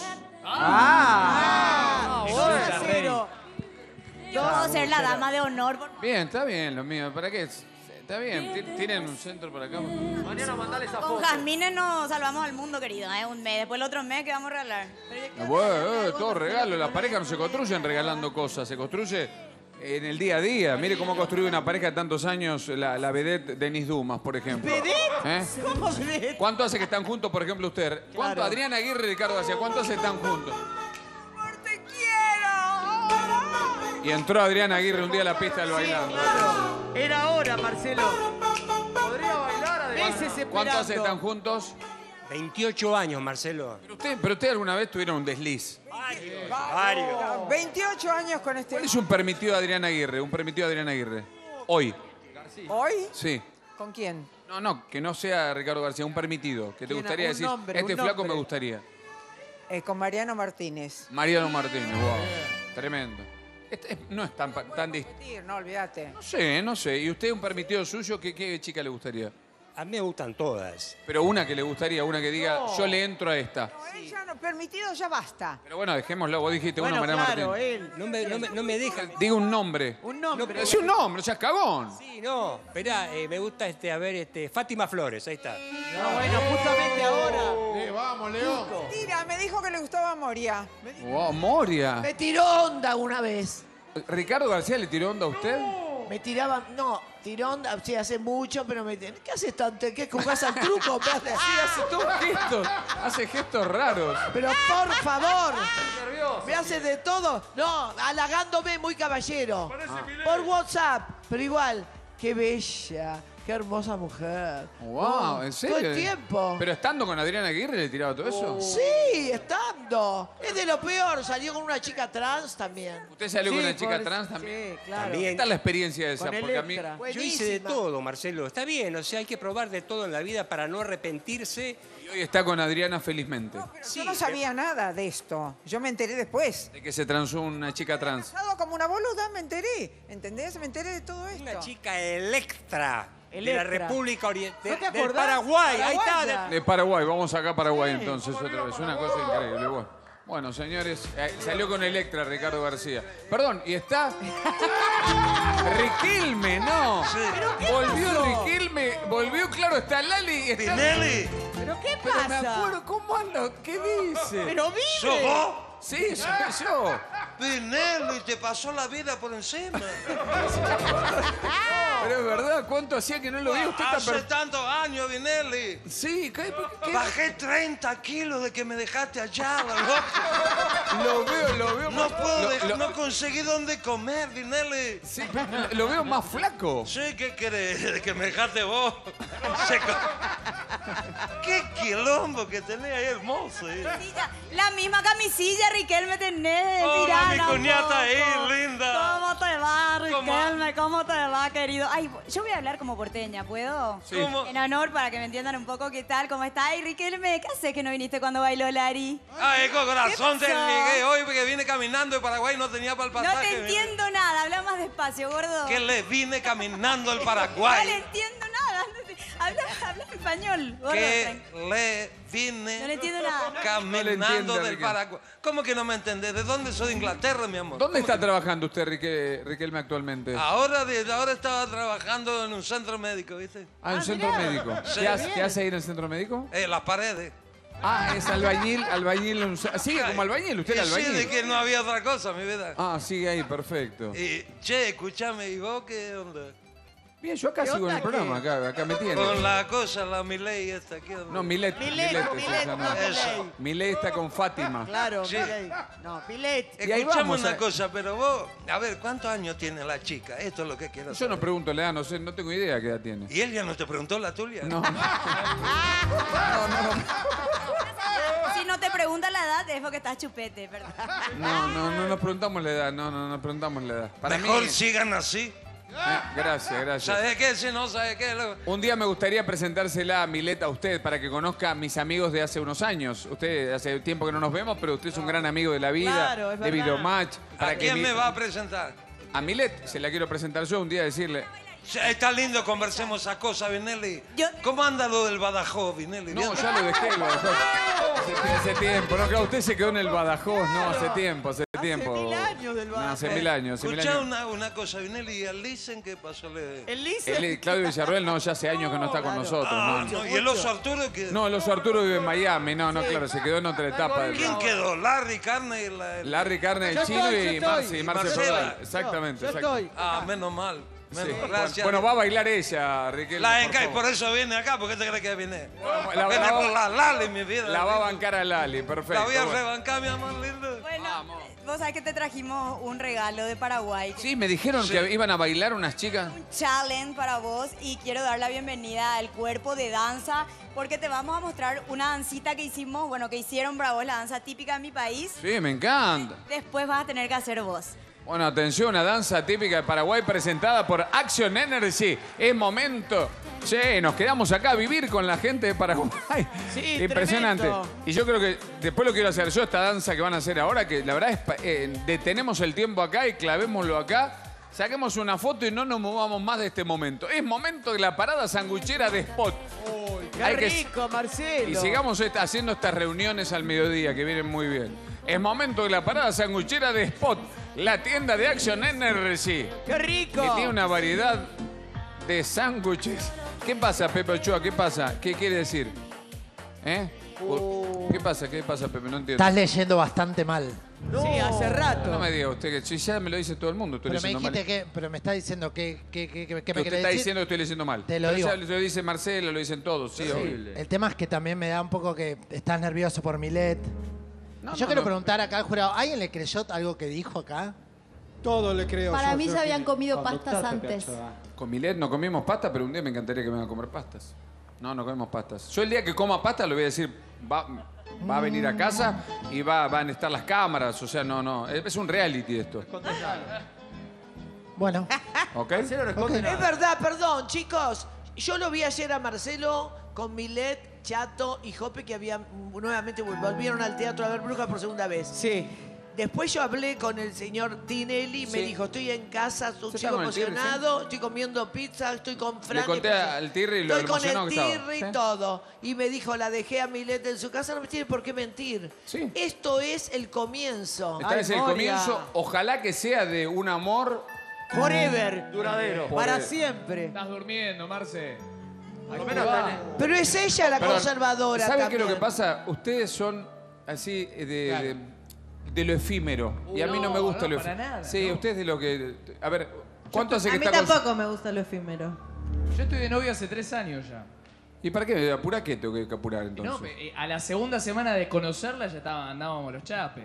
Ah, dos a cero. Yo puedo ser la dama de honor. por- Bien, está bien lo mío. ¿Para qué? Está bien. Ti- ¿Tienen un centro por acá? Mañana mandale esa Con foto. jazmines nos salvamos al mundo, querido. ¿eh? Un mes. Después el otro mes, ¿qué vamos a regalar? Bueno, eh, todo regalo. Las parejas no se construyen regalando cosas. Se construye en el día a día. Mire cómo ha construido una pareja de tantos años la, la vedette Denis Dumas, por ejemplo. ¿Vedette? ¿Eh? ¿Cómo vedette? ¿Cuánto hace que están juntos, por ejemplo, usted? ¿Cuánto? Claro. Adriana Aguirre y Ricardo García, ¿cuánto hace que están juntos? ¡Te quiero! Y entró Adriana Aguirre un día a la pista del bailando. Claro. Era hora, Marcelo. Podría bailar además. Meses esperando. ¿Cuánto hace que están juntos? veintiocho años, Marcelo. Pero usted, pero usted alguna vez tuvieron un desliz. Varios. veintiocho años con este. ¿Cuál es un permitido de Adriana Aguirre? Un permitido de Adriana Aguirre. Hoy. ¿Hoy? Sí. ¿Con quién? No, no, que no sea Ricardo García, un permitido. Que te ¿Quién? gustaría Un decir, nombre, este un flaco nombre. me gustaría. Eh, con Mariano Martínez. Mariano Martínez, wow. Tremendo. Este es- no es tan, pa- tan dist- No, olvídate. No sé, no sé. ¿Y usted un permitido suyo? ¿Qué, qué chica le gustaría? A mí me gustan todas. Pero una que le gustaría, una que diga, No. yo le entro a esta. Ella no, permitido, ya basta. Pero bueno, dejémoslo. Vos dijiste Bueno, una, Mariano claro, Martínez. él. No me, no me, no me dejan. Diga un nombre. Un nombre. Es un nombre, o sea, cagón. Sí, no. Esperá, eh, me gusta este, a ver, este, Fátima Flores, ahí está. No, bueno, justamente ahora. Sí, vamos, León. Mentira, me dijo que le gustaba Moria. Wow, Moria. Me tiró onda una vez. ¿Ricardo García le tiró onda a usted? Me tiraban, no, tiró onda, sí, hace mucho, pero me ¿qué haces tanto? ¿Qué jugás al truco? Me hace así, hace todo. Gestos, hace gestos raros. Pero por favor, me hace de todo. No, halagándome muy caballero. Por WhatsApp, pero igual, qué bella, Qué hermosa mujer. Wow, Oh, ¿en serio? Todo el tiempo. Pero estando con Adriana Aguirre le tiraba todo eso. Sí, estando. Es de lo peor. Salió con una chica trans también. ¿Usted salió Sí, con una chica pobre- trans también? Sí, claro. También. ¿Qué tal la experiencia esa? Con Porque a mí... Electra. Yo hice de Buenísima. todo, Marcelo. Está bien, o sea, hay que probar de todo en la vida para no arrepentirse. Y hoy está con Adriana felizmente. Yo no sabía nada de esto. Yo me enteré después. De que se transó una chica trans. Pasado como una boluda, me enteré. ¿Entendés? Me enteré de todo esto. Una chica Electra. De la Electra. República Oriental. ¿No te del acordás? Paraguay. Ahí está. Paraguaya. De Paraguay, vamos acá a Paraguay entonces otra vez. Una cosa increíble. Bueno, bueno señores, eh, salió con Electra Ricardo García. Perdón, y está... Riquelme, no. Volvió pasó? Riquelme, volvió, claro, está Lali y está... Tinelli. ¿Pero qué Pero me pasa? acuerdo, ¿cómo anda? ¿Qué dice? Pero vive. ¿Sos vos? Sí, soy yo. Tinelli, te pasó la vida por encima. Pero es verdad, ¿cuánto hacía que no lo vi? Usted está Hace per- tantos años, Vinelli. Sí, ¿qué, qué- Bajé treinta kilos de que me dejaste allá, la loca. Lo veo, lo veo No más- puedo, lo- dej- lo- no conseguí dónde comer, Vinelli. Sí, lo veo más flaco. Sí, ¿qué querés? ¿Que me dejaste vos? Se co- ¡Qué quilombo que tenés ahí, hermoso! eh. La misma camisilla, Riquelme, tenés. Hola, Tirana mi un cuñata ahí, poco. linda. ¿Cómo te va, ¿Cómo? Riquelme? ¿Cómo te va, querido? Ay, yo voy a hablar como porteña, ¿puedo? Sí. ¿Cómo? En honor, para que me entiendan un poco qué tal, cómo está. Ay, Riquelme, ¿qué haces que no viniste cuando bailó Lari? Ay, con corazón te ¿Qué pasó? llegué hoy porque vine caminando de Paraguay y no tenía para el No pasaje. te entiendo nada, habla más despacio, gordo. Que le vine caminando al No le Paraguay. entiendo nada. Habla, habla español, gordo. Que tranqui- le vine No le entiendo nada. No le caminando entiende, del Riquelme. Paraguay. ¿Cómo que no me entendés? ¿De dónde soy? De Inglaterra, mi amor. ¿Dónde ¿Cómo está trabajando usted, Rique- Riquelme, actualmente? que- Ahora, de- ahora estaba trabajando en un centro médico, ¿viste? Ah, en un centro médico. Sí. ¿Qué hace, qué hace ahí en el centro médico? Eh, las paredes. Ah, es albañil, albañil. en un ce- Sigue como albañil, usted Y es sí, de albañil. que no había otra cosa, mi vida. Ah, sigue ahí, perfecto. Y, che, escúchame, ¿y vos qué onda? Bien, yo acá ¿Qué sigo en el onda programa, acá, acá me tiene. Con la cosa, la Milei esta, ¿qué onda? No, Milet. Milet, Milet, Milet, se llama. no Milei. Eso. Milet está con Fátima. Claro, Sí. Milei. No, Pilet. Y ahí Escuchame vamos, una eh. cosa, pero vos, a ver, ¿cuántos años tiene la chica? Esto es lo que quiero Yo saber. no pregunto la edad, no sé, no tengo idea qué edad tiene. ¿Y él ya no te preguntó la tuya? No. Si no te pregunta la edad, es porque estás chupete, perdón. No, no, no nos preguntamos la edad, no, no nos preguntamos la edad. Para Mejor mí, sigan así. eh, gracias, gracias. ¿Sabes qué? Si no, ¿sabes qué? Lo- Un día me gustaría presentársela a Milet a usted para que conozca a mis amigos de hace unos años. Usted hace tiempo que no nos vemos, pero usted es un gran amigo de la vida, Claro, es de verdad. Videomatch. ¿A que quién mi- me va a presentar? A Milet, se la quiero presentar yo un día, decirle. Sí, está lindo, conversemos esa cosa, Vinelli. Yo- ¿Cómo anda lo del Badajoz, Vinelli? No, ¿Bien? ya lo dejé, lo dejé. Hace, hace tiempo, no, claro, usted se quedó en el Badajoz, no, hace tiempo, hace tiempo. mil años del No, Badajoz. hace mil años, hace mil Escuchá años. una, una cosa, Vinelli, ¿y al Lisen qué pasó? Le... El Lice. El- Claudio Villarroel, no, ya hace años que no está con nosotros. Ah, no. no, ¿y el oso Arturo qué? No, el oso Arturo vive en Miami, no, no, claro, se quedó en otra etapa. del- ¿Quién quedó? ¿Larry, Carne y la...? el- Larry Carne del Yo Chino estoy, yo y estoy. Marci, Y Marce Marcela. Prodal. Exactamente, Yo exacto. estoy. Ah, menos mal. Sí. Menos, Bueno, gracias. Bueno, va a bailar ella, Riquelme. La por Enca, y favor. por eso viene acá, ¿por qué te crees que viene? La, Viene la por va, la Lali, mi vida. la va a bancar a Lali, perfecto. La voy a bueno. rebancar, mi amor lindo. Bueno, vos sabés que te trajimos un regalo de Paraguay. Sí, me dijeron que iban a bailar unas chicas. Challenge para vos y quiero dar la bienvenida al cuerpo de danza porque te vamos a mostrar una dancita que hicimos, bueno, que hicieron para vos, la danza típica de mi país. Sí, me encanta. Después vas a tener que hacer vos. Bueno, atención, una danza típica de Paraguay presentada por Action Energy. Es momento. Che, nos quedamos acá a vivir con la gente de Paraguay. Sí, Impresionante. tremendo. Y yo creo que después lo quiero hacer yo, esta danza que van a hacer ahora, que la verdad es, pa- eh, detenemos el tiempo acá y clavémoslo acá. Saquemos una foto y no nos movamos más de este momento. Es momento de la parada sanguchera de Spot. Qué Hay que- rico, Marcelo. Y sigamos esta- haciendo estas reuniones al mediodía, que vienen muy bien. Es momento de la parada sanguchera de Spot, la tienda de Action Energy. ¡Qué rico! Que tiene una variedad de sándwiches. ¿Qué pasa, Pepe Ochoa? ¿Qué pasa? ¿Qué quiere decir? ¿Eh? ¿Qué pasa? ¿Qué pasa, Pepe? No entiendo. Estás leyendo bastante mal. Sí, hace rato. No me diga usted que si ya me lo dice todo el mundo, estoy Pero me leyendo mal. dijiste que, pero me está diciendo que, que, que, que- que me Usted querés está decir. diciendo que estoy leyendo mal. Te lo Pero digo. ya lo dice Marcelo, lo dicen todos. Sí, obvio. El tema es que también me da un poco que estás nervioso por Milet. No, Yo no, quiero no. preguntar acá al jurado, ¿alguien le creyó algo que dijo acá? Todo le creo. Para yo, mí yo se habían que- comido pastas antes. Con Milet no comimos pasta, pero un día me encantaría que me vengan a comer pastas. No, no comemos pastas. Yo el día que coma pasta le voy a decir, va, va a venir a casa y va, van a estar las cámaras. O sea, no, no. Es es un reality esto. Bueno. ¿Ok? Es verdad, perdón, chicos. Yo lo vi ayer a Marcelo con Milet, Chato y Jope, que habían nuevamente volvieron al teatro a ver Brujas por segunda vez. Sí. Después yo hablé con el señor Tinelli y me Sí. dijo, estoy en casa, estoy ¿Usted está con el Tirri, emocionado, estoy comiendo pizza, estoy con Fran. Le conté al Tirri lo Estoy con emocionado el que estaba. Tirri y ¿Sí? todo. Y me dijo, la dejé a Milet en su casa, no me tiene por qué mentir. Esto es el comienzo. Esta es el comienzo. Ojalá que sea de un amor Forever. Duradero. Para Forever. siempre. Estás durmiendo, Marce. Pero es ella la Perdón, conservadora ¿Sabe qué también. es lo que pasa? Ustedes son así de, de, de lo efímero. Y a mí no, No, me gusta no, lo para efímero. nada, Sí, no. ustedes de lo que... A ver, ¿cuánto hace A que mí está con... tampoco me gusta lo efímero. Yo estoy de novio hace tres años ya. ¿Y para qué? ¿Apura qué tengo que apurar entonces? No, eh, a la segunda semana de conocerla ya estaba, andábamos los chapes.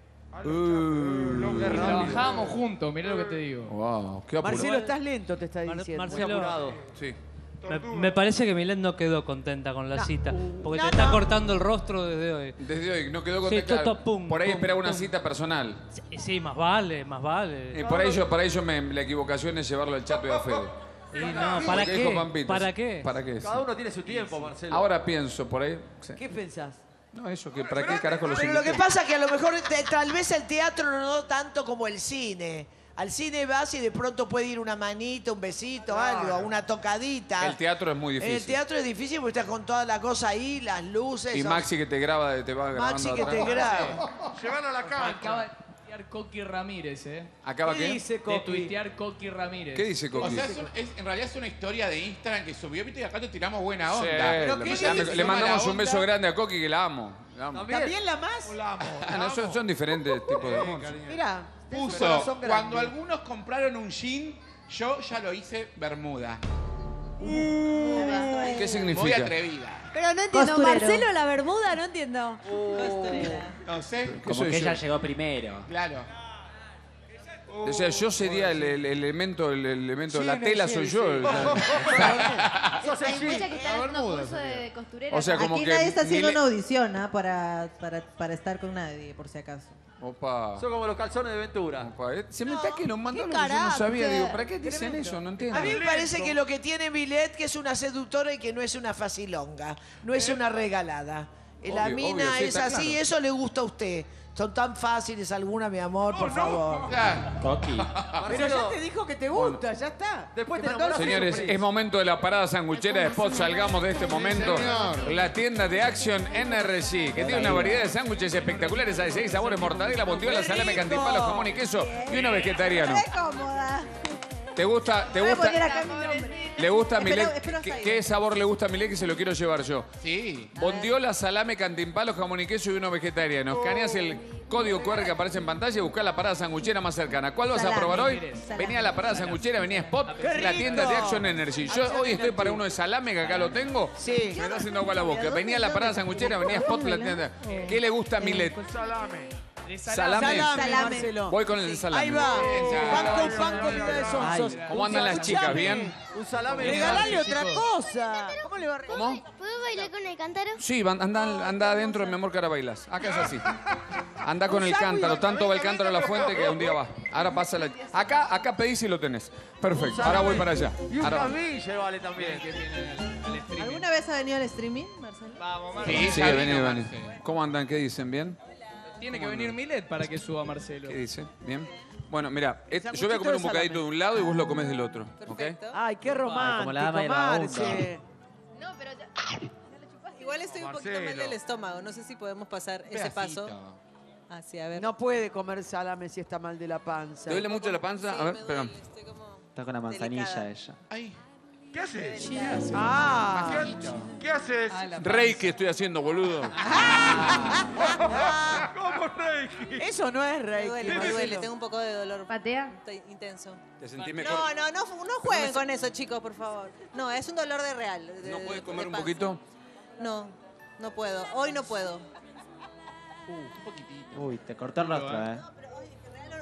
Uh, Y trabajábamos juntos, mirá lo que te digo. Wow, qué apurado. Marcelo, estás lento, te está diciendo. Marcelo, Sí. me, me parece que Milet no quedó contenta con la No. cita. Porque No, te está no. cortando el rostro desde hoy. Desde hoy, no quedó Sí, contenta. todo, pum, Por ahí pum, esperaba una pum. cita personal. Sí, sí, más vale, más vale. Y por ahí yo, para ello me, la equivocación es llevarlo al Chato y a Fede. Y no, ¿para Porque qué? dijo Pampito, ¿Para sí. qué? ¿Para qué? Cada Sí. uno tiene su tiempo, Marcelo. Ahora pienso por ahí. sí. ¿Qué pensás? No, eso, que ¿para qué carajo los Pero lo que invité? pasa es que a lo mejor te- tal vez el teatro no tanto como el cine. Al cine vas y de pronto puede ir una manita, un besito, algo, una tocadita. El teatro es muy En el difícil. teatro es difícil porque estás con toda la cosa ahí, las luces. Y o- Maxi que te graba, te va grabando Maxi que atrás. te graba. Llévalo a la Acaba cancha. de tuitear Coqui Ramírez, ¿eh? ¿Acaba ¿Qué qué? dice De Coqui? De tuitear Coqui Ramírez. ¿Qué dice O Coqui? sea, es un- es- en realidad es una historia de Instagram que subió, viste, y acá te tiramos buena Sí, onda. le, ¿Pero qué le- dice? le mandamos Mala un beso onda. grande a Coqui que la amo. La amo. ¿También la más? Ah, no, son, son diferentes tipos de amor. Mira, Puso, cuando algunos compraron un jean, yo ya lo hice bermuda. ¿Qué Muy significa? atrevida. Pero no entiendo, Costurero. Marcelo la bermuda, no entiendo. No sé. ¿Qué Como soy que yo? ella llegó primero. Claro. O sea, yo sería el, el- el elemento, el elemento, Sí, la no, tela sí, soy sí. yo. Hay muchas que están haciendo curso de costurera. O sea, como Aquí que nadie está haciendo Mile- una audición ¿ah? para, para, para estar con nadie, por si acaso. Opa. Son como los calzones de Ventura. Opa, eh, Se me está que lo mandó qué lo que yo no sabía. carácter. Digo, ¿para qué dicen eso? No entiendo. A mí me parece que lo que tiene Milet que es una seductora y que no es una facilonga, no es una regalada. La Obvio, mina obvio, sí, es está así, claro. eso le gusta a usted. Son tan fáciles alguna, mi amor, por favor. Coqui. pero ya te dijo que te gusta, ya está. Después Te te mandó la Señores, sorpresa. es momento de la parada sanguchera de Spot. Salgamos de este momento. La tienda de Action N R G, que tiene una variedad de sándwiches espectaculares a seis sabores: mortadela, bondiola, salame, cantimpalo, jamón y queso y uno vegetariano. Re cómoda. ¿Te gusta? ¿Te Voy a poner gusta? acá mi nombre. ¿Le gusta a Espera, Milet? espera ¿Qué, hasta ahí. qué sabor le gusta a Milet que se lo quiero llevar yo? Sí. Bondiola, salame, cantimpalo, jamón y queso y uno vegetariano. Escaneas el código Q R que aparece en pantalla y buscás la parada sanguchera más cercana. ¿Cuál vas a Salame. probar hoy? Salame. Venía a la parada sanguchera, venía a Spot, ¡Qué la rico! tienda de Action Energy. Yo hoy estoy para uno de salame, que acá lo tengo. Sí. Me está haciendo agua a la boca. Venía a la parada sanguchera, venía a Spot, la tienda. ¿Qué le gusta a Milet? Salame. De Salame. Salame, Salame. Marcelo. Voy con el de salame. Ahí va. Pan con pan con vida de sonsos. ¿Cómo andan las chicas? Escuchame, ¿Bien? Un salame. Regalale otra cosa. ¿Cómo le va a regalar? ¿Cómo? ¿Puedo bailar con el cántaro? Sí, van- anda, anda adentro, mi amor, que ahora bailas. Acá es así. Anda con el cántaro. Tanto va el cántaro a la fuente que un día va. Ahora pasa la... Acá, acá pedís y lo tenés. Perfecto. Ahora voy para allá. Y un Ahora- camille vale también. ¿Alguna vez ha venido al streaming, Marcelo? Vamos, Marce. Sí, Sí, ya vení, vino, vení. Marce. ¿Cómo andan? ¿Qué dicen? ¿Bien? Tiene que venir Milet para que suba Marcelo. ¿Qué dice? ¿Bien? Bueno, mira, eh, yo voy a sanguchito comer de un bocadito de un lado y vos lo comes del otro. ¿Ok? Ay, qué romántico, como la dama de la onda. Marce. No, pero ya, ya lo chupaste. Igual estoy un poquito mal Marcelo. del estómago. No sé si podemos pasar ese paso. Pedacito. Así, a ver. No puede comer salame si está mal de la panza. ¿Te duele mucho la panza? A ver, espera. Está con la manzanilla Delicada. ella. Ay. ¿Qué haces? Ah, ¿Qué haces? Reiki estoy haciendo, boludo. ¿Cómo Reiki? eso no es Me Reiki. duele, me Marcelo. duele. Tengo un poco de dolor. ¿Patea? Estoy intenso. ¿Te sentís mejor? No, no, no, no jueguen con eso, chicos, por favor. No, es un dolor de real. de- ¿No puedes de comer un panza. poquito? No, no puedo. Hoy no puedo. Uy, te cortó el rostro, ¿eh?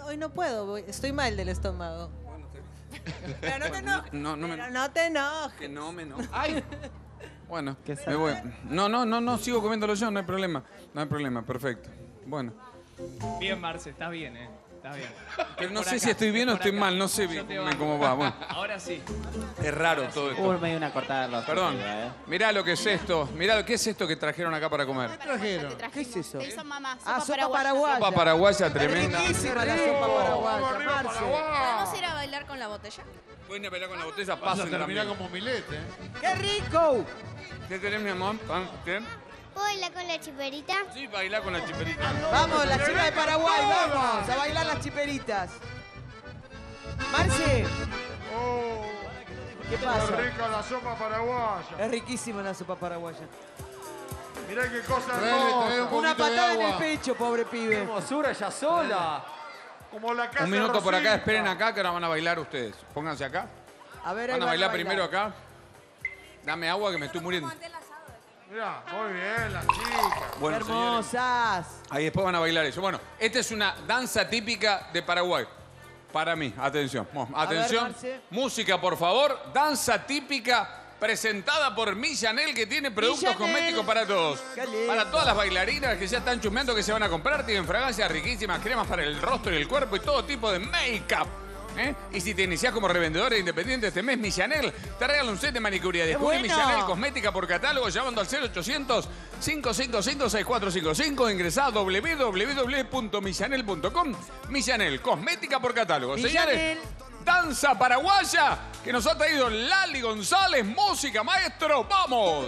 hoy no puedo, voy- estoy mal del estómago. Pero no te enojes. No, no me... Pero no te enojes. Que no me enojes. ¡Ay! Bueno, me voy. No, no, no, no, sigo comiéndolo yo, no hay problema. No hay problema, perfecto. Bueno. Bien, Marce, estás bien, ¿eh? Estás bien. Pero no Por sé acá, si estoy bien o por estoy acá. mal, no sé Yo bien te cómo- banco. cómo va. Bueno. Ahora sí. Es raro todo esto. Uy, me dio una cortada de los Perdón. ¿eh? Mirá lo que es esto. Mirá lo que es esto que trajeron acá para comer. trajeron? ¿Qué es eso? Te hizo mamá, Ah, sopa sopa paraguaya. paraguaya. Sopa paraguaya tremenda. Riquísima la sopa paraguaya, Marce. ¿Podemos ir a bailar con la botella? Pueden pelear con la botella, Vas a pasen terminar también. como Milet, ¿eh? ¡Qué rico! ¿Qué tenés, mi amor? ¿Ah? ¿Qué? ¿Puedo bailar con la chiperita? Sí, bailar con la chiperita. Vamos, la chica de Paraguay, vamos a bailar las chiperitas. Marce, Oh, ¿qué pasa? qué rica la sopa paraguaya. Es riquísima la sopa paraguaya. Mirá qué cosa Traele, hermosa. traele un poquito Una patada de en el agua. pecho, pobre pibe. Qué hermosura ella sola. Como la casa Un minuto por acá, Rosita. esperen acá que ahora van a bailar ustedes. Pónganse acá. A ver, ahí Van a bailar primero acá. Dame agua que me estoy muriendo. Mirá, muy bien, la chica. Bueno, hermosas. Ahí después van a bailar eso. Bueno, esta es una danza típica de Paraguay. Para mí, atención. Mo- Atención. Marce. Música, por favor. Danza típica presentada por Millanel, que tiene productos Millanel. cosméticos para todos. Qué lindo. Para todas las bailarinas que ya están chusmeando que se van a comprar. Tienen fragancias riquísimas, cremas para el rostro y el cuerpo y todo tipo de make-up. ¿eh? Y si te iniciás como revendedora independiente este mes, Millanel te regala un set de manicuría. Descubrí bueno! Millanel Cosmética por catálogo llamando al cero ochocientos, cinco cinco cinco, seis cuatro cinco cinco. Ingresá a doble u doble u doble u punto millanel punto com. Millanel Cosmética por catálogo. Millanel. Señores, danza paraguaya que nos ha traído Lali González, música, maestro. ¡Vamos!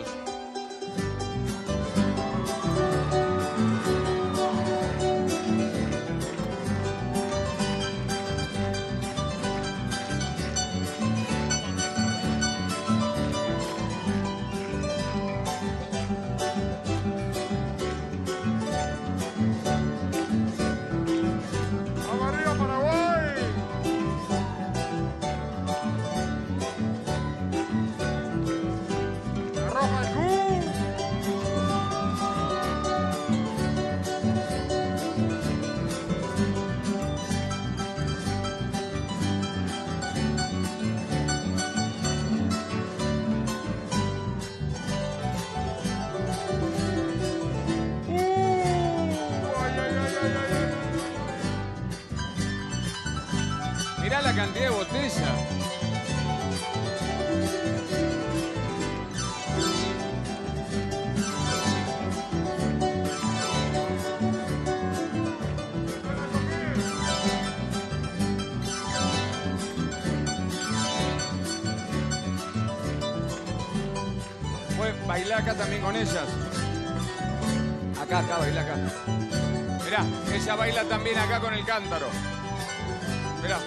¡Vamos arriba, Paraguay! ¡Arroja el cu! Mirá la cantidad de botellas. Puedes bailar acá también con ellas. Acá, acá, baila acá. Mirá, ella baila también acá con el cántaro. Mirá.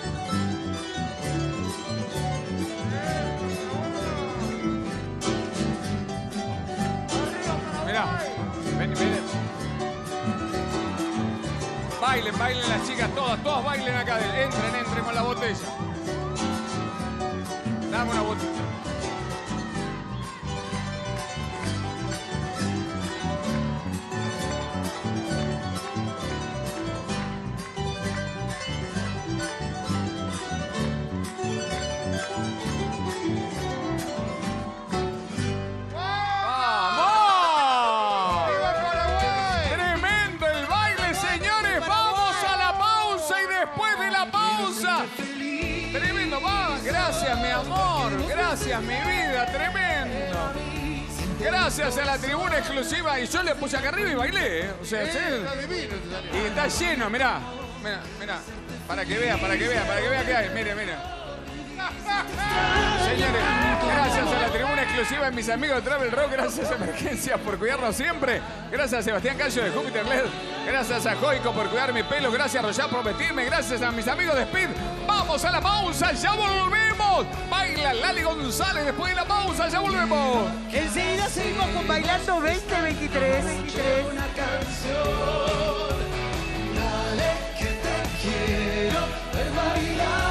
Mirá. Ven, ven. Bailen, bailen las chicas todas, todas bailen acá. Entren, entren con la botella. Dame una botella. ¡Vamos! Tremendo el baile, señores. Vamos a la pausa y después de la pausa. Tremendo, va. Gracias, mi amor. Gracias, mi vida. Tremendo. Gracias a la tribuna exclusiva. Y yo le puse acá arriba y bailé. ¿eh? O sea, sí. Y está lleno, mirá. Mirá, mirá. Para que vea, para que vea, para que vea que hay. Mire, mire. Señores, gracias a la tribuna exclusiva de mis amigos de Travel Rock, gracias a Emergencias por cuidarnos siempre, gracias a Sebastián Cayo de Júpiter L E D, gracias a Joico por cuidar mi pelo, gracias a Royal por vestirme, gracias a mis amigos de Speed. Vamos a la pausa, ya volvemos. Baila Lali González después de la pausa, ya volvemos. Enseguida seguimos con Bailando veinte veintitrés. Una canción, dale que te quiero ver bailar.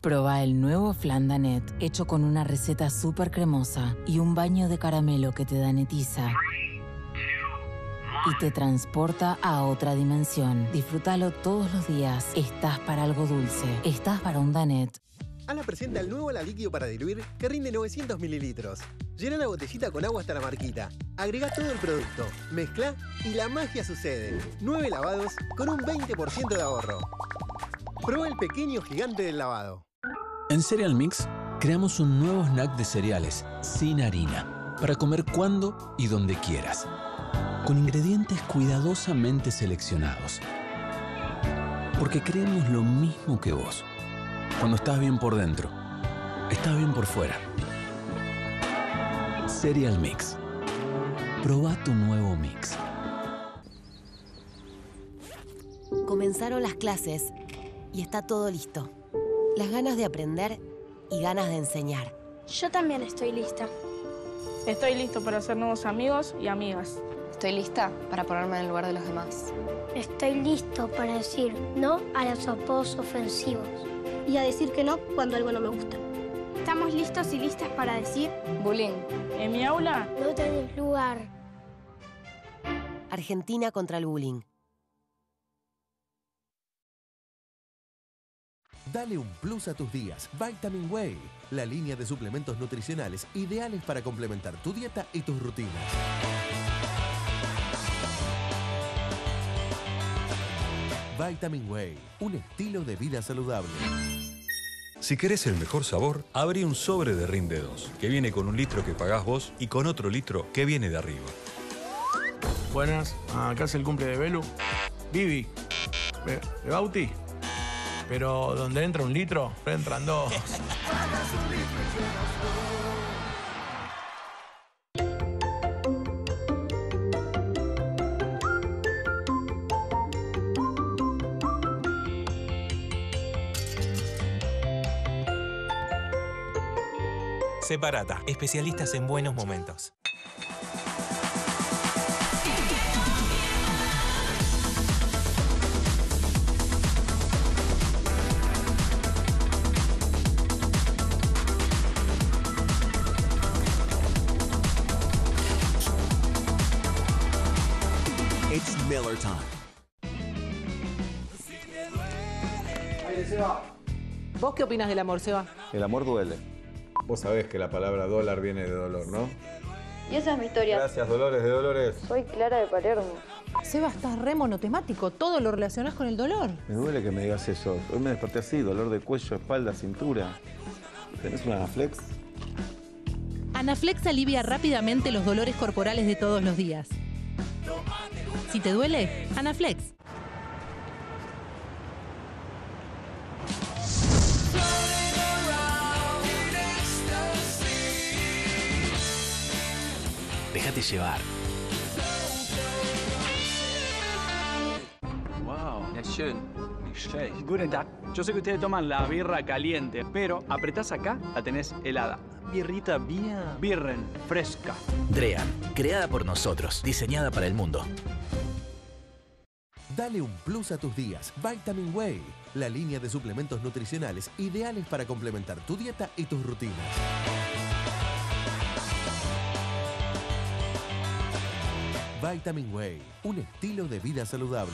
Proba el nuevo flan Danet, hecho con una receta súper cremosa y un baño de caramelo que te danetiza y te transporta a otra dimensión. Disfrútalo todos los días. Estás para algo dulce. Estás para un Danet. Ana presenta el nuevo ala líquido para diluir que rinde novecientos mililitros. Llena la botellita con agua hasta la marquita. Agrega todo el producto, mezcla y la magia sucede. Nueve lavados con un veinte por ciento de ahorro. Prueba el pequeño gigante del lavado. En Cereal Mix creamos un nuevo snack de cereales sin harina para comer cuando y donde quieras, con ingredientes cuidadosamente seleccionados. Porque creemos lo mismo que vos. Cuando estás bien por dentro, estás bien por fuera. Cereal Mix. Proba tu nuevo mix. Comenzaron las clases y está todo listo. Las ganas de aprender y ganas de enseñar. Yo también estoy lista. Estoy listo para hacer nuevos amigos y amigas. Estoy lista para ponerme en el lugar de los demás. Estoy listo para decir no a los apodos ofensivos. Y a decir que no cuando algo no me gusta. Estamos listos y listas para decir bullying. En mi aula no tenés lugar. Argentina contra el bullying. Dale un plus a tus días. Vitamin Way, la línea de suplementos nutricionales ideales para complementar tu dieta y tus rutinas. Vitamin Way, un estilo de vida saludable. Si querés el mejor sabor, abrí un sobre de Rinde dos, que viene con un litro que pagás vos y con otro litro que viene de arriba. Buenas, acá es el cumple de Belu. Vivi, ¿de Bauti? Pero donde entra un litro, entran dos. Separata, especialistas en buenos momentos. It's Miller time. ¿Vos qué opinas del amor, Seba? El amor duele. Vos sabés que la palabra dólar viene de dolor, ¿no? Y esa es mi historia. Gracias, Dolores de Dolores. Soy Clara de Palermo. Seba, estás re monotemático. Todo lo relacionás con el dolor. Me duele que me digas eso. Hoy me desperté así, dolor de cuello, espalda, cintura. ¿Tenés una Anaflex? Anaflex alivia rápidamente los dolores corporales de todos los días. Si te duele, Anaflex. Déjate llevar. Wow, es schön. Guten Tag. Yo sé que ustedes toman la birra caliente, pero apretás acá, la tenés helada. Birrita bien. Birren, fresca. Drean, creada por nosotros, diseñada para el mundo. Dale un plus a tus días. Vitamin Way, la línea de suplementos nutricionales ideales para complementar tu dieta y tus rutinas. Vitamin Way, un estilo de vida saludable.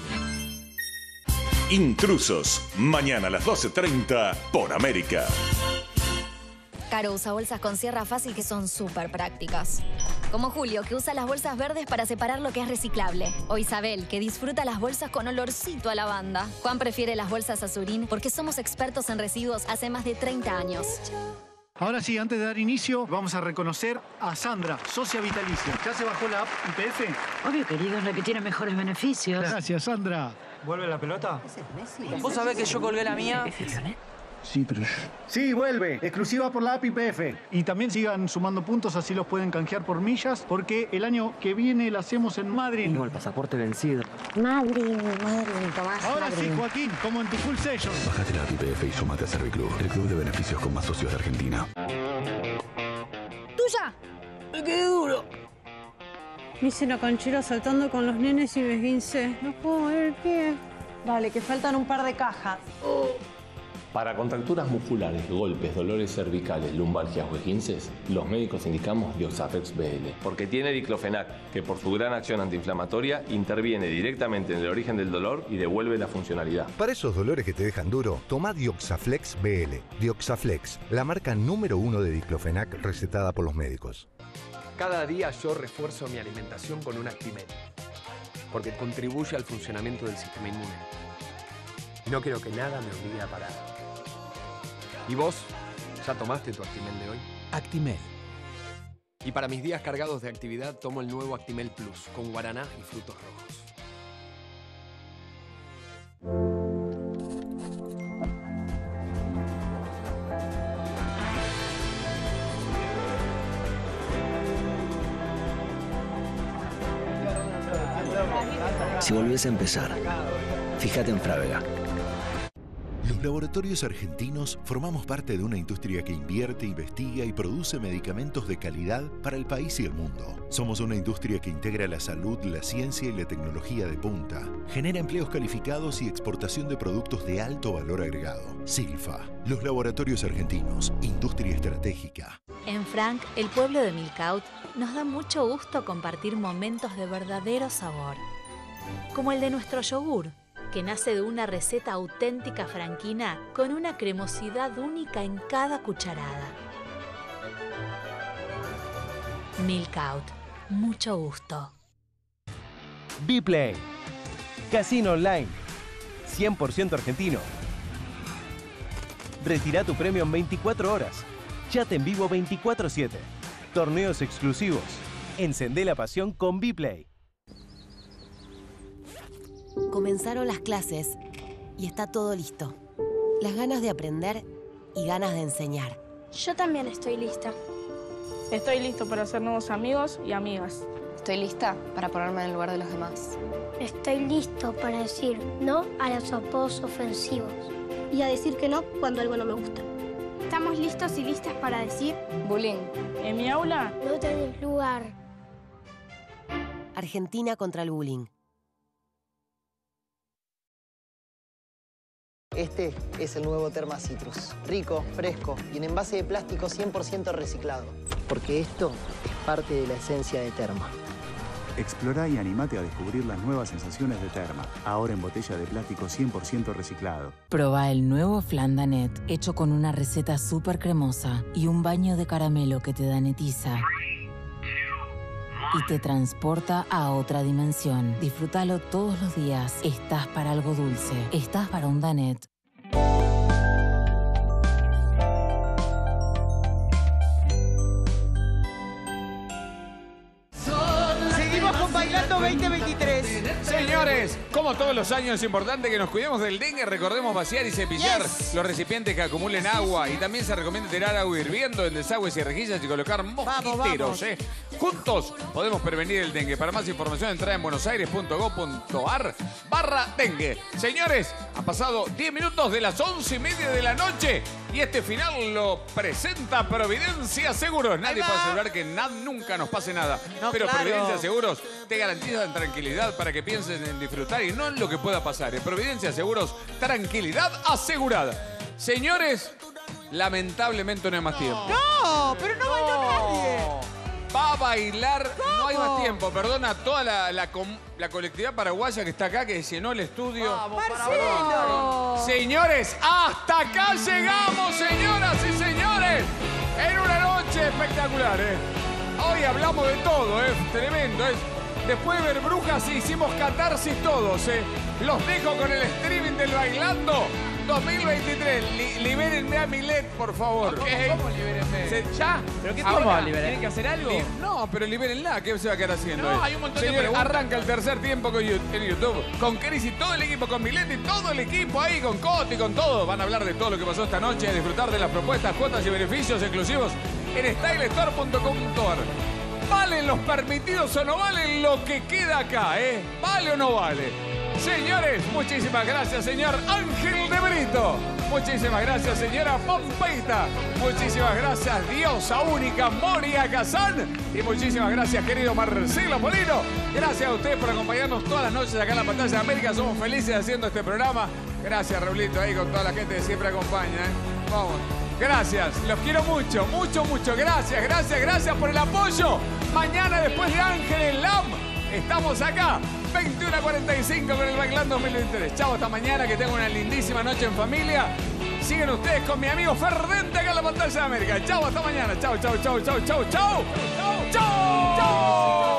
Intrusos, mañana a las doce treinta por América. Caro usa bolsas con sierra fácil que son súper prácticas. Como Julio, que usa las bolsas verdes para separar lo que es reciclable. O Isabel, que disfruta las bolsas con olorcito a lavanda. Juan prefiere las bolsas Azurín porque somos expertos en residuos hace más de treinta años. Ahora sí, antes de dar inicio, vamos a reconocer a Sandra, socia vitalicia. ¿Ya se bajó la app I P F? Obvio, querido, es la que tiene mejores beneficios. Gracias, Sandra. ¿Vuelve la pelota? ¿Vos sabés que yo colgué la mía? Sí, pero... Sí, vuelve. Exclusiva por la app I P F. Y también sigan sumando puntos, así los pueden canjear por millas, porque el año que viene la hacemos en Madrid. Tengo el pasaporte vencido. Madrid, Madrid, Tomás. Ahora Madrid. sí, Joaquín, como en tu full session. Bájate la app I P F y sumate a Serviclub, el club de beneficios con más socios de Argentina. ¡Tuya! ¡Me quedé duro! Me hice la canchera saltando con los nenes y me esguincé. No puedo mover el pie. Dale, que faltan un par de cajas. Oh. Para contracturas musculares, golpes, dolores cervicales, lumbalgias o esguinces, los médicos indicamos Dioxaflex B L. Porque tiene diclofenac, que por su gran acción antiinflamatoria interviene directamente en el origen del dolor y devuelve la funcionalidad. Para esos dolores que te dejan duro, toma Dioxaflex B L. Dioxaflex, la marca número uno de diclofenac recetada por los médicos. Cada día yo refuerzo mi alimentación con un Actimel, porque contribuye al funcionamiento del sistema inmune. Y no quiero que nada me obligue a parar. ¿Y vos? ¿Ya tomaste tu Actimel de hoy? Actimel. Y para mis días cargados de actividad, tomo el nuevo Actimel Plus, con guaraná y frutos rojos. Si volvés a empezar, fíjate en Frávega. Los laboratorios argentinos formamos parte de una industria que invierte, investiga y produce medicamentos de calidad para el país y el mundo. Somos una industria que integra la salud, la ciencia y la tecnología de punta. Genera empleos calificados y exportación de productos de alto valor agregado. Silfa, los laboratorios argentinos, industria estratégica. En Frank, el pueblo de Milkout, nos da mucho gusto compartir momentos de verdadero sabor. Como el de nuestro yogur, que nace de una receta auténtica franquina con una cremosidad única en cada cucharada. Milkout, mucho gusto. Bplay, casino online, cien por ciento argentino. Retira tu premio en veinticuatro horas. Chat en vivo veinticuatro siete. Torneos exclusivos. Encendé la pasión con Bplay. Comenzaron las clases y está todo listo. Las ganas de aprender y ganas de enseñar. Yo también estoy lista. Estoy listo para hacer nuevos amigos y amigas. Estoy lista para ponerme en el lugar de los demás. Estoy listo para decir no a los apodos ofensivos. Y a decir que no cuando algo no me gusta. Estamos listos y listas para decir bullying. En mi aula no tenés lugar. Argentina contra el bullying. Este es el nuevo Terma Citrus. Rico, fresco y en envase de plástico cien por ciento reciclado. Porque esto es parte de la esencia de Terma. Explora y animate a descubrir las nuevas sensaciones de Terma. Ahora en botella de plástico cien por ciento reciclado. Proba el nuevo Flan Danet, hecho con una receta súper cremosa y un baño de caramelo que te danetiza y te transporta a otra dimensión. Disfrútalo todos los días. Estás para algo dulce. Estás para un Danet. Seguimos con Bailando veinte veintitrés. Señores, como todos los años es importante que nos cuidemos del dengue. Recordemos vaciar y cepillar yes. los recipientes que acumulen agua. Y también se recomienda tirar agua hirviendo en desagües y rejillas y colocar mosquiteros. Vamos, vamos. ¿eh? Juntos podemos prevenir el dengue. Para más información entra en buenosaires punto gov punto ar barra dengue. Señores, han pasado diez minutos de las once y media de la noche. Y este final lo presenta Providencia Seguros. Nadie puede asegurar que na nunca nos pase nada. No, pero claro. Providencia Seguros te garantizan tranquilidad para que piensen en disfrutar y no en lo que pueda pasar. En Providencia Seguros, tranquilidad asegurada. Señores, lamentablemente no hay más tiempo. No, pero no, no. bailó nadie. Va a bailar, ¿Cómo? No hay más tiempo, perdona, toda la, la, la colectividad paraguaya que está acá, que llenó el estudio. Vamos, Marcelo. Señores, hasta acá llegamos, señoras y señores, en una noche espectacular, ¿eh? Hoy hablamos de todo, ¿eh? Tremendo, ¿eh? Después de ver Brujas hicimos catarsis todos, ¿eh? Los dejo con el streaming del Bailando dos mil veintitrés. Li libérenme a Milet, por favor. Okay. ¿Cómo, cómo libérenme? ¿Se, ¿Ya? ¿Pero qué ¿Cómo liberen? ¿Tienen que hacer algo? Li no, pero libérenla. ¿Qué se va a quedar haciendo? No, hay un montón Señores, de preguntas. Arranca el tercer tiempo con YouTube, en YouTube. Con Cris y todo el equipo, con Milet y todo el equipo ahí, con Coti, con todo. Van a hablar de todo lo que pasó esta noche, a disfrutar de las propuestas, cuotas y beneficios exclusivos en style store punto com punto ar. ¿Valen los permitidos o no valen lo que queda acá, eh? ¿Vale o no vale? Señores, muchísimas gracias, señor Ángel de Brito. Muchísimas gracias, señora Pompeita. Muchísimas gracias, diosa única Moria Kazán. Y muchísimas gracias, querido Marcelo Polino. Gracias a ustedes por acompañarnos todas las noches acá en la pantalla de América. Somos felices haciendo este programa. Gracias, Raulito, ahí con toda la gente que siempre acompaña. ¿eh? Vamos. Gracias, los quiero mucho, mucho, mucho. Gracias, gracias, gracias por el apoyo. Mañana, después de Ángeles Lam, estamos acá, veintiuno a cuarenta y cinco con el Bailando dos mil veintitrés. Chau, hasta mañana, que tengan una lindísima noche en familia. Siguen ustedes con mi amigo Ferdente acá en la pantalla de América. Chau, hasta mañana. Chau, chau, chau, chau, chau, chau. Chau, chau.